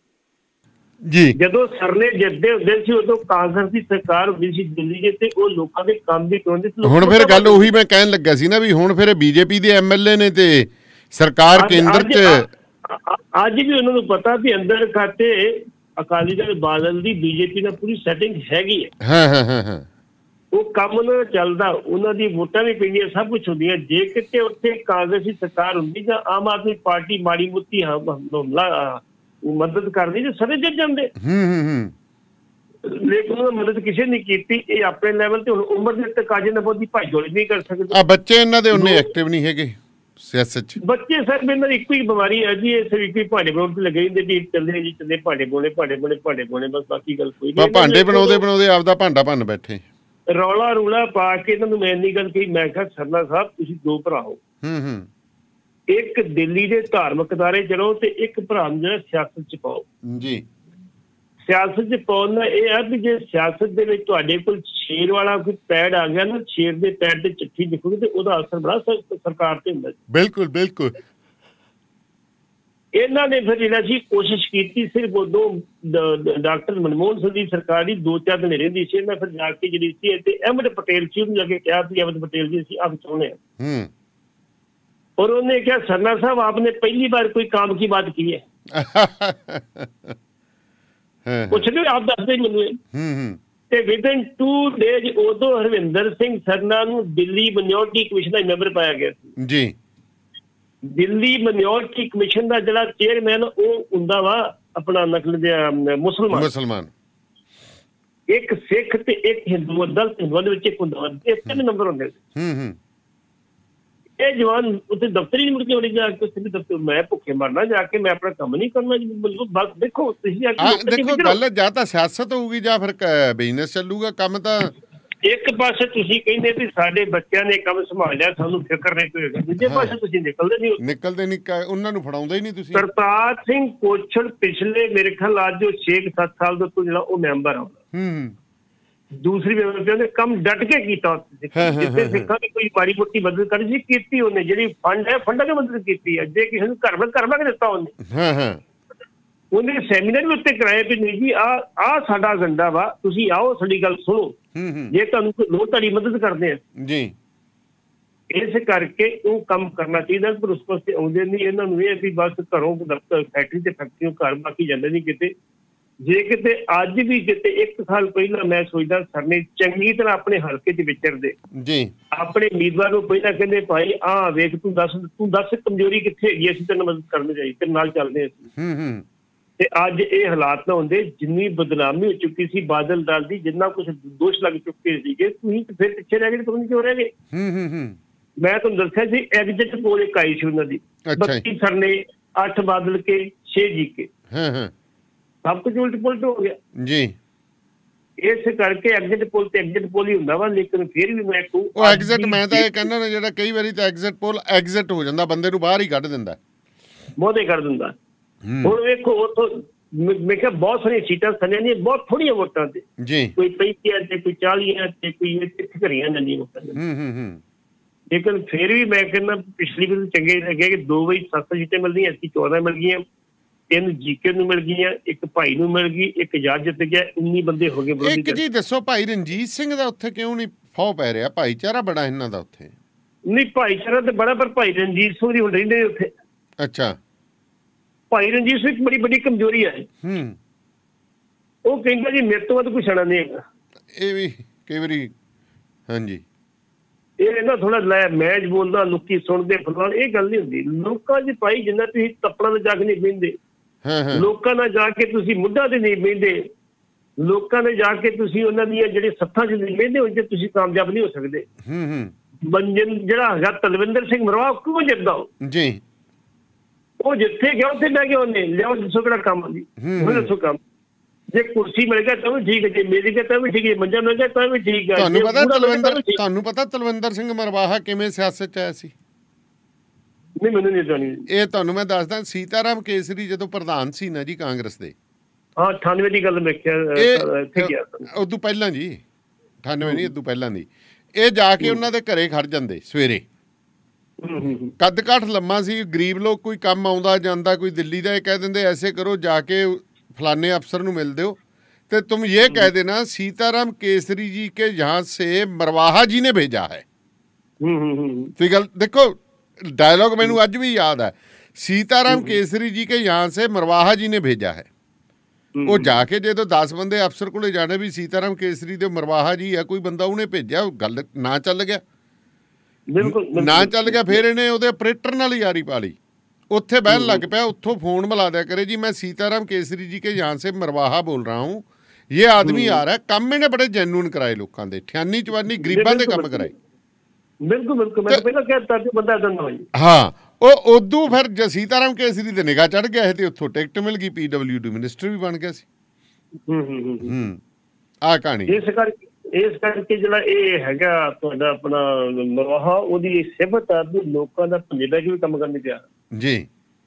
ਜੀ। ਜਦੋਂ ਸਰਨੇ ਜਿੱਤਦੇ ਹੁੰਦੇ ਸੀ ਉਦੋਂ ਕਾਂਗਰਸ ਦੀ ਸਰਕਾਰ ਹੁੰਦੀ ਸੀ ਦਿੱਲੀ ਦੇ ਤੇ ਉਹ ਲੋਕਾਂ ਦੇ ਕੰਮ ਵੀ ਕਰਾਉਂਦੇ ਸੀ। ਹੁਣ ਫਿਰ ਗੱਲ ਉਹੀ ਮੈਂ ਕਹਿਣ ਲੱਗਾ ਸੀ ਨਾ ਵੀ ਹੁਣ ਫਿਰ ਬੀਜੇਪੀ ਦੇ ਐਮਐਲਏ ਨੇ ਤੇ ਸਰਕਾਰ ਕੇਂਦਰ 'ਚ ਅੱਜ ਵੀ ਉਹਨਾਂ ਨੂੰ ਪਤਾ ਵੀ ਅੰਦਰ ਖਾਤੇ ਅਕਾਲੀ ਦਲ ਬਾਦਲ ਦੀ ਬੀਜੇਪੀ ਨਾਲ ਪੂਰੀ ਸੈਟਿੰਗ ਹੈਗੀ ਹੈ। ਹਾਂ ਹਾਂ ਹਾਂ ਹਾਂ ਉਹ ਕੰਮ ਉਹਨਾਂ ਚੱਲਦਾ, ਉਹਨਾਂ ਦੀ ਵੋਟਾਂ ਵੀ ਪੈਂਦੀਆਂ, ਸਭ ਕੁਛ ਹੁੰਦੀਆਂ। ਜੇ ਕਿਤੇ ਉੱਥੇ ਕਾਂਗਰਸ ਦੀ ਸਰਕਾਰ ਹੁੰਦੀ ਜਾਂ ਆਮ ਆਦਮੀ ਪਾਰਟੀ ਮਾੜੀ ਮੋਟੀ ਹਮਲਾ ਮਦਦ ਕਰਦੀ ਤੇ ਸਾਰੇ ਜਿੱਤ ਜਾਂਦੇ। ਲੇਕਿਨ ਉਹਨਾਂ ਮਦਦ ਕਿਸੇ ਨੇ ਕੀਤੀ। ਇਹ ਆਪਣੇ ਲੈਵਲ ਤੇ ਹੁਣ ਉਮਰ ਦੇ ਉੱਤੇ ਕਾਜੇ ਨਬੋਦ ਦੀ ਭਾਈ ਜੋੜੀ ਨਹੀਂ ਕਰ ਸਕਦੇ। ਆ ਬੱਚੇ ਇਹਨਾਂ ਦੇ ਉਹਨੇ ਐਕਟਿਵ ਨਹੀਂ ਹੈਗੇ ਸਿਆਸਤ 'ਚ। ਬੱਚੇ ਸਰ ਇਹਨਾਂ ਦੀ ਇੱਕੋ ਹੀ ਬਿਮਾਰੀ ਹੈ ਜੀ, ਇਹ ਸਿਰ ਇੱਕੋ ਹੀ ਭਾਂਡੇ ਬਣਾਉਣ ਤੇ ਲੱਗੇ ਰਹਿੰਦੇ ਵੀ ਚੱਲਦੇ ਜੀ ਚੱਲਦੇ ਭਾਂਡੇ ਬੋਣੇ ਭਾਂਡੇ ਬੋਣੇ ਭਾਂਡੇ ਬੋਣੇ ਬਸ ਬਾਕੀ ਗੱਲ ਕੋਈ ਨਹੀਂ। ਭਾਂਡੇ ਬਣਾਉਂਦੇ ਬਣਾਉਂਦੇ ਆਪਦਾ ਭਾਂਡਾ ਭੰਨ ਬੈਠੇ। ਰੌਲਾ ਰੂਲਾ ਪਾ ਕੇ ਇਹਨਾਂ ਨੂੰ ਮੈਂ ਇੰਨੀ ਗੱਲ ਕਹੀ, ਮੈਂ ਕਿਹਾ ਸਰਨਾ ਸਾਹਿਬ ਤੁਸੀਂ ਦੋ ਭਰਾ ਹੋ, ਇੱਕ ਦਿੱਲੀ ਦੇ ਧਾਰਮਿਕ ਅਦਾਰੇ ਚਲੋ ਤੇ ਇੱਕ ਭਰਾ ਨੂੰ ਜਿਹੜਾ ਸਿਆਸਤ ਚ ਪਾਓ ਜੀ। ਸਿਆਸਤ 'ਚ ਪਾਉਣ ਦਾ ਇਹ ਹੈ ਵੀ ਜੇ ਸਿਆਸਤ ਦੇ ਵਿੱਚ ਤੁਹਾਡੇ ਕੋਲ ਸ਼ੇਰ ਵਾਲਾ ਕੋਈ ਪੈਡ ਆ ਗਿਆ ਨਾ, ਸ਼ੇਰ ਦੇ ਪੈਡ ਤੇ ਚਿੱਠੀ ਲਿਖੋਗੇ ਤੇ ਉਹਦਾ ਅਸਰ ਬੜਾ ਸਰਕਾਰ ਤੇ ਹੁੰਦਾ। ਬਿਲਕੁਲ ਬਿਲਕੁਲ। ਇਹਨਾਂ ਨੇ ਫਿਰ ਜਿਹੜਾ ਸੀ ਕੋਸ਼ਿਸ਼ ਕੀਤੀ, ਸਿਰਫ ਉਦੋਂ ਡਾਕਟਰ ਮਨਮੋਹਨ ਸਿੰਘ ਦੀ ਸਰਕਾਰ ਹੀ ਦੋ ਚਾਰ ਦਿਨ ਰਹਿੰਦੀ ਸੀ। ਇਹਨਾਂ ਫਿਰ ਜਾ ਕੇ ਜਿਹੜੀ ਸੀ ਤੇ ਅਹਿਮਦ ਪਟੇਲ ਸੀ, ਉਹਨੂੰ ਜਾ ਕੇ ਕਿਹਾ ਵੀ ਅਹਿਮਦ ਪਟੇਲ ਜੀ ਅਸੀਂ ਆਪ ਚਾਹੁੰਦੇ ਹਾਂ। और उन्होंने क्या सरना साहब आपने पहली बार कोई काम की बात की है? कुछ नहीं, आप दस दे मैनू। विद इन टू डेज उदो हरविंदर सिंह सरना नूं दिल्ली माइनॉरिटी कमिशन का मैंबर पाया गया जी। दिल्ली माइनॉरिटी कमिशन का जिहड़ा चेयरमैन वो हुंदा वा अपना नकल दे मुसलमान मुसलमान एक सिख ते एक हिंदू, दलित हिंदुआं दे विच एक हुंदा वा, ये तीन नंबर हुंदे। हम्म हम्म ਇਹ ਜਵਾਨ ਉੱਥੇ ਦਫ਼ਤਰ ਹੀ ਨਹੀਂ ਮੁੜ ਕੇ ਵੜੀ ਜਾ ਕੇ ਉੱਥੇ ਵੀ ਦਫ਼ਤਰ ਮੈਂ ਭੁੱਖੇ ਮਰਨਾ ਜਾ ਕੇ, ਮੈਂ ਆਪਣਾ ਕੰਮ ਨਹੀਂ ਕਰਨਾ। ਬਸ ਦੇਖੋ ਤੁਸੀਂ ਦੇਖੋ ਗੱਲ ਜਾਂ ਤਾਂ ਸਿਆਸਤ ਹੋਊਗੀ ਜਾਂ ਫਿਰ ਬਿਜ਼ਨਸ ਚੱਲੂਗਾ। ਕੰਮ ਤਾਂ ਇੱਕ ਪਾਸੇ ਤੁਸੀਂ ਕਹਿੰਦੇ ਵੀ ਸਾਡੇ ਬੱਚਿਆਂ ਨੇ ਕੰਮ ਸੰਭਾਲਿਆ, ਸਾਨੂੰ ਫਿਕਰ ਨਹੀਂ ਕੋਈ ਹੋਏਗਾ, ਦੂਜੇ ਪਾਸੇ ਤੁਸੀਂ ਨਿਕਲਦੇ ਨਹੀਂ ਨਿਕਲਦੇ ਨਹੀਂ ਉਹਨਾਂ ਨੂੰ ਫੜਾਉਂਦੇ ਹੀ ਨਹੀਂ ਤੁਸੀਂ। ਕਰਤਾਰ ਸਿੰਘ ਕੋਛੜ ਪਿਛਲੇ ਮੇਰੇ ਖਿਆਲ ਅੱਜ ਜੋ ਛੇ ਸੱਤ ਸਾਲ ਦਾ ਤੋਂ ਜਿਹੜਾ ਉਹ ਮੈਂਬਰ ਆ ਹੂੰ ਦੂਸਰੀ ਵਿਵਸਥਾ ਨੇ ਕੰਮ ਡਟ ਕੇ ਕੀਤਾ। ਜਿੱਥੇ ਸਿੱਖਾਂ ਦੀ ਕੋਈ ਮਾੜੀ ਮੋਟੀ ਮਦਦ ਕਰੀ ਸੀ ਕੀਤੀ ਉਹਨੇ, ਜਿਹੜੀ ਫੰਡ ਹੈ ਫੰਡਾਂ ਦੀ ਮਦਦ ਕੀਤੀ ਹੈ। ਜੇ ਕਿਸੇ ਨੂੰ ਘਰ ਘਰ ਬਣਾ ਕੇ ਦਿੱਤਾ ਉਹਨੇ, ਉਹਨੇ ਸੈਮੀਨਾਰ ਵੀ ਉੱਤੇ ਕਰਾਏ ਵੀ ਨਹੀਂ ਜੀ ਆਹ ਆਹ ਸਾਡਾ ਏਜੰਡਾ ਵਾ, ਤੁਸੀਂ ਆਓ ਸਾਡੀ ਗੱਲ ਸੁਣੋ, ਜੇ ਤੁਹਾਨੂੰ ਲੋੜ ਤੁਹਾਡੀ ਮਦਦ ਕਰਦੇ ਆ ਜੀ। ਇਸ ਕਰਕੇ ਉਹ ਕੰਮ ਕਰਨਾ ਚਾਹੀਦਾ, ਪਰ ਉਸ ਪਾਸੇ ਆਉਂਦੇ ਨਹੀਂ। ਇਹਨਾਂ ਨੂੰ ਇਹ ਵੀ ਬਸ ਘਰੋਂ ਦਫ਼ਤਰ ਫੈਕਟਰੀ ਤੇ ਫੈਕਟਰੀਆਂ ਘਰ ਬਾਕੀ ਜਾਂਦੇ ਨਹੀਂ ਕਿਤੇ। ਜੇ ਕਿਤੇ ਅੱਜ ਵੀ ਕਿਤੇ ਇੱਕ ਸਾਲ ਪਹਿਲਾਂ ਮੈਂ ਸੋਚਦਾ ਸਰ ਨੇ ਚੰਗੀ ਤਰ੍ਹਾਂ ਆਪਣੇ ਹਲਕੇ 'ਚ ਵਿਚਰਦੇ ਜੀ, ਆਪਣੇ ਉਮੀਦਵਾਰ ਨੂੰ ਪਹਿਲਾਂ ਕਹਿੰਦੇ ਭਾਈ ਆਹ ਵੇਖ ਤੂੰ ਦੱਸ ਤੂੰ ਦੱਸ ਕਮਜ਼ੋਰੀ ਕਿੱਥੇ ਹੈਗੀ, ਅਸੀਂ ਤੈਨੂੰ ਮਦਦ ਕਰਨੀ ਚਾਹੀਦੀ, ਤੇਰੇ ਨਾਲ ਚੱਲਦੇ ਅਸੀਂ। ਤੇ ਅੱਜ ਇਹ ਹਾਲਾਤ ਨਾ ਹੁੰਦੇ, ਜਿੰਨੀ ਬਦਨਾਮੀ ਹੋ ਚੁੱਕੀ ਸੀ ਬਾਦਲ ਦਲ ਦੀ, ਜਿੰਨਾ ਕੁਛ ਦੋਸ਼ ਲੱਗ ਚੁੱਕੇ ਸੀਗੇ, ਤੁਸੀਂ ਫਿਰ ਪਿੱਛੇ ਰਹਿ ਗਏ, ਤੁਸੀਂ ਕਿਉਂ ਰਹਿ ਗਏ? ਮੈਂ ਤੁਹਾਨੂੰ ਦੱਸਿਆ ਸੀ ਐਗਜ਼ਿਟ ਪੋਲ ਇੱਕ ਆਈ ਸੀ ਉਹਨਾਂ ਦੀ, ਬੱਤੀ ਸਰ ਨੇ ਅੱਠ ਬਾਦਲ ਕੇ ਛੇ ਜੀ ਕੇ, ਸਭ ਕੁਝ ਉਲਟ ਪੁਲਟ ਹੋ ਗਿਆ ਜੀ। ਇਸ ਕਰਕੇ ਐਗਜ਼ਿਟ ਪੋਲ ਤੇ ਐਗਜ਼ਿਟ ਪੋਲ ਹੀ ਹੁੰਦਾ ਵਾ, ਲੇਕਿਨ ਫਿਰ ਵੀ ਮੈਂ ਕਹੂੰ ਉਹ ਐਗਜ਼ਿਟ, ਮੈਂ ਤਾਂ ਇਹ ਕਹਿੰਦਾ ਨਾ ਜਿਹੜਾ ਕਈ ਵਾਰੀ ਤਾਂ ਐਗਜ਼ਿਟ ਪੋਲ ਐਗਜ਼ਿਟ ਹੋ ਜਾਂਦਾ, ਬੰਦੇ ਨੂੰ ਬਾਹਰ ਹੀ ਕੱਢ ਦਿੰਦਾ, ਮੋਹਦੇ ਕਰ ਦਿੰਦਾ। ਹੁਣ ਵੇਖੋ ਉੱਥੋਂ ਮੈਂ ਕਿਹਾ ਬਹੁਤ ਸਾਰੀਆਂ ਸੀਟਾਂ ਸਨੀਆਂ ਨੇ, ਬਹੁਤ ਥੋੜੀਆਂ ਵੋਟਾਂ ਤੇ ਜੀ, ਕੋਈ ਪੈਂਤੀਆਂ ਤੇ ਕੋਈ ਚਾਲੀਆਂ ਤੇ ਕੋਈ ਇੱਥੇ ਘਰੀਆਂ ਜਾਂਦੀਆਂ ਵੋਟਾਂ। ਲੇਕਿਨ ਫਿਰ ਵੀ ਮੈਂ ਕਹਿੰਦਾ ਪਿਛਲੀ ਵਾਰ ਚੰਗੇ ਲੱਗੇ ਕਿ ਦੋ ਵਜੇ ਸੱਤ ਸੀਟਾਂ ਮਿਲਦੀਆਂ, ਅਸੀਂ ਚੌਦਾਂ ਮਿਲ ਗਈਆਂ, ਤਿੰਨ ਜੀਕੇ ਨੂੰ ਮਿਲ ਗਈਆਂ, ਇੱਕ ਭਾਈ ਨੂੰ ਮਿਲ ਗਈ, ਇੱਕ ਜੱਜ ਜਿੱਤ ਗਿਆ, ਉੱਨੀ ਬੰਦੇ ਹੋ ਗਏ। ਇੱਕ ਜੀ ਦੱਸੋ ਭਾਈ ਰਣਜੀਤ ਸਿੰਘ ਦਾ ਉੱਥੇ ਕਿਉਂ ਨਹੀਂ ਫੌ ਪੈ ਰਿਹਾ? ਭਾਈਚਾਰਾ ਬੜਾ ਇਹਨਾਂ ਦਾ ਉੱਥੇ। ਨਹੀਂ ਭਾਈਚਾਰਾ ਤੇ ਬੜਾ, ਪਰ ਭਾਈ ਰਣਜੀਤ ਸਿੰਘ ਦੀ ਹੁਣ ਰਹਿੰਦੇ ਉੱਥੇ। ਅੱਛਾ, ਭਾਈ ਰਣਜੀਤ ਸਿੰਘ ਇੱਕ ਬੜੀ ਵੱਡੀ ਕਮਜ਼ੋਰੀ ਹੈ। ਹੂੰ, ਉਹ ਕਹਿੰਦਾ ਜੀ ਮੇਰੇ ਤੋਂ ਵੱਧ ਕੋਈ ਸਿਆਣਾ ਨਹੀਂ ਹੈਗਾ। ਇਹ ਵੀ ਕਈ ਵਾਰੀ ਹਾਂਜੀ ਇਹ ਨਾ ਥੋੜਾ ਲੈ ਮੈਚ ਬੋਲਦਾ, ਲੋਕੀ ਸੁਣਦੇ ਫਲਾਣ, ਇਹ ਗੱਲ ਨਹੀਂ ਹੁੰਦੀ। ਲੋਕਾਂ 'ਚ ਭਾਈ ਜਿੰਨਾ ਤੁਸੀਂ ਤੱਪੜਾਂ ਦੇ ਜੱਗ ਨਹੀਂ ਬਹਿੰਦੇ, ਲੋਕਾਂ ਨਾਲ ਜਾ ਕੇ ਤੁਸੀਂ ਮੁੱਢਾਂ ਤੇ ਨਹੀਂ ਬਹਿੰਦੇ, ਲੋਕਾਂ ਨੇ ਜਾ ਕੇ ਤੁਸੀਂ ਉਹਨਾਂ ਦੀਆਂ ਜਿਹੜੇ ਸੱਥਾਂ 'ਚ ਨਹੀਂ ਬਹਿੰਦੇ, ਉਹਦੇ 'ਚ ਤੁਸੀਂ ਕਾਮਯਾਬ ਨਹੀਂ ਹੋ ਸਕਦੇ। ਮੰਜਨ ਜਿਹੜਾ ਹੈਗਾ ਤਲਵਿੰਦਰ ਸਿੰਘ ਮਰਵਾ ਕਿਉਂ ਜਿੱਤਦਾ ਜੀ? ਉਹ ਜਿੱਥੇ ਗਿਆ ਉੱਥੇ ਬਹਿ ਗਿਆ ਉਹਨੇ, ਲਿਆਓ ਦੱਸੋ ਕਿਹੜਾ ਕੰਮ ਜੀ, ਉਹ ਦੱਸੋ ਕੰਮ। ਜੇ ਕੁਰਸੀ ਮਿਲ ਗਿਆ ਤਾਂ ਵੀ ਠੀਕ ਹੈ, ਜੇ ਮਿਲ ਗਿਆ ਤਾਂ ਵੀ ਠੀਕ ਹੈ, ਮੰਜਾ ਮਿਲ ਗਿਆ ਤਾਂ ਵੀ ਠੀਕ ਹੈ। ਤੁਹਾਨੂੰ ਪਤਾ ਤਲਵਿੰਦਰ ਤੁਹਾਨੂੰ ਪਤਾ ਤਲਵਿੰਦਰ ਸਿੰਘ ਮਰਵਾਹਾ ਕਿਵੇਂ ਸਿਆਸਤ 'ਚ ਆਇਆ ਸੀ? ਨਹੀਂ ਮੈਨੂੰ ਨਹੀਂ ਜਾਣੀ। ਇਹ ਤੁਹਾਨੂੰ ਮੈਂ ਦੱਸਦਾ, ਸੀਤਾਰਾਮ ਕੇਸਰੀ ਜਦੋਂ ਪ੍ਰਧਾਨ ਸੀ ਨਾ ਜੀ ਕਾਂਗਰਸ ਦੇ, ਹਾਂ ਅਠਾਨਵੇਂ ਦੀ ਗੱਲ ਮੈਂ ਕਿਹਾ, ਉਦੋਂ ਪਹਿਲਾਂ ਜੀ ਅਠਾਨਵੇਂ ਨਹੀਂ ਉਦੋਂ ਪਹਿਲਾਂ ਦੀ, ਇਹ ਜਾ ਕੇ ਉਹਨਾਂ ਦੇ ਘਰੇ ਖੜ ਜਾਂਦੇ ਸਵੇਰੇ। ਕੱਦ ਕਾਠ ਲੰਮਾ ਸੀ, ਗਰੀਬ ਲੋਕ ਕੋਈ ਕੰਮ ਆਉਂਦਾ ਜਾਂਦਾ ਕੋਈ ਦਿੱਲੀ ਦਾ, ਇਹ ਕਹਿ ਦਿੰਦੇ ਐਸੇ ਕਰੋ ਜਾ ਕੇ फलाने अफसर ਨੂੰ मिल दो तो तुम ये कह देना सीताराम केसरी जी के यहाँ से मरवाहा जी ने भेजा है। तो गल देखो डायलॉग मैनू अज भी याद है, सीताराम केसरी जी के यहाँ से मरवाहा जी ने भेजा है। वो जाके जो दस बंदे अफसर को जाने भी सीताराम केसरी दे मरवाहा जी है कोई बंदा उन्हें भेजा, गल ना चल गया, बिल्कुल ना चल गया। फिर इन्हें ਉਹਦੇ ऑपरेटर नाल यारी पा ली, उत्थे बहन लग पाया, उत्थों फोन मिला दिया करे जी मैं सीताराम केसरी जी के यहाँ से मरवाहा बोल रहा हूँ, ये आदमी आ रहा है। काम इन्हें बड़े जेन्युइन कराए, लोगों के ठियानी चवानी गरीबां दे काम कराए। बिल्कुल बिल्कुल मैं पहला कहता कि बंदा इदां ना होई। हाँ ਉਹ ਉਦੋਂ ਫਿਰ ਜ ਸੀਤਾਰਾਮ ਕੇਸਰੀ ਤੇ ਨਿਗਾਹ ਚੜ ਗਿਆ ਤੇ ਉੱਥੋਂ ਟਿਕਟ ਮਿਲ ਗਈ, ਪੀ ਡਬਲਿਊ ਡੀ ਮਿਨਿਸਟਰ ਵੀ ਬਣ ਗਿਆ ਸੀ। ਹੂੰ ਹੂੰ ਹੂੰ ਆਹ ਕਹਾਣੀ ਇਸ ਕਰਕੇ ਇਸ ਕਰਕੇ ਜਿਹੜਾ ਇਹ ਹੈਗਾ ਤੁਹਾਡਾ ਆਪਣਾ ਮਰਵਾਹਾ, ਉਹਦੀ ਸਿਫਤ ਆ ਵੀ ਲੋਕਾਂ ਦਾ ਭੰਜੇ ਬਹਿ ਕੇ ਵੀ ਕੰਮ ਕਰਨ ਤਿਆਰ ਜੀ।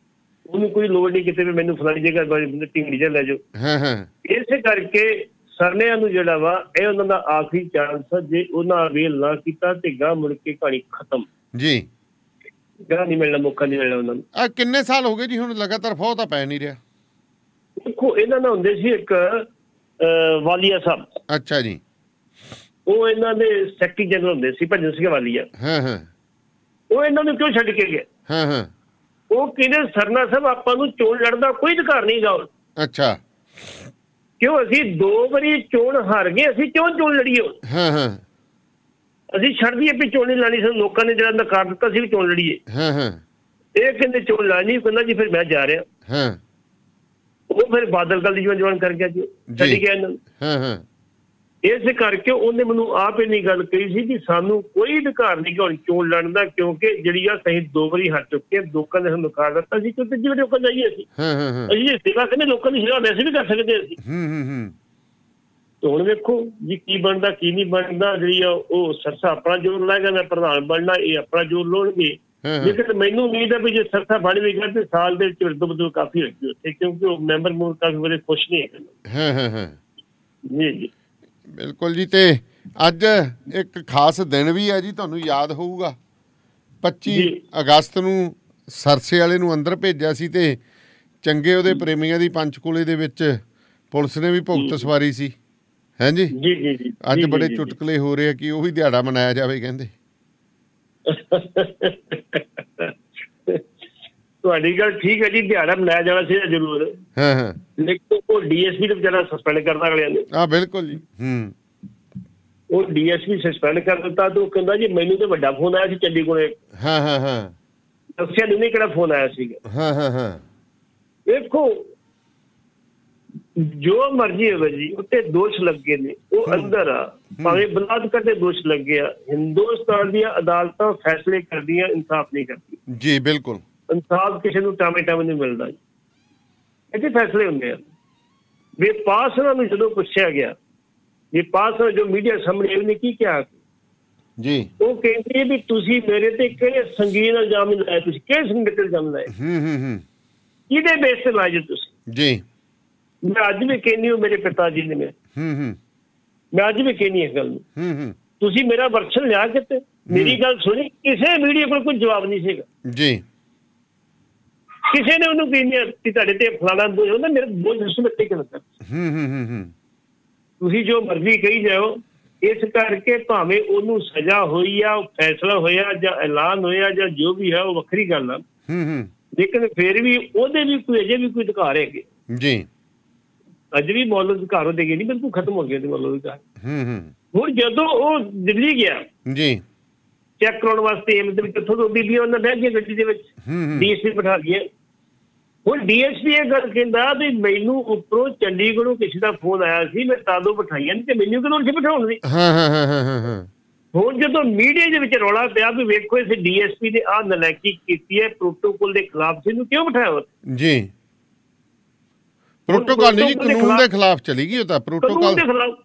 ਉਹਨੂੰ ਕੋਈ ਲੋੜ ਨਹੀਂ ਕਿਤੇ ਵੀ ਮੈਨੂੰ ਫਲਾਣੀ ਜਗ੍ਹਾ ਟੀਮ ਲੈ ਜਾਓ। ਹਾਂ ਹਾਂ ਇਸੇ ਕਰਕੇ ਸਰਨਿਆਂ ਨੂੰ ਜਿਹੜਾ ਵਾ ਇਹ ਉਹਨਾਂ ਦਾ ਆਖਰੀ ਚਾਂਸ ਆ। ਜੇ ਉਹਨਾਂ ਅਵੇਲ ਨਾ ਕੀਤਾ ਤੇ ਗਾਂ ਮੁੜ ਕੇ ਕਹਾਣੀ ਖਤਮ ਜੀ। ਗਾਂ ਨਹੀਂ ਮਿਲਣਾ, ਮੌਕਾ ਨਹੀਂ ਮਿਲਣਾ ਉਹਨਾਂ ਨੂੰ। ਆ ਕਿੰਨੇ ਸਾਲ ਹੋ ਗਏ ਜੀ ਹੁਣ ਲਗਾਤਾਰ ਫੌਹ ਤਾਂ ਪੈ ਨਹੀਂ ਰਿਹਾ? ਦੇਖੋ ਇਹਨਾਂ ਨਾਲ ਹੁੰਦੇ ਸੀ ਇੱਕ ਵਾਲੀਆ ਸਾਹਿਬ। ਅੱਛਾ ਜੀ। ਉਹ ਇਹਨਾਂ ਦੇ ਸੈਕਟਰੀ ਜਨਰਲ ਹੁੰਦੇ ਸੀ ਭਜਨ ਸਿੰਘ ਵਾਲੀਆ। ਹਾਂ ਹਾਂ ਉਹ ਇਹਨਾਂ ਨੂੰ ਕਿਉਂ ਛੱਡ ਕੇ ਗਏ? ਹਾਂ ਹਾਂ ਉਹ ਕਹਿੰਦੇ ਸਰਨਾ ਸਾਹਿਬ ਆਪਾਂ ਨੂੰ ਚੋਣ ਲੜਨ ਦਾ ਕੋਈ ਅਧਿਕਾਰ ਨਹੀਂ ਗਾ। ਅੱਛਾ ਕਿਉਂ? ਅਸੀਂ ਦੋ ਵਾਰੀ ਚੋਣ ਹਾਰ ਗਏ, ਅਸੀਂ ਕਿਉਂ ਚੋਣ ਲੜੀਏ? ਹਾਂ ਹਾਂ ਅਸੀਂ ਛੱਡ ਦਈਏ ਵੀ ਚੋਣ ਨਹੀਂ ਲੜਨੀ, ਸਾਨੂੰ ਲੋਕਾਂ ਨੇ ਜਿਹੜਾ ਨਕਾਰ ਦਿੱਤਾ ਸੀ ਵੀ ਚੋਣ ਲੜੀਏ। ਹਾਂ ਹਾਂ ਇਹ ਕਹਿੰਦੇ ਚੋਣ ਲੜਨੀ, ਕਹਿੰਦਾ ਜੀ ਫਿਰ ਮੈਂ ਜਾ ਰਿਹਾ। ਹਾਂ ਉਹ ਫਿਰ ਬਾਦਲ ਗੱਲ ਦੀ ਜਵਾਨ ਕਰ ਗਿਆ ਜੀ, ਛੱਡ ਗਿਆ ਇਹਨਾਂ ਨੂੰ। ਹਾਂ ਹਾਂ ਇਸੇ ਕਰਕੇ ਉਹਨੇ ਮੈਨੂੰ ਆਪ ਇੰਨੀ ਗੱਲ ਕਹੀ ਸੀ ਕਿ ਸਾਨੂੰ ਕੋਈ ਅਧਿਕਾਰ ਨਹੀਂ ਕਿ ਚੋਣ ਲੜਨ ਦਾ, ਕਿਉਂਕਿ ਜਿਹੜੀ ਆ ਅਸੀਂ ਦੋ ਵਾਰੀ ਹਾਰ ਚੁੱਕੇ, ਲੋਕਾਂ ਨੇ ਸਾਨੂੰ ਨਕਾਰ ਦਿੱਤਾ ਸੀ। ਕਿਉਂ ਤੀਜੀ ਵਾਰੀ ਲੋਕਾਂ ਜਾਈਏ ਅਸੀਂ ਅਸੀਂ ਜੇ ਸੇਵਾ ਕਹਿੰਦੇ ਲੋਕਾਂ ਦੀ ਸੇਵਾ ਵੈਸੇ ਵੀ ਕਰ ਸਕਦੇ ਅਸੀਂ। ਤੇ ਹੁਣ ਵੇਖੋ ਜੀ ਕੀ ਬਣਦਾ ਕੀ ਨਹੀਂ ਬਣਦਾ। ਜਿਹੜੀ ਆ ਉਹ ਸਰਸਾ ਆਪਣਾ ਜ਼ੋਰ ਲਾਏਗਾ, ਮੈਂ ਪ੍ਰਧਾਨ ਬਣਨਾ, ਇਹ ਆਪਣਾ ਜ਼ੋਰ ਲਾਉਣਗੇ। ਲੇਕਿਨ ਮੈਨੂੰ ਉਮੀਦ ਹੈ ਵੀ ਜੇ ਸਰਸਾ ਬਣ ਵੀ ਗਿਆ ਤੇ ਸਾਲ ਦੇ ਵਿੱਚ ਵਿਰਦ ਬਦਲ ਕਾਫੀ ਹੋਏਗੀ ਉੱਥੇ, ਕਿਉਂਕਿ ਉਹ ਮੈਂਬਰ ਮੂਲ ਕਾਫੀ ਬੜੇ ਖੁਸ਼ ਨਹੀਂ ਹੈਗੇ। ਜੀ ਜੀ ਬਿਲਕੁਲ ਜੀ। ਤੇ ਅੱਜ ਇੱਕ ਖਾਸ ਦਿਨ ਵੀ ਹੈ ਜੀ, ਤੁਹਾਨੂੰ ਯਾਦ ਹੋਊਗਾ ਪੱਚੀ ਅਗਸਤ ਨੂੰ ਸਰਸੇ ਵਾਲੇ ਨੂੰ ਅੰਦਰ ਭੇਜਿਆ ਸੀ ਤੇ ਚੰਗੇ ਉਹਦੇ ਪ੍ਰੇਮੀਆਂ ਦੀ ਪੰਚਕੂਲੇ ਦੇ ਵਿੱਚ ਪੁਲਿਸ ਨੇ ਵੀ ਭੁਗਤ ਸਵਾਰੀ ਸੀ। ਹੈ ਜੀ ਜੀ ਜੀ ਅੱਜ ਬੜੇ ਚੁਟਕਲੇ ਹੋ ਰਹੇ ਆ ਕਿ ਉਹ ਵੀ ਦਿਹਾੜਾ ਮਨਾਇਆ ਜਾਵੇ ਕਹਿੰਦੇ। ਤੁਹਾਡੀ ਗੱਲ ਠੀਕ ਹੈ ਜੀ, ਦਿਹਾੜਾ ਮਨਾਇਆ ਜਾਣਾ ਚਾਹੀਦਾ ਜ਼ਰੂਰ। ਹਾਂ ਹਾਂ ਲੇਕਿਨ ਉਹ ਡੀਐਸਪੀ ਨੂੰ ਵਿਚਾਰਾ ਸਸਪੈਂਡ ਕਰਤਾ ਅਗਲਿਆਂ ਨੇ। ਹਾਂ ਬਿਲਕੁਲ ਜੀ। ਹੂੰ ਉਹ ਡੀਐਸਪੀ ਸਸਪੈਂਡ ਕਰ ਦਿੱਤਾ ਤੇ ਉਹ ਕਹਿੰਦਾ ਜੀ ਮੈਨੂੰ ਤਾਂ ਵੱਡਾ ਫੋਨ ਆਇਆ ਸੀ ਚੰਡੀਗੜ੍ਹ। ਹਾਂ ਹਾਂ ਹਾਂ ਦੱਸਿਆ ਨਹੀਂ ਕਿਹੜਾ ਫੋਨ ਆਇਆ ਸੀਗਾ। ਹਾਂ ਹਾਂ ਹਾਂ ਵੇਖੋ ਜੋ ਮਰਜ਼ੀ ਹੋਵੇ ਜੀ, ਉੱਤੇ ਦੋਸ਼ ਲੱਗੇ ਨੇ, ਉਹ ਅੰਦਰ ਆ, ਭਾਵੇਂ ਬਲਾਤਕਾਰ ਦੇ ਦੋਸ਼ ਲੱਗੇ ਆ। ਹਿੰਦੁਸਤਾਨ ਦੀਆਂ ਅਦਾਲਤਾਂ ਫੈਸਲੇ ਕਰਦੀਆਂ, ਇਨਸਾਫ ਨਹੀਂ ਕਰਦੀਆਂ ਜੀ। ਬਿਲਕੁਲ ਇਨਸਾਫ ਕਿਸੇ ਨੂੰ ਟਾਵੇਂ ਟਾਵੇਂ ਨਹੀਂ ਮਿਲਦਾ ਜੀ, ਇੱਥੇ ਫੈਸਲੇ ਹੁੰਦੇ ਆ। ਵਿਪਾਸਨਾ ਨੂੰ ਜਦੋਂ ਪੁੱਛਿਆ ਗਿਆ, ਵਿਪਾਸਨਾ ਜੋ ਮੀਡੀਆ ਸਾਹਮਣੇ ਉਹਨੇ ਕੀ ਕਿਹਾ ਜੀ, ਉਹ ਕਹਿੰਦੀ ਵੀ ਤੁਸੀਂ ਮੇਰੇ ਤੇ ਕਿਹੜੇ ਸੰਗੀਨ ਇਲਜ਼ਾਮ ਲਾਏ, ਤੁਸੀਂ ਕਿਹੜੇ ਸੰਗੀਨ ਇਲਜ਼ਾਮ ਲਾਏ, ਕਿਹਦੇ ਬੇਸ ਤੇ ਲਾਏ ਤੁਸੀਂ ਜੀ। ਮੈਂ ਅੱਜ ਵੀ ਕਹਿੰਦੀ ਹਾਂ ਮੇਰੇ ਪਿਤਾ ਜੀ ਨੇ, ਮੈਂ ਮੈਂ ਅੱਜ ਵੀ ਕਹਿੰਦੀ ਇਸ ਗੱਲ ਨੂੰ, ਤੁਸੀਂ ਮੇਰਾ ਵਰਸ਼ਨ ਲਿਆ ਕਿਤੇ, ਮੇਰੀ ਗੱਲ ਸੁਣੀ, ਕਿਸੇ ਮੀਡੀਆ ਕੋਲ ਕੋਈ ਜਵਾਬ ਨਹੀਂ ਸੀਗਾ ਜੀ। ਕਿਸੇ ਨੇ ਉਹਨੂੰ ਕਹਿੰਦੀ ਤੁਹਾਡੇ ਤੇ ਫਲਾਣਾ ਦੋਸ਼ ਹੁੰਦਾ, ਮੇਰੇ ਦੋਸ਼ ਦੱਸੋ ਮੈਂ ਟਿਕ ਲੱਗਾ। ਤੁਸੀਂ ਜੋ ਮਰਜ਼ੀ ਕਹੀ ਜਾਓ, ਇਸ ਕਰਕੇ ਭਾਵੇਂ ਉਹਨੂੰ ਸਜ਼ਾ ਹੋਈ ਆ, ਫੈਸਲਾ ਹੋਇਆ ਜਾਂ ਐਲਾਨ ਹੋਇਆ ਜਾਂ ਜੋ ਵੀ ਹੈ ਉਹ ਵੱਖਰੀ ਗੱਲ ਆ, ਲੇਕਿਨ ਫਿਰ ਵੀ ਉਹਦੇ ਵੀ ਕੋਈ ਅਜੇ ਵੀ ਕੋਈ ਅਧਿਕਾਰ ਹੈਗੇ ਜੀ। ਅੱਜ ਵੀ ਮੌਲਵੀ ਅਧਿਕਾਰ ਉਹਦੇ ਗਏ ਨਹੀਂ, ਬਿਲਕੁਲ ਖਤਮ ਹੋ ਗਏ ਮੌਲਵੀ ਅਧਿਕਾਰ। ਹੁਣ ਜਦੋਂ ਉਹ ਦਿੱਲੀ ਗਿਆ ਜੀ ਚੈੱਕ ਕਰਾਉਣ ਵਾਸਤੇ, ਏਮਸ ਦੇ ਵਿੱਚ ਉੱਥੋਂ ਤੋਂ ਦਿੱਲੀ ਉਹਨਾਂ ਬਹਿ ਗਿਆ ਗੱਡੀ ਦੇ ਵਿੱਚ, ਡੀਐਸਪੀ ਬਿਠਾ ਗਿਆ। ਹੁਣ ਡੀਐਸਪੀ ਇਹ ਗੱਲ ਕਹਿੰਦਾ ਵੀ ਮੈਨੂੰ ਉੱਪਰੋਂ ਚੰਡੀਗੜ੍ਹੋਂ ਕਿਸੇ ਦਾ ਫੋਨ ਆਇਆ ਸੀ, ਮੈਂ ਤਾਦੋਂ ਬਿਠਾਈਆਂ ਨਹੀਂ ਤੇ ਮੈਨੂੰ ਕਿਉਂ ਉੱਥੇ ਬਿਠਾਉਣ ਦੀ। ਹੁਣ ਜਦੋਂ ਮੀਡੀਆ ਦੇ ਵਿੱਚ ਰੌਲਾ ਪਿਆ ਵੀ ਵੇਖੋ ਇਸ ਡੀਐਸਪੀ ਨੇ ਆਹ ਨਲਾਇਕੀ ਕੀਤੀ ਹੈ, ਪ੍ਰੋਟੋਕੋਲ ਦੇ ਖਿਲਾਫ ਸੀ, ਇਹਨੂੰ ਕਿਉਂ ਬਿਠਾਇਆ ਜੀ। ਪ੍ਰੋਟੋਕਾਲ ਨਹੀਂ, ਕਾਨੂੰਨ ਦੇ ਖਿਲਾਫ ਚਲੀ ਗਈ ਉਹ ਤਾਂ। ਪ੍ਰੋਟੋਕਾਲ ਦੇ ਖਿਲਾਫ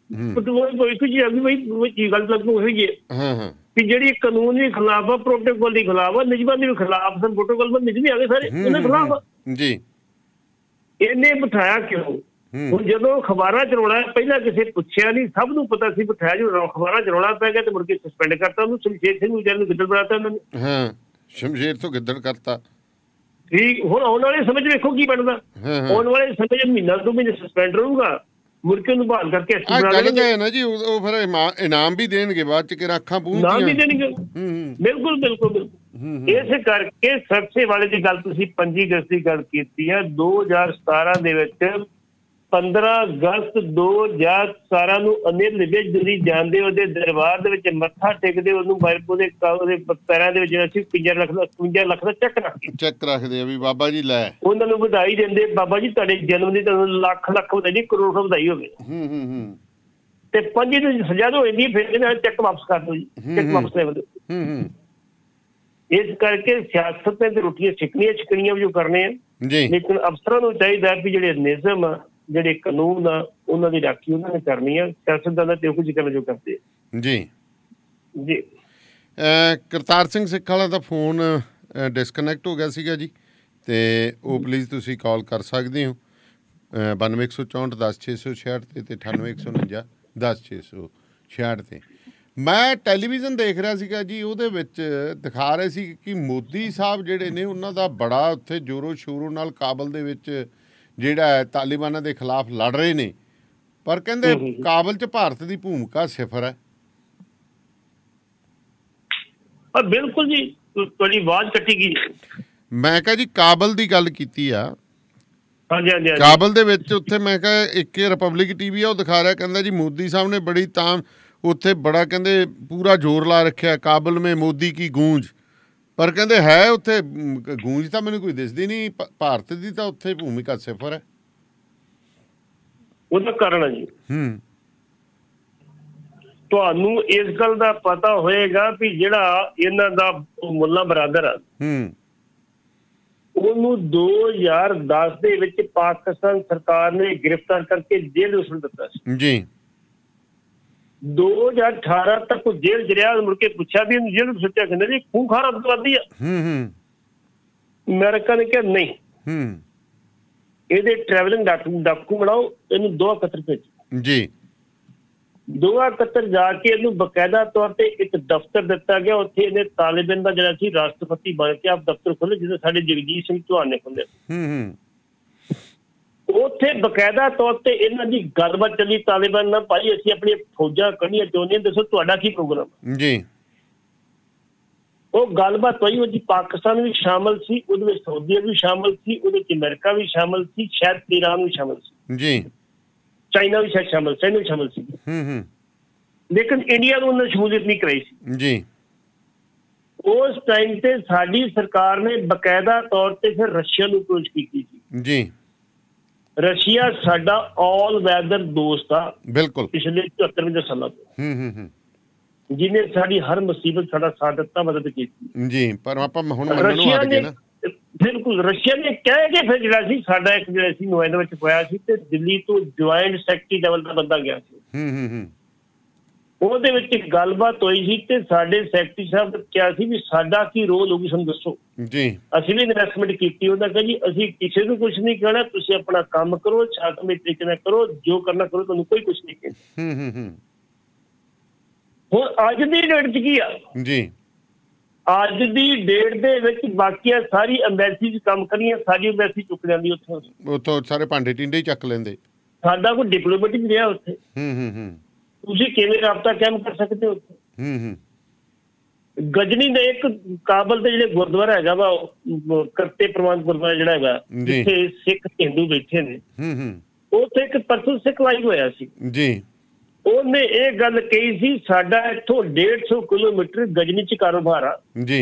ਜੀ ਗੱਲ ਲੱਗੂ ਹੋਈ ਹੈ ਕਿ ਜਿਹੜੀ ਕਾਨੂੰਨ ਦੇ ਖਿਲਾਫ ਆ, ਪ੍ਰੋਟੋਕਾਲ ਦੇ ਖਿਲਾਫ ਆ, ਨਿਯਮਾਂ ਦੇ ਖਿਲਾਫ ਸਨ। ਪ੍ਰੋਟੋਕਾਲ ਵਿੱਚ ਨਿਯਮ ਆ ਗਏ ਸਾਰੇ, ਉਹਨਾਂ ਖਿਲਾਫ ਆ ਜੀ। ਇਹਨੇ ਬਿਠਾਇਆ ਕਿਉਂ? ਹੁਣ ਜਦੋਂ ਅਖਬਾਰਾਂ ਚ ਰੌਲਾ, ਪਹਿਲਾਂ ਕਿਸੇ ਪੁੱਛਿਆ ਨਹੀਂ, ਸਭ ਨੂੰ ਪਤਾ ਸੀ ਬਿਠਾਇਆ। ਜੋ ਅਖਬਾਰਾਂ ਚ ਰੌਲਾ ਪੈ ਗਿਆ ਤੇ ਮੁੜ ਕੇ ਸਸਪੈਂਡ ਕਰਤਾ ਉਹਨੂੰ। ਸ਼ਮਸ਼ੇਰ ਸਿੰਘ ਨੂੰ ਨੂੰ ਗਿੱਦੜ ਬਣਾਤਾ ਉਹਨਾਂ ਨੇ। ਹਾਂ ਸ਼ਮਸ਼ੇਰ ਤੋਂ ਗਿੱਦੜ ਕਰਤਾ। ਠੀਕ, ਹੁਣ ਆਉਣ ਵਾਲੇ ਸਮੇਂ ਚ ਵੇਖੋ ਕੀ ਬਣਦਾ। ਆਉਣ ਵਾਲੇ ਸਮੇਂ ਚ ਮਹੀਨਾ ਦੋ ਮਹੀਨੇ ਸਸਪੈਂਡ ਰਹੂਗਾ, ਮੁੜ ਕੇ ਉਹਨੂੰ ਬਹਾਲ ਕਰਕੇ ਨਾ ਜੀ ਉਹ ਫਿਰ ਇਨਾਮ ਵੀ ਦੇਣਗੇ ਬਾਅਦ ਚ, ਕਿ ਅੱਖਾਂ ਪੂੰਝਦੀਆਂ ਇਨਾਮ ਵੀ ਦੇਣਗੇ। ਬਿਲਕੁਲ ਬਿਲਕੁਲ ਬਿਲਕੁਲ। ਇਸ ਕਰਕੇ ਸਰਸੇ ਵਾਲੇ ਦੀ ਗੱਲ ਤੁਸੀਂ ਪੰਜੀ ਅਗਸਤ ਦੀ ਗੱਲ ਕੀਤੀ ਹੈ। ਦੋ ਹਜ਼ਾਰ ਸਤਾਰਾਂ ਦੇ ਵਿੱਚ ਪੰਦਰਾਂ ਅਗਸਤ ਦੋ ਹਜ਼ਾਰ ਸਤਾਰਾਂ ਨੂੰ ਅਮਿਰ ਲਿਬੇ ਦਿੱਲੀ ਜਾਂਦੇ, ਉਹਦੇ ਦਰਬਾਰ ਦੇ ਵਿੱਚ ਮੱਥਾ ਟੇਕਦੇ, ਉਹਨੂੰ ਉਹਦੇ ਉਹਦੇ ਪੈਰਾਂ ਦੇ ਵਿੱਚ ਅਸੀਂ ਪੰਜਾਹ ਲੱਖ ਦਾ ਇਕਵੰਜਾ ਲੱਖ ਦਾ ਚੈੱਕ ਰੱਖਦੇ ਚੈੱਕ ਰੱਖਦੇ ਆ ਵੀ ਬਾਬਾ ਜੀ ਲੈ, ਉਹਨਾਂ ਨੂੰ ਵਧਾਈ ਦਿੰਦੇ, ਬਾਬਾ ਜੀ ਤੁਹਾਡੇ ਜਨਮ ਦੀ ਤੁਹਾਨੂੰ ਲੱਖ ਲੱਖ ਵਧਾਈ ਨਹੀਂ, ਕਰੋੜ ਵਧਾਈ ਹੋਵੇ। ਤੇ ਪੰਜੀ ਦੀ ਸਜ਼ਾ ਹੋ ਜਾਂਦੀ, ਫਿਰ ਚੈੱਕ ਵਾਪਸ ਕਰ ਦਿਓ ਜੀ, ਚੈੱਕ ਵਾਪਸ ਲੈ ਦਿਓ। ਇਸ ਕਰਕੇ ਸਿਆਸਤ ਨੇ ਤੇ ਰੋਟੀਆਂ ਛਿਕਣੀਆਂ ਛਿਕਣੀਆਂ ਜੋ ਕਰਨੇ ਆ, ਲੇਕਿਨ ਅਫਸਰਾਂ ਨੂੰ ਚਾਹੀਦਾ ਵੀ ਜਿਹੜੇ ਨਿਯਮ ਆ, ਜਿਹੜੇ ਕਾਨੂੰਨ ਆ, ਉਹਨਾਂ ਦੀ ਰਾਖੀ ਉਹਨਾਂ ਨੇ ਕਰਨੀ ਆ। ਸਿਆਸਤਦਾਨਾਂ ਤੇ ਕੁਝ ਕਰਨਾ ਜੋ ਕਰਦੇ ਜੀ ਜੀ। ਕਰਤਾਰ ਸਿੰਘ ਸਿੱਖ ਵਾਲਾ ਦਾ ਫੋਨ ਡਿਸਕਨੈਕਟ ਹੋ ਗਿਆ ਸੀਗਾ ਜੀ, ਤੇ ਉਹ ਪਲੀਜ਼ ਤੁਸੀਂ ਕਾਲ ਕਰ ਸਕਦੇ ਹੋ ਬਾਨਵੇਂ ਇੱਕ ਸੌ ਚੌਂਹਠ ਦਸ ਛੇ ਸੌ ਛਿਆਹਠ 'ਤੇ ਅਤੇ ਅਠਾਨਵੇਂ ਇੱਕ ਸੌ ਉਣੰਜਾ ਦਸ ਛੇ ਸੌ ਛਿਆਹਠ 'ਤੇ। ਮੈਂ ਟੈਲੀਵਿਜ਼ਨ ਦੇਖ ਰਿਹਾ ਸੀਗਾ ਜੀ, ਉਹਦੇ ਵਿੱਚ ਦਿਖਾ ਰਹੇ ਸੀ ਕਿ ਮੋਦੀ ਸਾਹਿਬ ਜਿਹੜੇ ਨੇ ਉਹਨਾਂ ਦਾ ਬੜਾ ਉੱਥੇ ਜ਼ੋਰੋ ਸ਼ੋਰੋ ਨਾਲ ਕਾਬਲ ਦੇ ਵਿੱਚ ਜਿਹੜਾ ਹੈ ਤਾਲਿਬਾਨਾਂ ਦੇ ਖਿਲਾਫ ਲੜ ਰਹੇ ਨੇ, ਪਰ ਕਹਿੰਦੇ ਕਾਬਲ 'ਚ ਭਾਰਤ ਦੀ ਭੂਮਿਕਾ ਸਿਫਰ ਹੈ। ਬਿਲਕੁਲ ਜੀ, ਤੁਹਾਡੀ ਆਵਾਜ਼ ਕੱਟੀ ਗਈ। ਮੈਂ ਕਿਹਾ ਜੀ ਕਾਬਲ ਦੀ ਗੱਲ ਕੀਤੀ ਆ। ਹਾਂਜੀ ਹਾਂਜੀ ਕਾਬਲ ਦੇ ਵਿੱਚ ਉੱਥੇ ਮੈਂ ਕਿਹਾ ਇੱਕ ਰਿਪਬਲਿਕ ਟੀਵੀ ਆ, ਉਹ ਦਿਖਾ ਰਿਹਾ, ਕਹਿੰਦਾ ਜੀ ਮੋਦੀ ਸਾਹਿਬ ਨੇ ਬੜੀ ਤਾਂ ਉੱਥੇ ਬੜਾ ਕਹਿੰਦੇ ਪੂਰਾ ਜ਼ੋਰ ਲਾ ਰੱਖਿਆ ਕਾਬਲ ਮੇ ਮੋਦੀ ਕੀ ਗੂੰਜ, ਪਰ ਕਹਿੰਦੇ ਹੈ ਉੱਥੇ ਗੂੰਜ ਤਾਂ ਮੈਨੂੰ ਕੋਈ ਦਿਸਦੀ ਨਹੀਂ, ਭਾਰਤ ਦੀ ਤਾਂ ਉੱਥੇ ਭੂਮਿਕਾ ਸਿਫਰ ਹੈ। ਉਹਦਾ ਕਾਰਨ ਹੈ ਜੀ, ਹੂੰ ਤੁਹਾਨੂੰ ਇਸ ਗੱਲ ਦਾ ਪਤਾ ਹੋਏਗਾ ਵੀ ਜਿਹੜਾ ਇਹਨਾਂ ਦਾ ਮੁੱਲਾ ਬਰਾਦਰ ਆ, ਹੂੰ ਉਹਨੂੰ ਦੋ ਹਜ਼ਾਰ ਦਸ ਦੇ ਵਿੱਚ ਪਾਕਿਸਤਾਨ ਸਰਕਾਰ ਨੇ ਗ੍ਰਿਫਤਾਰ ਕਰਕੇ ਜੇਲ੍ਹ ਵਿੱਚ ਦਿੱਤਾ ਸੀ ਜੀ। ਦੋ ਹਜ਼ਾਰ ਅਠਾਰਾਂ ਤੱਕ ਉਹ ਜੇਲ੍ਹ ਚ ਰਿਹਾ। ਮੁੜ ਕੇ ਪੁੱਛਿਆ ਵੀ ਇਹਨੂੰ ਜੇਲ੍ਹ ਸੋਚਿਆ, ਕਹਿੰਦੇ ਜੀ ਖੂੰਖਾਰ ਅੱਤਵਾਦੀ ਆ। ਹੂੰ ਹੂੰ ਅਮਰੀਕਾ ਨੇ ਕਿਹਾ ਨਹੀਂ, ਹੂੰ ਇਹਦੇ ਟਰੈਵਲਿੰਗ ਡਾਕੂ ਡਾਕੂ ਬਣਾਓ, ਇਹਨੂੰ ਦੋਹਾ ਕਤਰ ਭੇਜੋ ਜੀ। ਦੋਹਾ ਕਤਰ ਜਾ ਕੇ ਇਹਨੂੰ ਬਕਾਇਦਾ ਤੌਰ ਤੇ ਇੱਕ ਦਫ਼ਤਰ ਦਿੱਤਾ ਗਿਆ। ਉੱਥੇ ਇਹਨੇ ਤਾਲਿਬਾਨ ਦਾ ਜਿਹੜਾ ਸੀ ਰਾਸ਼ਟਰਪਤੀ ਬਣ ਕੇ ਆਪ ਦਫ਼ਤਰ ਖੋਲ੍ਹੇ, ਜਿਹਦੇ ਸਾਡੇ ਜਗਜੀਤ ਸਿੰਘ ਚੌਹਾਨ ਨੇ ਖੋਲ੍ਹੇ। ਹੂੰ ਹੂੰ ਉੱਥੇ ਬਕਾਇਦਾ ਤੌਰ ਤੇ ਇਹਨਾਂ ਦੀ ਗੱਲਬਾਤ ਚੱਲੀ ਤਾਲਿਬਾਨ ਨਾਲ, ਭਾਈ ਅਸੀਂ ਆਪਣੀਆਂ ਫੌਜਾਂ ਕੱਢਣੀਆਂ ਚਾਹੁੰਦੇ ਹਾਂ, ਦੱਸੋ ਤੁਹਾਡਾ ਕੀ ਪ੍ਰੋਗਰਾਮ ਜੀ। ਉਹ ਗੱਲਬਾਤ ਹੋਈ, ਉਹਦੀ ਪਾਕਿਸਤਾਨ ਵੀ ਸ਼ਾਮਲ ਸੀ, ਉਹਦੇ ਵਿੱਚ ਸਾਊਦੀ ਵੀ ਸ਼ਾਮਲ ਸੀ, ਉਹਦੇ ਚ ਅਮਰੀਕਾ ਵੀ ਸ਼ਾਮਲ ਸੀ, ਸ਼ਾਇਦ ਈਰਾਨ ਵੀ ਸ਼ਾਮਲ ਸੀ ਜੀ, ਚਾਈਨਾ ਵੀ ਸ਼ਾਇਦ ਸ਼ਾਮਲ ਚਾਈਨਾ ਵੀ ਸ਼ਾਮਲ ਸੀ। ਹੂੰ ਹੂੰ ਲੇਕਿਨ ਇੰਡੀਆ ਨੂੰ ਉਹਨਾਂ ਸ਼ਮੂਲੀਅਤ ਨਹੀਂ ਕਰਾਈ ਸੀ ਜੀ। ਉਸ ਟਾਈਮ ਤੇ ਸਾਡੀ ਸਰਕਾਰ ਨੇ ਬਕਾਇਦਾ ਤੌਰ ਤੇ ਫਿਰ ਰਸ਼ੀਆ ਨੂੰ ਅਪਰੋਚ ਕੀਤੀ ਸੀ ਜੀ। ਰਸ਼ੀਆ ਸਾਡਾ ਆਲ ਵੈਦਰ ਦੋਸਤ ਆ ਬਿਲਕੁਲ ਪਿਛਲੇ ਚੁਹੱਤਰ ਸਾਲਾਂ ਤੋਂ, ਹੂੰ ਹੂੰ ਹੂੰ ਜਿਹਨੇ ਸਾਡੀ ਹਰ ਮੁਸੀਬਤ ਸਾਡਾ ਸਾਥ ਦਿੱਤਾ, ਮਦਦ ਕੀਤੀ ਜੀ। ਪਰ ਆਪਾਂ ਹੁਣ ਮੰਨਣ ਨੂੰ ਹਟ ਗਏ ਨਾ। ਬਿਲਕੁਲ ਰਸ਼ੀਆ ਨੇ ਕਹਿ ਕੇ ਫਿਰ ਜਿਹੜਾ ਸੀ ਸਾਡਾ ਇੱਕ ਜਿਹੜਾ ਸੀ ਨੁਮਾਇੰਦਾ ਵਿੱਚ ਹੋਇਆ ਸੀ ਤੇ ਦਿੱਲੀ ਤੋਂ ਜੁਆਇੰਟ ਸੈਕਟਰੀ ਲੈਵਲ ਦਾ ਬੰਦਾ ਗਿਆ ਸੀ। ਹੂੰ ਹੂੰ ਹੂੰ ਉਹਦੇ ਵਿੱਚ ਇੱਕ ਗੱਲਬਾਤ ਹੋਈ ਸੀ ਤੇ ਸਾਡੇ ਸੈਕਟਰੀ ਸਾਹਿਬ ਨੇ ਕਿਹਾ ਸੀ ਵੀ ਸਾਡਾ ਕੀ ਰੋਲ ਹੋਊਗੀ ਸਾਨੂੰ ਦੱਸੋ ਜੀ। ਅਸੀਂ ਵੀ ਇਨਵੈਸਟਮੈਂਟ ਕੀਤੀ। ਉਹਦਾ ਕਿਹਾ ਜੀ ਅਸੀਂ ਕਿਸੇ ਨੂੰ ਕੁਛ ਨਹੀਂ ਕਹਿਣਾ, ਤੁਸੀਂ ਆਪਣਾ ਕੰਮ ਕਰੋ, ਸ਼ਾਂਤਮਈ ਤਰੀਕੇ ਨਾਲ ਕਰੋ, ਜੋ ਕਰਨਾ ਕਰੋ, ਤੁਹਾਨੂੰ ਕੋਈ ਕੁਛ ਨਹੀਂ ਕਹਿਣਾ। ਹੂੰ ਹੂੰ ਹੂੰ ਹੁਣ ਅੱਜ ਦੀ ਡੇਟ 'ਚ ਕੀ ਆ ਜੀ, ਅੱਜ ਦੀ ਡੇਟ ਦੇ ਵਿੱਚ ਬਾਕੀਆਂ ਸਾਰੀ ਐਮਬੈਸੀ 'ਚ ਕੰਮ ਕਰੀਆਂ, ਸਾਰੀ ਐਮਬੈਸੀ ਚੁੱਕ ਜਾਂਦੀ ਉੱਥੋਂ, ਉੱਥੋਂ ਸਾਰੇ ਭਾਂਡੇ ਟਿੰਡੇ ਹੀ ਚੱਕ ਲੈਂਦੇ। ਸਾਡਾ ਕੋਈ ਡਿਪਲੋਮੈਟਿਕ ਰਿਹਾ ਉੱਥੇ। ਹੂੰ ਹੂੰ ਹੂੰ ਤੁਸੀਂ ਕਿਵੇਂ ਰਾਬਤਾ ਕਾਇਮ ਕਰ ਸਕਦੇ ਹੋ ਉੱਥੇ? ਹੂੰ ਹੂੰ ਗਜਨੀ ਦੇ ਇੱਕ ਕਾਬਲ ਦੇ ਜਿਹੜੇ ਗੁਰਦੁਆਰਾ ਹੈਗਾ ਵਾ, ਕਰਤੇ ਪ੍ਰਵਾਨ ਗੁਰਦੁਆਰਾ ਜਿਹੜਾ ਹੈਗਾ, ਜਿੱਥੇ ਸਿੱਖ ਹਿੰਦੂ ਬੈਠੇ ਨੇ, ਹੂੰ ਹੂੰ ਉੱਥੇ ਇੱਕ ਪਰਸਨ ਸਿੱਖ ਲਾਈਵ ਹੋਇਆ ਸੀ ਜੀ। ਉਹਨੇ ਇਹ ਗੱਲ ਕਹੀ ਸੀ ਸਾਡਾ ਇੱਥੋਂ ਡੇਢ ਸੌ ਕਿਲੋਮੀਟਰ ਗਜਨੀ 'ਚ ਕਾਰੋਬਾਰ ਆ ਜੀ।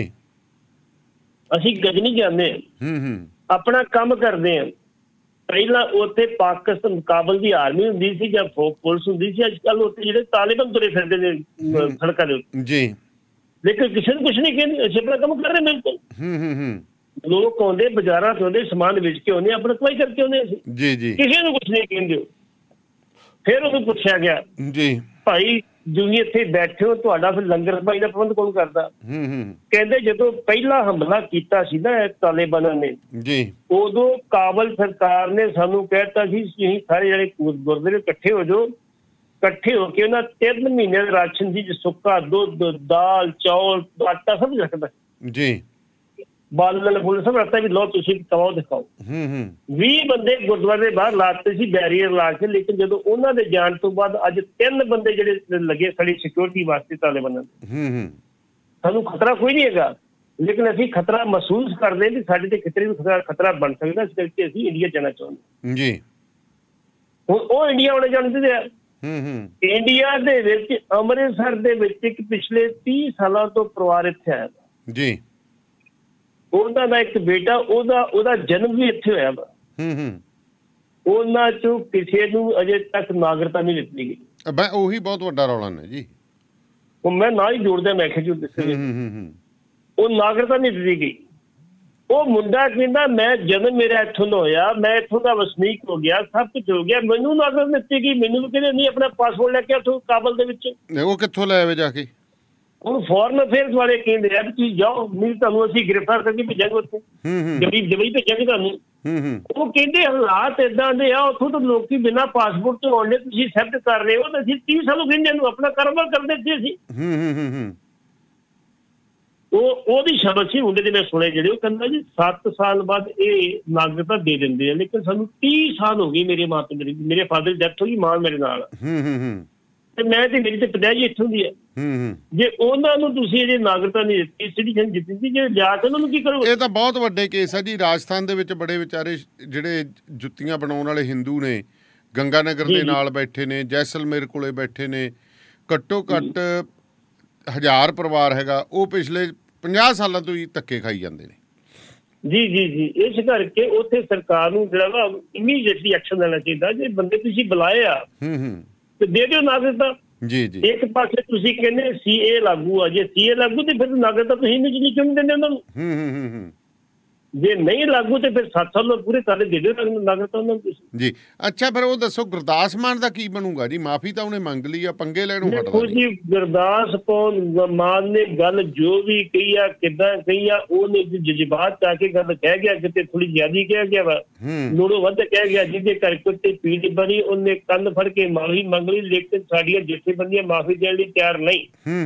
ਅਸੀਂ ਗਜਨੀ ਜਾਂਦੇ ਹਾਂ, ਹੂੰ ਹੂੰ ਆਪਣਾ ਕੰਮ ਕਰਦੇ ਹਾਂ। ਪਹਿਲਾਂ ਉੱਥੇ ਪਾਕਿਸਤਾਨ ਕਾਬਲ ਦੀ ਆਰਮੀ ਹੁੰਦੀ ਸੀ ਜਾਂ ਪੁਲਿਸ ਹੁੰਦੀ ਸੀ, ਅੱਜ ਕੱਲ੍ਹ ਉੱਥੇ ਜਿਹੜੇ ਤਾਲਿਬਾਨ ਤੁਰੇ ਫਿਰਦੇ ਨੇ ਸੜਕਾਂ ਦੇ ਉੱਤੇ ਜੀ। ਲੇਕਿਨ ਕਿਸੇ ਨੂੰ ਕੁਛ ਨਹੀਂ ਕਹਿੰਦੇ, ਅਸੀਂ ਆਪਣਾ ਕੰਮ ਕਰ ਰਹੇ ਬਿਲਕੁਲ। ਹੂੰ ਹੂੰ ਹੂੰ ਲੋਕ ਆਉਂਦੇ ਬਾਜ਼ਾਰਾਂ 'ਚ ਆਉਂਦੇ, ਸਮਾਨ ਵੇਚ ਕੇ ਆਉਂਦੇ, ਆਪਣਾ ਕਮਾਈ ਕਰਕੇ ਆਉਂਦੇ ਅਸੀਂ ਜੀ ਜੀ। ਕਿਸੇ ਨੂੰ ਕੁਛ ਨਹੀਂ ਕਹਿੰਦੇ। ਫਿਰ ਉਹਨੂੰ ਪੁੱਛਿਆ ਗਿਆ ਜੀ ਭਾਈ ਤੁਸੀਂ ਇੱਥੇ ਬੈਠੇ ਹੋ, ਤੁਹਾਡਾ ਫਿਰ ਲੰਗਰ ਪਾਣੀ ਦਾ ਪ੍ਰਬੰਧ ਕੌਣ ਕਰਦਾ? ਹੂੰ ਹੂੰ ਕਹਿੰਦੇ ਜਦੋਂ ਪਹਿਲਾ ਹਮਲਾ ਕੀਤਾ ਸੀ ਨਾ ਤਾਲਿਬਾਨਾਂ ਨੇ ਜੀ, ਉਦੋਂ ਕਾਬਲ ਸਰਕਾਰ ਨੇ ਸਾਨੂੰ ਕਹਿਤਾ ਸੀ ਤੁਸੀਂ ਸਾਰੇ ਜਿਹੜੇ ਗੁਰਦੁਆਰੇ ਇਕੱਠੇ ਹੋ ਜਾਓ, ਇਕੱਠੇ ਹੋ ਕੇ ਉਹਨਾਂ ਤਿੰਨ ਮਹੀਨੇ ਦਾ ਰਾਸ਼ਨ ਸੀ, ਸੁੱਕਾ ਦੁੱਧ, ਦਾਲ, ਚੌਲ, ਆਟਾ ਸਭ ਰੱਖਦਾ ਜੀ, ਬਾਲਣ ਫੁੱਲ ਸਭ ਰੱਖਦਾ ਵੀ ਲਓ ਤੁਸੀਂ ਕਮਾਓ ਦਿਖਾਓ। ਹੂੰ ਹੂੰ ਵੀਹ ਬੰਦੇ ਗੁਰਦੁਆਰੇ ਦੇ ਬਾਹਰ ਲਾਤੇ ਸੀ ਬੈਰੀਅਰ ਲਾ ਕੇ, ਲੇਕਿਨ ਜਦੋਂ ਉਹਨਾਂ ਦੇ ਜਾਣ ਤੋਂ ਬਾਅਦ ਅੱਜ ਤਿੰਨ ਬੰਦੇ ਜਿਹੜੇ ਲੱਗੇ ਸਾਡੀ ਸਿਕਿਉਰਿਟੀ ਵਾਸਤੇ ਤਾਲਿਬਾਨਾਂ ਦੇ। ਹੂੰ ਹੂੰ ਸਾਨੂੰ ਖਤਰਾ ਕੋਈ ਨਹੀਂ ਹੈਗਾ, ਲੇਕਿਨ ਅਸੀਂ ਖਤਰਾ ਮਹਿਸੂਸ ਕਰਦੇ ਵੀ ਸਾਡੇ ਤੇ ਕਿਤੇ ਵੀ ਖਤਰਾ ਖਤਰਾ ਬਣ ਸਕਦਾ, ਇਸ ਕਰਕੇ ਅਸੀਂ ਇੰਡੀਆ ਜਾਣਾ ਚਾਹੁੰਦੇ ਜੀ। ਹੁਣ ਉਹ ਇੰਡੀਆ ਆਉਣੇ ਜਾਣਦੇ ਆ। ਹੂੰ ਹੂੰ ਇੰਡੀਆ ਦੇ ਵਿੱਚ ਅੰਮ੍ਰਿਤਸਰ ਦੇ ਵਿੱਚ ਇੱਕ ਪਿਛਲੇ ਤੀਹ ਸਾਲਾਂ ਤੋਂ ਪਰਿਵਾਰ ਇੱਥੇ ਆਇਆ ਜੀ। ਉਹਨਾਂ ਦਾ ਇੱਕ ਬੇਟਾ, ਉਹਦਾ ਉਹਦਾ ਜਨਮ ਵੀ ਇੱਥੇ ਹੋਇਆ ਵਾ। ਹੂੰ ਹੂੰ ਉਹਨਾਂ ਚੋਂ ਕਿਸੇ ਨੂੰ ਅਜੇ ਤੱਕ ਨਾਗਰਿਕਤਾ ਨਹੀਂ ਦਿੱਤੀ ਗਈ। ਮੈਂ ਉਹੀ ਬਹੁਤ ਵੱਡਾ ਰੌਲਾ ਨੇ ਜੀ। ਉਹ ਮੈਂ ਨਾ ਹੀ ਜੋੜਦਾ, ਮੈਂ ਕਿਹਾ ਜੀ ਉਹ ਨਾਗਰਿਕਤਾ ਨਹੀਂ ਦਿੱਤੀ ਗਈ। ਉਹ ਮੁੰਡਾ ਕਹਿੰਦਾ ਮੈਂ ਜਨਮ ਮੇਰਾ ਇੱਥੋਂ ਦਾ ਹੋਇਆ, ਮੈਂ ਇੱਥੋਂ ਦਾ ਵਸਨੀਕ ਹੋ ਗਿਆ, ਸਭ ਕੁਝ ਹੋ ਗਿਆ, ਮੈਨੂੰ ਨਾਗਰਿਕਤਾ ਦਿੱਤੀ ਗਈ। ਮੈਨੂੰ ਵੀ ਕਹਿੰਦੇ ਨਹੀਂ, ਆਪਣਾ ਪਾਸਪੋਰਟ ਲੈ ਕੇ ਉੱਥੋਂ ਕਾਬਲ ਦੇ ਵਿੱਚ। ਉਹ ਕਿੱਥੋਂ ਲੈ ਆਵੇ ਜਾ ਕੇ? ਹੁਣ ਫੋਰਨ ਅਫੇਅਰਸ ਵਾਲੇ ਕਹਿੰਦੇ ਆ ਵੀ ਤੁਸੀਂ ਜਾਓ, ਨਹੀਂ ਤੁਹਾਨੂੰ ਅਸੀਂ ਗ੍ਰਿਫਤਾਰ ਕਰਕੇ ਭੇਜਾਂਗੇ ਉੱਥੇ, ਜਬੀ ਜਬਈ ਭੇਜਾਂਗੇ ਤੁਹਾਨੂੰ। ਉਹ ਕਹਿੰਦੇ ਹਾਲਾਤ ਏਦਾਂ ਦੇ ਆ, ਉੱਥੋਂ ਤਾਂ ਲੋਕੀ ਬਿਨਾਂ ਪਾਸਪੋਰਟ ਤੋਂ ਆਉਣੇ, ਤੁਸੀਂ ਐਕਸੈਪਟ ਕਰ ਰਹੇ ਹੋ ਤਾਂ ਅਸੀਂ ਤੀਹ ਸਾਲ ਹੋ ਗਏ ਇਹਨੂੰ ਆਪਣਾ ਕਾਰੋਬਾਰ ਕਰਦੇ ਸੀ ਅਸੀਂ। ਉਹ ਉਹਦੀ ਸ਼ਬਦ ਸੀ ਮੁੰਡੇ ਦੇ ਮੈਂ ਸੁਣੇ ਜਿਹੜੇ, ਉਹ ਕਹਿੰਦਾ ਜੀ ਸੱਤ ਸਾਲ ਬਾਅਦ ਇਹ ਨਾਗਰਿਕਤਾ ਦੇ ਦਿੰਦੇ ਆ, ਲੇਕਿਨ ਸਾਨੂੰ ਤੀਹ ਸਾਲ ਹੋ ਗਏ ਮੇਰੇ ਮਾਂ ਪਿਓ ਮੇਰੇ ਮੇਰੇ ਫਾਦਰ ਦੀ ਡੈਥ ਹੋ ਗਈ, ਮਾਂ ਮੇਰੇ ਨਾਲ ਤੇ ਮੈਂ ਤੇ ਮੇਰੀ ਤੇ ਪੜਾਈ ਇੱਥੋਂ ਦੀ ਹੈ। ਜੇ ਉਹਨਾਂ ਨੂੰ ਤੁਸੀਂ ਇਹਦੀ ਨਾਗਰਿਕਤਾ ਨਹੀਂ ਦਿੱਤੀ, ਸਿਟੀਜ਼ਨ ਦਿੱਤੀ, ਜੇ ਲਿਆ ਕੇ ਉਹਨਾਂ ਨੂੰ ਕੀ ਕਰੋਗੇ? ਇਹ ਤਾਂ ਬਹੁਤ ਵੱਡੇ ਕੇਸ ਹੈ ਜੀ। ਰਾਜਸਥਾਨ ਦੇ ਵਿੱਚ ਬੜੇ ਵਿਚਾਰੇ ਜਿਹੜੇ ਜੁੱਤੀਆਂ ਬਣਾਉਣ ਵਾਲੇ ਹਿੰਦੂ ਨੇ, ਗੰਗਾ ਨਗਰ ਦੇ ਨਾਲ ਬੈਠੇ ਨੇ, ਜੈਸਲਮੇਰ ਕੋਲੇ ਬੈਠੇ ਨੇ, ਘੱਟੋ ਘੱਟ ਹਜ਼ਾਰ ਪਰਿਵਾਰ ਹੈਗਾ, ਉਹ ਪਿਛਲੇ ਪੰਜਾਹ ਸਾਲਾਂ ਤੋਂ ਹੀ ਧੱਕੇ ਖਾਈ ਜਾਂਦੇ ਨੇ। ਜੀ ਜੀ ਜੀ ਇਸ ਕਰਕੇ ਉੱਥੇ ਸਰਕਾਰ ਨੂੰ ਜਿਹੜਾ ਵਾ ਇਮੀਡੀਏਟਲੀ ਐਕਸ਼ਨ ਲੈਣਾ ਚਾਹੀਦਾ। ਜੇ ਬੰਦੇ ਤੁਸੀਂ ਬੁਲਾਏ ਆ ਤੇ ਦੇ ਦਿਓ ਨਾਗਰਿਕਤਾ। ਜੀ ਜੀ ਇੱਕ ਪਾਸੇ ਤੁਸੀਂ ਕਹਿੰਦੇ ਸੀ ਏ ਲਾਗੂ ਆ, ਜੇ ਸੀ ਏ ਲਾਗੂ ਤੇ ਫਿਰ ਨਾਗਰਿਕਤਾ ਤੁਸੀਂ ਇਮੀਡੀਏਟਲੀ ਕਿਉਂ ਦਿੰਦੇ ਉਹਨਾਂ ਨੂੰ? ਹੂੰ ਹੂੰ ਹੂੰ ਜੇ ਨਹੀਂ ਲਾਗੂ ਤੇ ਫਿਰ ਸੱਤ ਸਾਲ ਪੂਰੇ ਕਰ ਦੇ ਦਿਓ ਨਾਗਰਿਕਤਾ ਉਹਨਾਂ ਨੂੰ ਜੀ। ਅੱਛਾ ਫਿਰ ਉਹ ਦੱਸੋ ਗੁਰਦਾਸ ਮਾਨ ਦਾ ਕੀ ਬਣੂਗਾ ਜੀ? ਮਾਫੀ ਤਾਂ ਉਹਨੇ ਮੰਗ ਲਈ ਆ, ਪੰਗੇ ਲੈਣੋਂ ਹਟਦਾ ਜੀ। ਗੁਰਦਾਸ ਮਾਨ ਨੇ ਗੱਲ ਜੋ ਵੀ ਕਹੀ ਆ, ਕਿੱਦਾਂ ਕਹੀ ਆ, ਉਹਨੇ ਜਜ਼ਬਾਤ ਆ ਕੇ ਗੱਲ ਕਹਿ ਗਿਆ, ਕਿਤੇ ਥੋੜੀ ਜ਼ਿਆਦਾ ਕਹਿ ਗਿਆ ਵਾ, ਲੋੜੋਂ ਵੱਧ ਕਹਿ ਗਿਆ, ਜਿਹਦੇ ਕਰਕੇ ਤੇ ਪੀੜ ਬਣੀ, ਉਹਨੇ ਕੰਨ ਫੜ ਕੇ ਮਾਫੀ ਮੰਗ ਲਈ, ਲੇਕਿਨ ਸਾਡੀਆਂ ਜਥੇਬੰਦੀਆਂ ਮਾਫੀ ਦੇਣ ਲਈ ਤਿਆਰ ਨਹੀਂ।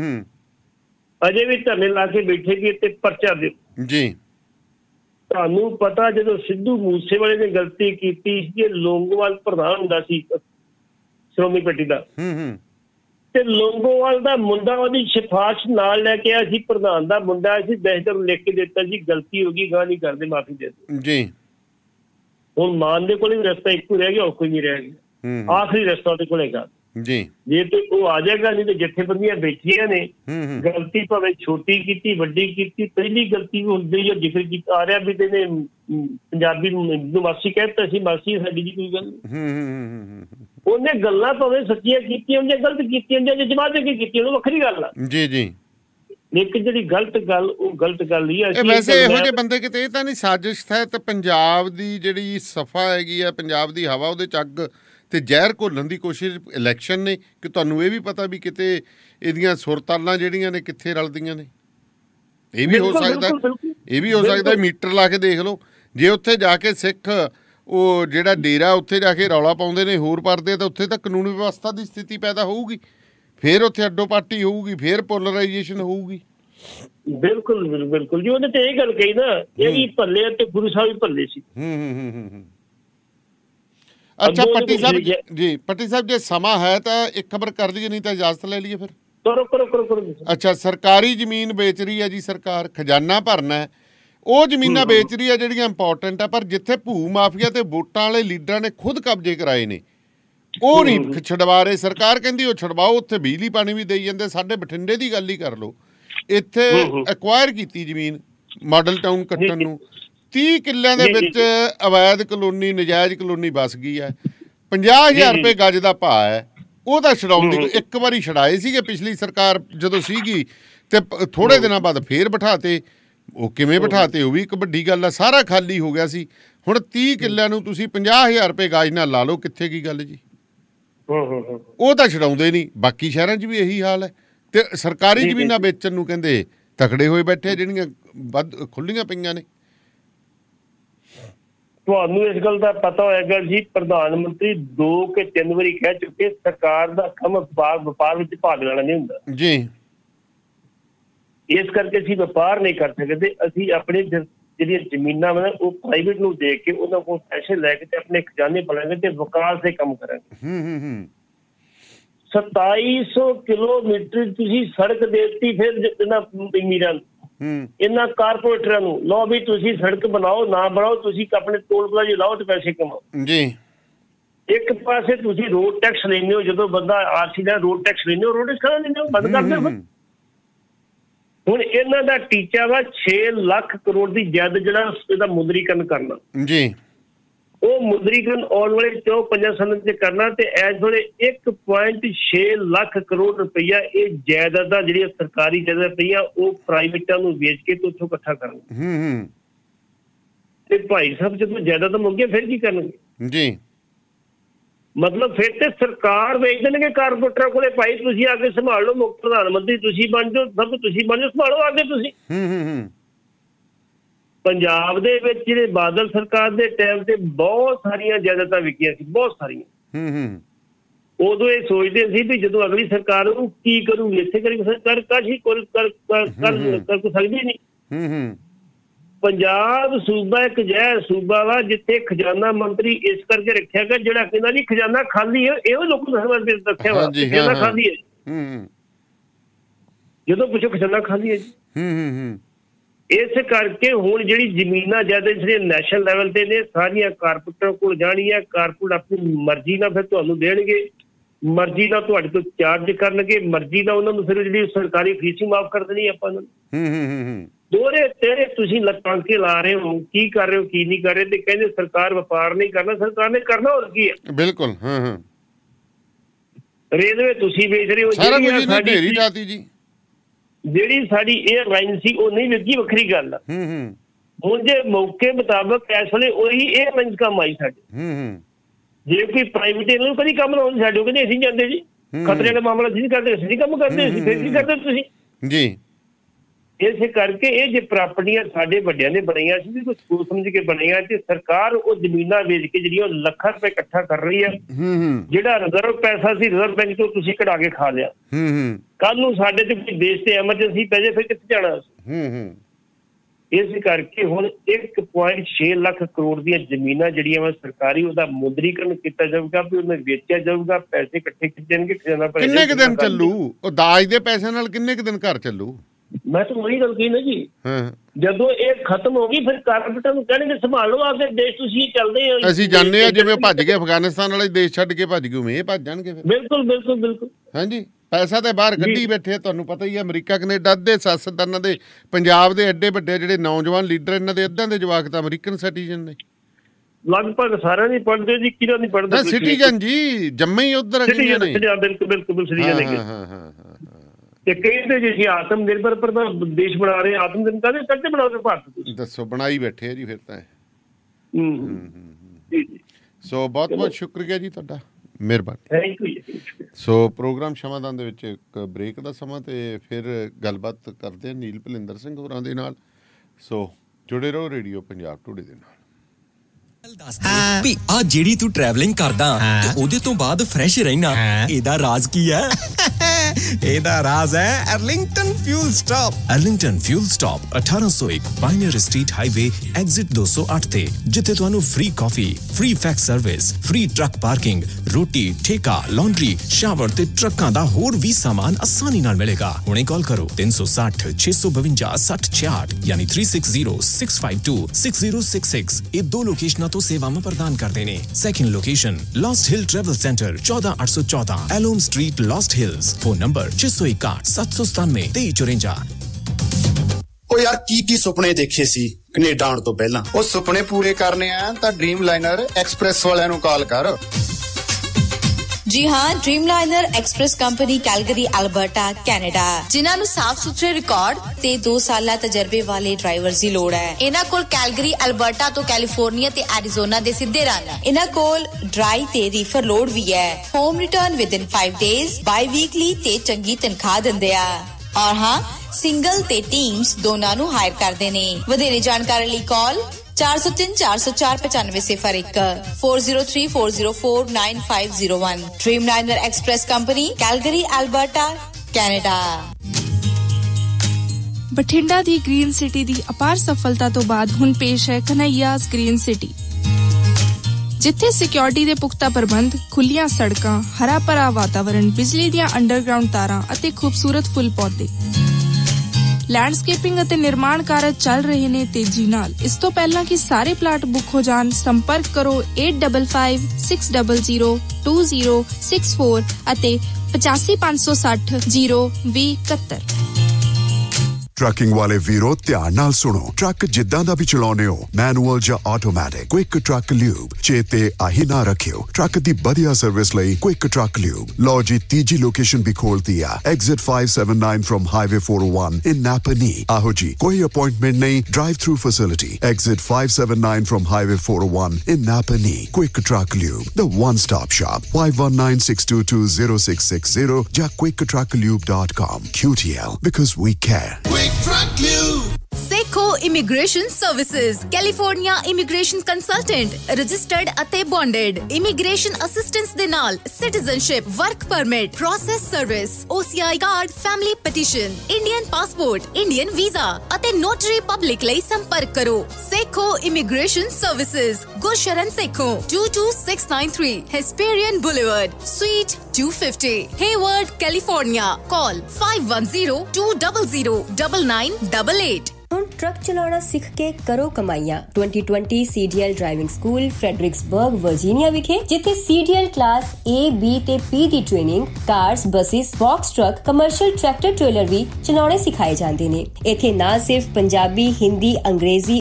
ਅਜੇ ਵੀ ਧਰਨੇ ਲਾ ਕੇ ਬੈਠੇ ਗਏ ਤੇ ਪਰਚਾ ਦਿਓ ਜੀ। ਤੁਹਾਨੂੰ ਪਤਾ ਜਦੋਂ ਸਿੱਧੂ ਮੂਸੇਵਾਲੇ ਨੇ ਗਲਤੀ ਕੀਤੀ, ਜੇ ਲੋਂਗੋਵਾਲ ਪ੍ਰਧਾਨ ਹੁੰਦਾ ਸੀ ਸ਼੍ਰੋਮਣੀ ਕਮੇਟੀ ਦਾ, ਤੇ ਲੋਂਗੋਵਾਲ ਦਾ ਮੁੰਡਾ ਉਹਦੀ ਸਿਫਾਰਿਸ਼ ਨਾਲ ਲੈ ਕੇ ਆਇਆ ਸੀ, ਪ੍ਰਧਾਨ ਦਾ ਮੁੰਡਾ ਸੀ, ਦਹਿਸ਼ਤ ਲਿਖ ਕੇ ਦਿੱਤਾ ਜੀ, ਗਲਤੀ ਹੋ ਗਈ, ਗਾਂ ਨਹੀਂ ਕਰਦੇ, ਮਾਫੀ ਦੇ ਦਿਓ ਜੀ। ਹੁਣ ਮਾਨ ਦੇ ਕੋਲ ਵੀ ਰਸਤਾ ਇੱਕੋ ਰਹਿ ਗਿਆ, ਹੋਰ ਕੋਈ ਨਹੀਂ ਰਹਿ ਗਿਆ, ਆਖਰੀ ਰਸਤਾ ਉਹਦੇ ਕੋਲ ਹੈਗਾ ਜੀ। ਜੇ ਤੇ ਉਹ ਆ ਜਾਏਗਾ, ਨਹੀਂ ਤੇ ਜਥੇਬੰਦੀਆਂ ਬੈਠੀਆਂ ਨੇ, ਗਲਤੀ ਭਾਵੇਂ ਛੋਟੀ ਕੀਤੀ ਵੱਡੀ ਕੀਤੀ, ਪਹਿਲੀ ਗਲਤੀ ਹੁੰਦੀ ਹੈ ਜ਼ਿਕਰ ਕੀਤਾ ਆ ਰਿਹਾ ਵੀ ਇਹਨੇ ਪੰਜਾਬੀ ਨੂੰ ਮਾਸੀ ਕਹਿਤਾ ਸੀ, ਮਾਸੀ ਸਾਡੀ ਜੀ ਕੋਈ ਗੱਲ, ਉਹਨੇ ਗੱਲਾਂ ਭਾਵੇਂ ਸੱਚੀਆਂ ਕੀਤੀਆਂ ਜਾਂ ਗਲਤ ਕੀਤੀਆਂ ਜਾਂ ਜਮਾਤ ਕੀ ਕੀਤੀਆਂ, ਉਹ ਵੱਖਰੀ ਗੱਲ ਆ ਜੀ ਜੀ। ਲੇਕਿਨ ਜਿਹੜੀ ਗਲਤ ਗੱਲ, ਉਹ ਗਲਤ ਗੱਲ ਹੀ ਹੈ। ਵੈਸੇ ਇਹੋ ਜਿਹੇ ਬੰਦੇ ਕਿਤੇ ਇਹ ਤਾਂ ਨਹੀਂ ਸਾਜ਼ਿਸ਼ ਹੈ ਤੇ ਪੰਜਾਬ ਦੀ ਜਿਹੜੀ ਸਫਾ ਹੈਗੀ ਆ, ਪੰਜਾਬ ਦੀ ਹਵਾ ਉਹਦੇ ਚ ਅੱਗ ਤੇ ਜ਼ਹਿਰ ਘੋਲਣ ਦੀ ਕੋਸ਼ਿਸ਼ ਇਲੈਕਸ਼ਨ ਨੇ, ਕਿ ਤੁਹਾਨੂੰ ਇਹ ਵੀ ਪਤਾ ਵੀ ਕਿਤੇ ਇਹਦੀਆਂ ਸੁਰਤਾਲਾਂ ਜਿਹੜੀਆਂ ਨੇ ਕਿੱਥੇ ਰਲਦੀਆਂ ਨੇ? ਇਹ ਵੀ ਹੋ ਸਕਦਾ, ਇਹ ਵੀ ਹੋ ਸਕਦਾ ਮੀਟਰ ਲਾ ਕੇ ਦੇਖ ਲਓ। ਜੇ ਉੱਥੇ ਜਾ ਕੇ ਸਿੱਖ ਉਹ ਜਿਹੜਾ ਡੇਰਾ ਉੱਥੇ ਜਾ ਕੇ ਰੌਲਾ ਪਾਉਂਦੇ ਨੇ, ਹੋਰ ਪਰਦੇ, ਤਾਂ ਉੱਥੇ ਤਾਂ ਕਾਨੂੰਨ ਵਿਵਸਥਾ ਦੀ ਸਥਿਤੀ ਪੈਦਾ ਹੋਊਗੀ, ਫਿਰ ਉੱਥੇ ਅੱਡੋ ਪਾਰਟੀ ਹੋਊਗੀ, ਫਿਰ ਪੋਲਰਾਈਜੇਸ਼ਨ ਹੋਊਗੀ। ਬਿਲਕੁਲ ਬਿਲਕੁਲ ਜੀ, ਉਹਨੇ ਤੇ ਇਹ ਗੱਲ ਕਹੀ ਨਾ, ਇਹ ਵੀ ਭੱਲੇ ਤੇ ਗੁਰੂ ਸਾਹਿਬ ਵੀ ਭੱਲੇ ਸੀ। ਹੂੰ ਹੂੰ ਹੂੰ ਹੂੰ ਅੱਛਾ ਪੱਟੀ ਸਾਹਿਬ ਜੀ, ਪੱਟੀ ਸਾਹਿਬ ਜੇ ਸਮਾਂ ਹੈ ਤਾਂ ਇੱਕ ਖਬਰ ਕਰ ਲਈਏ, ਨਹੀਂ ਤਾਂ ਇਜਾਜ਼ਤ ਲੈ ਲਈਏ ਫਿਰ। ਕਰੋ ਕਰੋ ਕਰੋ ਕਰੋ। ਅੱਛਾ, ਸਰਕਾਰੀ ਜ਼ਮੀਨ ਵੇਚ ਰਹੀ ਹੈ ਜੀ ਸਰਕਾਰ, ਖਜ਼ਾਨਾ ਭਰਨਾ ਹੈ, ਉਹ ਜ਼ਮੀਨਾਂ ਵੇਚ ਰਹੀ ਹੈ ਜਿਹੜੀਆਂ ਇੰਪੋਰਟੈਂਟ ਆ, ਪਰ ਜਿੱਥੇ ਭੂ ਮਾਫੀਆ ਤੇ ਵੋਟਾਂ ਵਾਲੇ ਲੀਡਰਾਂ ਨੇ ਖੁਦ ਕਬਜ਼ੇ ਕਰਾਏ ਨੇ, ਉਹ ਨਹੀਂ ਛਡਵਾ ਰਹੇ। ਸਰਕਾਰ ਕਹਿੰਦੀ ਉਹ ਛਡਵਾਓ, ਉੱਥੇ ਬਿਜਲੀ ਪਾਣੀ ਵੀ ਦੇਈ ਜਾਂਦੇ। ਸਾਡੇ ਬਠਿੰਡੇ ਦੀ ਗੱਲ ਹੀ ਕਰ ਲਓ, ਇੱਥੇ ਐਕਵਾਇਰ ਕੀਤੀ ਜ਼ਮੀਨ ਮਾਡਲ ਟਾਊਨ ਕੱਟਣ ਨੂੰ, ਤੀਹ ਕਿੱਲਿਆਂ ਦੇ ਵਿੱਚ ਅਵੈਧ ਕਲੋਨੀ, ਨਜਾਇਜ਼ ਕਲੋਨੀ ਵਸ ਗਈ ਹੈ, ਪੰਜਾਹ ਹਜ਼ਾਰ ਰੁਪਏ ਗਜ ਦਾ ਭਾਅ ਹੈ, ਉਹ ਤਾਂ ਛਡਾਉਣ ਦੀ ਇੱਕ ਵਾਰੀ ਛਡਾਏ ਸੀਗੇ ਪਿਛਲੀ ਸਰਕਾਰ ਜਦੋਂ ਸੀਗੀ, ਤੇ ਥੋੜੇ ਦਿਨਾਂ ਬਾਅਦ ਫੇਰ ਬਿਠਾਤੇ। ਉਹ ਕਿਵੇਂ ਬਿਠਾਤੇ, ਉਹ ਵੀ ਇੱਕ ਵੱਡੀ ਗੱਲ ਆ, ਸਾਰਾ ਖਾਲੀ ਹੋ ਗਿਆ ਸੀ। ਹੁਣ ਤੀਹ ਕਿੱਲਿਆਂ ਨੂੰ ਤੁਸੀਂ ਪੰਜਾਹ ਹਜ਼ਾਰ ਰੁਪਏ ਗਜ ਨਾਲ ਲਾ ਲਓ, ਕਿੱਥੇ ਕੀ ਗੱਲ ਜੀ? ਉਹ ਤਾਂ ਛਡਾਉਂਦੇ ਨਹੀਂ। ਬਾਕੀ ਸ਼ਹਿਰਾਂ 'ਚ ਵੀ ਇਹੀ ਹਾਲ ਹੈ, ਤੇ ਸਰਕਾਰੀ ਜ਼ਮੀਨਾਂ ਵੇਚਣ ਨੂੰ ਕਹਿੰਦੇ ਤਕੜੇ ਹੋਏ ਬੈਠੇ, ਜਿਹੜੀਆਂ ਵੱਧ ਖੁੱਲੀਆਂ ਪਈਆਂ ਨੇ। ਤੁਹਾਨੂੰ ਇਸ ਗੱਲ ਦਾ ਪਤਾ ਹੋਏਗਾ ਜੀ, ਪ੍ਰਧਾਨ ਮੰਤਰੀ ਦੋ ਕੇ ਤਿੰਨ ਵਾਰੀ ਕਹਿ ਚੁੱਕੇ, ਸਰਕਾਰ ਦਾ ਕੰਮ ਵਪਾਰ ਵਪਾਰ ਵਿੱਚ ਭਾਗ ਲੈਣਾ ਨਹੀਂ ਹੁੰਦਾ ਜੀ। ਇਸ ਕਰਕੇ ਅਸੀਂ ਵਪਾਰ ਨਹੀਂ ਕਰ ਸਕਦੇ, ਅਸੀਂ ਆਪਣੇ ਜਿਹੜੀਆਂ ਜ਼ਮੀਨਾਂ ਵਾ ਉਹ ਪ੍ਰਾਈਵੇਟ ਨੂੰ ਦੇ ਕੇ ਉਹਨਾਂ ਕੋਲ ਪੈਸੇ ਲੈ ਕੇ ਤੇ ਆਪਣੇ ਖਜ਼ਾਨੇ ਬਣਾਵਾਂਗੇ ਤੇ ਵਿਕਾਸ ਦੇ ਕੰਮ ਕਰਾਂਗੇ। ਸਤਾਈ ਸੌ ਕਿਲੋਮੀਟਰ ਤੁਸੀਂ ਸੜਕ ਦੇ ਦਿੱਤੀ, ਫਿਰ ਇਹਨਾਂ ਅਮੀਰਾਂ ਨੂੰ, ਇਹਨਾਂ ਕਾਰਪੋਰੇਟਰਾਂ ਨੂੰ, ਲਓ ਵੀ ਤੁਸੀਂ ਸੜਕ ਬਣਾਓ, ਨਾ ਬਣਾਓ, ਤੁਸੀਂ ਆਪਣੇ ਟੋਲ ਪਲਾਜ਼ੇ ਲਾਓ ਤੇ ਪੈਸੇ ਕਮਾਓ ਜੀ। ਇੱਕ ਪਾਸੇ ਤੁਸੀਂ ਰੋਡ ਟੈਕਸ ਲੈਂਦੇ ਹੋ, ਜਦੋਂ ਬੰਦਾ ਆਰਸੀ ਦਾ ਰੋਡ ਟੈਕਸ ਲੈਂਦੇ ਹੋ, ਰੋਡ ਟੈਕਸ ਕਰਾ ਲੈਂਦੇ ਹੋ, ਬੰਦ ਕਰ ਦਿਓ। ਹੁਣ ਇਹਨਾਂ ਦਾ ਟੀਚਾ ਵਾ ਛੇ ਲੱਖ ਕਰੋੜ ਦੀ ਜਦ ਜਿਹੜਾ ਇਹਦਾ ਮੁਦਰੀਕਰਨ ਕਰਨਾ ਜੀ। ਉਹ ਮੁਦਰੀਕਰਨ ਆਉਣ ਵਾਲੇ ਚੌ ਪੰਜਾਂ ਸਾਲਾਂ ਚ ਕਰਨਾ, ਤੇ ਇਸ ਵੇਲੇ ਇੱਕ ਪੁਆਇੰਟ ਛੇ ਲੱਖ ਕਰੋੜ ਰੁਪਈਆ ਇਹ ਜਾਇਦਾਦਾਂ ਜਿਹੜੀਆਂ ਸਰਕਾਰੀ ਜਾਇਦਾਦਾਂ ਪਈਆਂ, ਉਹ ਪ੍ਰਾਈਵੇਟਾਂ ਨੂੰ ਵੇਚ ਕੇ ਤੇ ਉੱਥੋਂ ਇਕੱਠਾ ਕਰਨਾ। ਤੇ ਭਾਈ ਸਾਹਿਬ ਜਦੋਂ ਜਾਇਦਾਦਾਂ ਮੁੱਕ ਗਈਆਂ ਫਿਰ ਕੀ ਕਰਨਗੇ ਜੀ? ਮਤਲਬ ਫਿਰ ਤੇ ਸਰਕਾਰ ਵੇਚ ਦੇਣਗੇ ਕਾਰਪੋਰੇਟਰਾਂ ਕੋਲੇ, ਭਾਈ ਤੁਸੀਂ ਆ ਕੇ ਸੰਭਾਲ ਲਓ, ਮੁੱਖ ਪ੍ਰਧਾਨ ਮੰਤਰੀ ਤੁਸੀਂ ਬਣ ਜਾਓ, ਸਭ ਤੁਸੀਂ ਬਣ ਜਾਓ, ਸੰਭਾਲੋ ਆ ਕੇ ਤੁਸੀਂ। ਹੂੰ ਹੂੰ ਹੂੰ ਪੰਜਾਬ ਦੇ ਵਿੱਚ ਜਿਹੜੇ ਬਾਦਲ ਸਰਕਾਰ ਦੇ ਟਾਈਮ ਤੇ ਬਹੁਤ ਸਾਰੀਆਂ ਜਾਇਦਾਦਾਂ ਵਿਕੀਆਂ ਸੀ, ਬਹੁਤ ਸਾਰੀਆਂ। ਹੂੰ ਹੂੰ ਉਦੋਂ ਇਹ ਸੋਚਦੇ ਸੀ ਵੀ ਜਦੋਂ ਅਗਲੀ ਸਰਕਾਰ ਉਹਨੂੰ ਕੀ ਕਰੂਗੀ, ਇੱਥੇ ਕਰੀ ਸਰਕਾਰ ਕਾਸ਼ੀ ਕਰ ਕਰ ਕਰ ਸਕਦੀ ਨਹੀਂ। ਹੂੰ ਹੂੰ ਪੰਜਾਬ ਸੂਬਾ ਇੱਕ ਅਜਿਹਾ ਸੂਬਾ ਵਾ ਜਿੱਥੇ ਖਜ਼ਾਨਾ ਮੰਤਰੀ ਇਸ ਕਰਕੇ ਰੱਖਿਆ ਗਿਆ ਜਿਹੜਾ ਕਹਿੰਦਾ ਜੀ ਖਜ਼ਾਨਾ ਖਾਲੀ ਹੈ, ਇਹੋ ਲੋਕਾਂ ਨੂੰ ਸਮਝ ਰੱਖਿਆ ਵਾ ਖਜ਼ਾਨਾ ਖਾਲੀ ਹੈ। ਹੂੰ ਜਦੋਂ ਪੁੱਛੋ ਖਜ਼ਾਨਾ ਖਾਲੀ ਹੈ ਜੀ। ਹੂੰ ਹੂੰ ਹੂੰ ਇਸ ਕਰਕੇ ਹੁਣ ਜਿਹੜੀ ਜ਼ਮੀਨਾਂ ਜ਼ਿਆਦਾ ਜਿਹੜੀਆਂ ਨੈਸ਼ਨਲ ਲੈਵਲ ਤੇ ਨੇ ਸਾਰੀਆਂ ਕਾਰਪੋਰੇਟਰਾਂ ਕੋਲ ਜਾਣੀਆਂ, ਕਾਰਪੋਰੇਟ ਆਪਣੀ ਮਰਜ਼ੀ ਨਾਲ ਫਿਰ ਤੁਹਾਨੂੰ ਦੇਣਗੇ, ਮਰਜ਼ੀ ਨਾਲ ਤੁਹਾਡੇ ਤੋਂ ਚਾਰਜ ਕਰਨਗੇ, ਮਰਜ਼ੀ ਨਾਲ ਉਹਨਾਂ ਨੂੰ ਫਿਰ ਜਿਹੜੀ ਸਰਕਾਰੀ ਫੀਸ ਮਾਫ ਕਰ ਦੇਣੀ ਆਪਾਂ ਨੂੰ। ਹੂੰ ਹੂੰ ਹੂੰ ਦੋਰੇ ਤੇਰੇ ਤੁਸੀਂ ਲਟਾਂਕੇ ਲਾ ਰਹੇ ਹੋ, ਕੀ ਕਰ ਰਹੇ ਹੋ ਕੀ ਨਹੀਂ ਕਰ ਰਹੇ, ਤੇ ਕਹਿੰਦੇ ਸਰਕਾਰ ਵਪਾਰ ਨਹੀਂ ਕਰਨਾ, ਸਰਕਾਰ ਨੇ ਕਰਨਾ ਹੋਰ ਕੀ ਹੈ। ਬਿਲਕੁਲ। ਹਾਂ ਹਾਂ ਰੇਲਵੇ ਤੁਸੀਂ ਵੇਚ ਰਹੇ ਹੋ, ਸਾਰਾ ਕੁਝ ਸਾਡੀ ਢੇਰੀ ਜਾਤੀ ਜੀ, ਜਿਹੜੀ ਸਾਡੀ 에ਅਰਲਾਈਨ ਸੀ ਉਹ ਨਹੀਂ ਵਿਕੀ, ਵੱਖਰੀ ਗੱਲ ਆ। ਹੂੰ ਹੂੰ ਹੁਣ ਜੇ ਮੌਕੇ ਮੁਤਾਬਕ ਇਸ ਵੇਲੇ ਉਹੀ 에ਅਰਲਾਈਨਸ ਕੰਮ ਆਈ ਸਾਡੇ। ਹੂੰ ਹੂੰ ਜੇ ਕੋਈ ਪ੍ਰਾਈਵੇਟ ਇਹਨਾਂ ਨੂੰ ਕਦੀ ਕੰਮ ਨਾ ਹੁੰਦੇ ਸਾਡੇ, ਉਹ ਕਹਿੰਦੇ ਅਸੀਂ ਜਾਂਦੇ ਜੀ ਖਤਰੇ ਦਾ ਮਾਮਲਾ ਅਸੀਂ ਨਹੀਂ ਕਰਦੇ, ਅਸੀਂ ਕੰਮ ਕਰਦੇ, ਅਸੀਂ ਫਿਰ ਕੀ ਕਰਦੇ ਤੁਸੀਂ ਜੀ। ਇਸੇ ਕਰਕੇ ਇਹ ਜੇ ਪ੍ਰਾਪਰਟੀਆਂ ਸਾਡੇ ਵੱਡਿਆਂ ਨੇ ਬਣਾਈਆਂ ਸੀ ਵੀ ਕੁਝ ਸੋਚ ਸਮਝ ਕੇ ਬਣਾਈਆਂ, ਤੇ ਸਰਕਾਰ ਉਹ ਜ਼ਮੀਨਾਂ ਵੇਚ ਕੇ ਜਿਹੜੀਆਂ ਉਹ ਲੱਖਾਂ ਰੁਪਏ ਇਕੱਠਾ ਕਰ ਰਹੀ ਆ। ਜਿਹੜਾ ਰਿਜ਼ਰਵ ਪੈਸਾ ਸੀ ਰਿਜ਼ਰਵ ਬੈਂਕ ਤੋਂ ਤੁਸੀਂ ਕਢਾ ਕੇ ਖਾ ਲਿਆ। ਕੱਲ ਨੂੰ ਸਾਡੇ ਤੇ ਕੋਈ ਦੇਸ਼ ਤੇ ਐਮਰਜੈਂਸੀ ਪੈ ਜਾਏ ਫਿਰ ਕਿੱਥੇ ਜਾਣਾ? ਇਸ ਕਰਕੇ ਹੁਣ ਇੱਕ ਪੁਆਇੰਟ ਛੇ ਲੱਖ ਕਰੋੜ ਦੀਆਂ ਜ਼ਮੀਨਾਂ ਜਿਹੜੀਆਂ ਵਾ ਸਰਕਾਰੀ, ਉਹਦਾ ਮੁਦਰੀਕਰਨ ਕੀਤਾ ਜਾਊਗਾ, ਵੀ ਉਹਨੂੰ ਵੇਚਿਆ ਜਾਊਗਾ, ਪੈਸੇ ਇਕੱਠੇ ਕੀਤੇ ਜਾਣਗੇ। ਕਿੰਨੇ ਕੁ ਦਿਨ ਚੱਲੂ ਉਹ ਦਾਜ ਦੇ ਪੈਸੇ ਨਾਲ? ਕਿੰਨੇ ਕੁ ਦਿਨ ਘਰ ਚੱਲੂ? ਮੈਂ ਤਾਂ ਉਹੀ ਗੱਲ ਕਹੀ ਨਾ ਜੀ, ਜਦੋਂ ਇਹ ਖਤਮ ਹੋ ਗਈ ਫਿਰ ਕਾਰਪੋਰੇਟਰ ਨੂੰ ਕਹਿਣਗੇ ਸੰਭਾਲੋ ਆਪਦੇ ਦੇਸ਼, ਤੁਸੀਂ ਚੱਲਦੇ ਹੋ। ਅਸੀਂ ਜਾਣਦੇ ਹਾਂ ਜਿਵੇਂ ਭੱਜ ਗਏ ਅਫਗਾਨਿਸਤਾਨ ਵਾਲੇ ਦੇਸ਼ ਛੱਡ ਕੇ ਭੱਜ ਗਏ, ਉਵੇਂ ਇਹ ਭੱਜ ਜਾਣਗੇ ਫਿਰ। ਬਿਲਕੁਲ ਬਿਲਕੁਲ ਬਿਲਕੁਲ ਹਾਂਜੀ, ਪੈਸਾ ਤੇ ਬਾਹਰ ਕੱਢੀ ਬੈਠੇ, ਤੁਹਾਨੂੰ ਪਤਾ ਹੀ ਹੈ। ਅਮਰੀਕਾ ਕੈਨੇਡਾ ਦੇ ਸਿਆਸਤਦਾਨਾਂ ਦੇ, ਪੰਜਾਬ ਦੇ ਐਡੇ ਵੱਡੇ ਜਿਹੜੇ ਨੌਜਵਾਨ ਲੀਡਰ, ਇਹਨਾਂ ਦੇ ਅੱਧਿਆਂ ਦੇ ਜਵਾਕ ਤਾਂ ਅਮਰੀਕਨ ਸਿਟੀਜ਼ਨ ਨੇ। ਲਗਭਗ ਸਾਰਿਆਂ ਨਹੀਂ ਪੜ੍ਹਦੇ ਜੀ, ਕਿਹੜਾ ਨਹੀਂ ਪੜ੍ਹਦਾ? ਸਿਟੀਜ਼ਨ ਜੀ, ਜੰਮੇ ਹੀ ਉੱਧਰ ਨੇ। ਬਿਲਕੁਲ ਬਿਲਕੁਲ ਸਿਟੀਜ਼ਨ ਹੈਗੇ। ਤੇ ਕਹਿੰਦੇ ਜੀ ਅਸੀਂ ਆਤਮ ਨਿਰਭਰ ਦੇਸ਼ ਬਣਾ ਰਹੇ, ਆਤਮ ਨਿਰਭਰ ਕਾਹਦੇ ਕਰਕੇ ਬਣਾਓਗੇ ਭਾਰਤ? ਦੱਸੋ, ਬਣਾਈ ਬੈਠੇ ਆ ਜੀ ਫਿਰ ਤਾਂ। ਸੋ ਬਹੁਤ ਬਹੁਤ ਸ਼ੁਕਰੀਆ ਜੀ ਤੁਹਾਡਾ, ਮਿਹਰਬਾਨੀ। ਥੈਂਕ ਯੂ ਜੀ। ਸੋ ਪ੍ਰੋਗਰਾਮ ਸ਼ਮਾਦਾਨ ਦੇ ਵਿੱਚ ਇੱਕ ਬ੍ਰੇਕ ਦਾ ਸਮਾਂ, ਤੇ ਫਿਰ ਗੱਲਬਾਤ ਕਰਦੇ ਹਾਂ ਨੀਲ ਭਲਿੰਦਰ ਸਿੰਘ ਹੋਰਾਂ ਦੇ ਨਾਲ। ਸੋ ਜੁੜੇ ਰਹੋ ਰੇਡੀਓ ਪੰਜਾਬ ਟੂਡੇ ਦੇ ਨਾਲ। ਵੀ ਆ ਜਿਹੜੀ ਤੂੰ ਟਰੈਵਲਿੰਗ ਕਰਦਾ ਤੇ ਉਹਦੇ ਤੋਂ ਬਾਅਦ ਫਰੈਸ਼ ਰਹਿਣਾ, ਇਹਦਾ ਰਾਜ਼ ਕੀ ਹੈ? ਇਹਦਾ ਰਾਜ਼ ਹੈ Arlington fuel stop. Arlington fuel stop ਅਠਾਰਾਂ ਸੌ ਇੱਕ ਪਾਇਨੀਅਰ ਸਟਰੀਟ ਹਾਈਵੇ ਐਗਜ਼ਿਟ ਦੋ ਸੌ ਅੱਠ ਤੇ, ਜਿੱਥੇ ਤੁਹਾਨੂੰ free coffee, free fax service, free truck parking, ਰੋਟੀ, ਠੇਕਾ, ਲਾਂਡਰੀ, ਸ਼ਾਵਰ ਤੇ ਟਰੱਕਾਂ ਦਾ ਹੋਰ ਵੀ ਸਾਮਾਨ ਆਸਾਨੀ ਨਾਲ ਮਿਲੇਗਾ। ਹੁਣੇ ਕਾਲ ਕਰੋ ਤਿੰਨ ਸੌ ਸੱਠ ਛੇ ਸੌ ਬਵੰਜਾ ਸੱਠ ਛਿਆਹਠ ਯਾਨੀ ਤਿੰਨ ਛੇ ਜ਼ੀਰੋ ਛੇ ਪੰਜ ਦੋ ਛੇ ਜ਼ੀਰੋ ਛੇ ਛੇ। ਇਹ ਦੋ ਲੋਕੇਸ਼ਨਾਂ ਤੋਂ ਸੇਵਾਵਾਂ ਪ੍ਰਦਾਨ ਕਰਦੇ ਨੇ। Second location Lost Hill travel centre ਚੌਦਾਂ ਅੱਠ ਸੌ ਚੌਦਾਂ Elom street, Lost Hills. Phone number ਛੇ ਸੌ ਇਕਾਹਠ ਸੱਤ ਸੌ ਸਤਾਨਵੇਂ ਤੇਈ ਚੁਰੰਜਾ। ਉਹ ਯਾਰ ਕੀ ਕੀ ਸੁਪਨੇ ਦੇਖੇ ਸੀ ਕੈਨੇਡਾ ਆਉਣ ਤੋਂ ਪਹਿਲਾਂ, ਉਹ ਸੁਪਨੇ ਪੂਰੇ ਕਰਨੇ ਆ ਤਾਂ ਡ੍ਰੀਮ ਲਾਈਨਰ ਐਕਸਪ੍ਰੈਸ ਵਾਲਿਆਂ ਨੂੰ ਕਾਲ ਕਰ। ਜੀ ਹਾਂ, Dreamliner express company Calgary Alberta Canada, ਜਿਨ੍ਹਾਂ ਨੂੰ ਸਾਫ਼ ਸੁਥਰੇ ਰਿਕਾਰਡ ਤੇ ਦੋ ਸਾਲਾ ਤਜਰਬੇ ਵਾਲੇ ਡਰਾਈਵਰਸ ਦੀ ਲੋੜ ਹੈ। ਇਹਨਾਂ ਕੋਲ ਕੈਲਗਰੀ ਅਲਬਰਟਾ ਤੋਂ ਕੈਲੀਫੋਰਨੀਆ ਤੇ ਐਰੀਜ਼ੋਨਾ ਦੇ ਸਿੱਧੇ ਰਨ। ਇਹਨਾਂ ਕੋਲ ਡਰਾਈ ਤੇ ਰੀਫਰ ਲੋਡ ਵੀ ਹੈ। ਹੋਮ ਰਿਟਰਨ ਵਿਦ ਇਨ ਪੰਜ ਡੇਜ਼, ਬਾਈ ਵੀਕਲੀ ਤੇ ਚੰਗੀ ਤਨਖਾਹ ਦਿੰਦੇ ਆ। ਔਰ ਹਾਂ, ਸਿੰਗਲ ਤੇ ਟੀਮਸ ਦੋਨਾਂ ਨੂੰ ਹਾਇਰ ਕਰਦੇ ਨੇ। ਵਧੇਰੇ ਜਾਣਕਾਰੀ ਲਈ ਕਾਲ ਚਾਰ ਸੌ ਤਿੰਨ ਚਾਰ ਸੌ ਚਾਰ ਪਚਾਨਵੇਂ ਸਿਫਰ ਇੱਕ ਚਾਰ ਜ਼ੀਰੋ ਤਿੰਨ ਚਾਰ ਜ਼ੀਰੋ ਚਾਰ ਨੌ ਪੰਜ ਜ਼ੀਰੋ ਇੱਕ। Dreamliner express company Calgary Alberta Canada. Bathinda ਦੀ ਗ੍ਰੀਨ ਸਿਟੀ ਦੀ ਅਪਾਰ ਸਫਲਤਾ ਤੋਂ ਬਾਅਦ ਹੁਣ ਪੇਸ਼ ਹੈ ਕਨ੍ਹਈਆਜ਼ ਗ੍ਰੀਨ ਸਿਟੀ, ਜਿੱਥੇ ਸਿਕਿਉਰਿਟੀ ਦੇ ਪੁਖਤਾ ਪ੍ਰਬੰਧ, ਖੁੱਲੀਆਂ ਸੜਕਾਂ, ਹਰਾ ਭਰਾ ਵਾਤਾਵਰਣ, ਬਿਜਲੀ ਦੀਆਂ ਅੰਡਰਗਰਾਉਂਡ ਤਾਰਾਂ ਅਤੇ ਖੂਬਸੂਰਤ ਫੁੱਲ ਪੌਦੇ। ਲੈਂਡਸਕੇਪਿੰਗ ਅਤੇ ਨਿਰਮਾਣ ਕਾਰਜ ਚੱਲ ਰਹੇ ਨੇ ਤੇਜ਼ੀ ਨਾਲ। ਇਸ ਤੋਂ ਪਹਿਲਾਂ ਕਿ ਸਾਰੇ ਪਲਾਟ ਬੁੱਕ ਹੋ ਜਾਣ, ਸੰਪਰਕ ਕਰੋ ਅੱਠ ਪੰਜ ਪੰਜ ਛੇ ਜ਼ੀਰੋ ਜ਼ੀਰੋ ਦੋ ਜ਼ੀਰੋ ਛੇ ਚਾਰ ਅਤੇ ਪਚਾਸੀ ਪੰਜ ਸੌ ਸੱਠ ਜ਼ੀਰੋ ਵੀਹ ਇਕਹੱਤਰ। ट्रकिंग वाले वीरो ध्यान नाल सुनो। ट्रक जिद्दां दा भी चलाउने हो, मैनुअल या ऑटोमैटिक, क्विक ट्रक ल्यूब चेते आही ना रखियो। ट्रक दी बढ़िया सर्विस लई क्विक ट्रक ल्यूब। लो जी तीजी लोकेशन भी खोलती है, exit five seventy-nine from highway four oh one in Napanee. आहो जी, कोई अपॉइंटमेंट नहीं, drive through facility, exit five seventy-nine from highway four oh one in Napanee. Quick Truck Lube, the one-stop shop. five one nine, six two two, zero six six zero ja quick truck lube dot com. Q T L, because we care. Quick Truck Lube. Seco Immigration Services, California Immigration Consultant, registered ਅਤੇ bonded, immigration assistance ਦੇ ਨਾਲ citizenship, work permit, process service, O C I card, family petition, Indian passport, Indian visa ਅਤੇ notary public ਲਈ ਸੰਪਰਕ ਕਰੋ। Seco Immigration Services, Gursharan Seco, two two six nine three Hesperian Boulevard, Suite two fifty, Hayward, California. Call five one zero, two zero zero, nine nine eight eight. ਹੁਣ truck ਚਲਾਉਣਾ ਸਿੱਖ ਕੇ ਕਰੋ ਕਮਾਈਆਂ। twenty twenty C D L driving school Fredericksburg Virginia ਵਿਖੇ, ਜਿੱਥੇ C D L class A, B ਤੇ P ਦੀ training, cars, buses, box truck, commercial tractor trailer ਵੀ ਚਲਾਉਣੇ ਸਿਖਾਏ ਜਾਂਦੇ ਨੇ। ਇੱਥੇ ਨਾ ਸਿਰਫ ਪੰਜਾਬੀ, ਹਿੰਦੀ, ਅੰਗਰੇਜ਼ੀ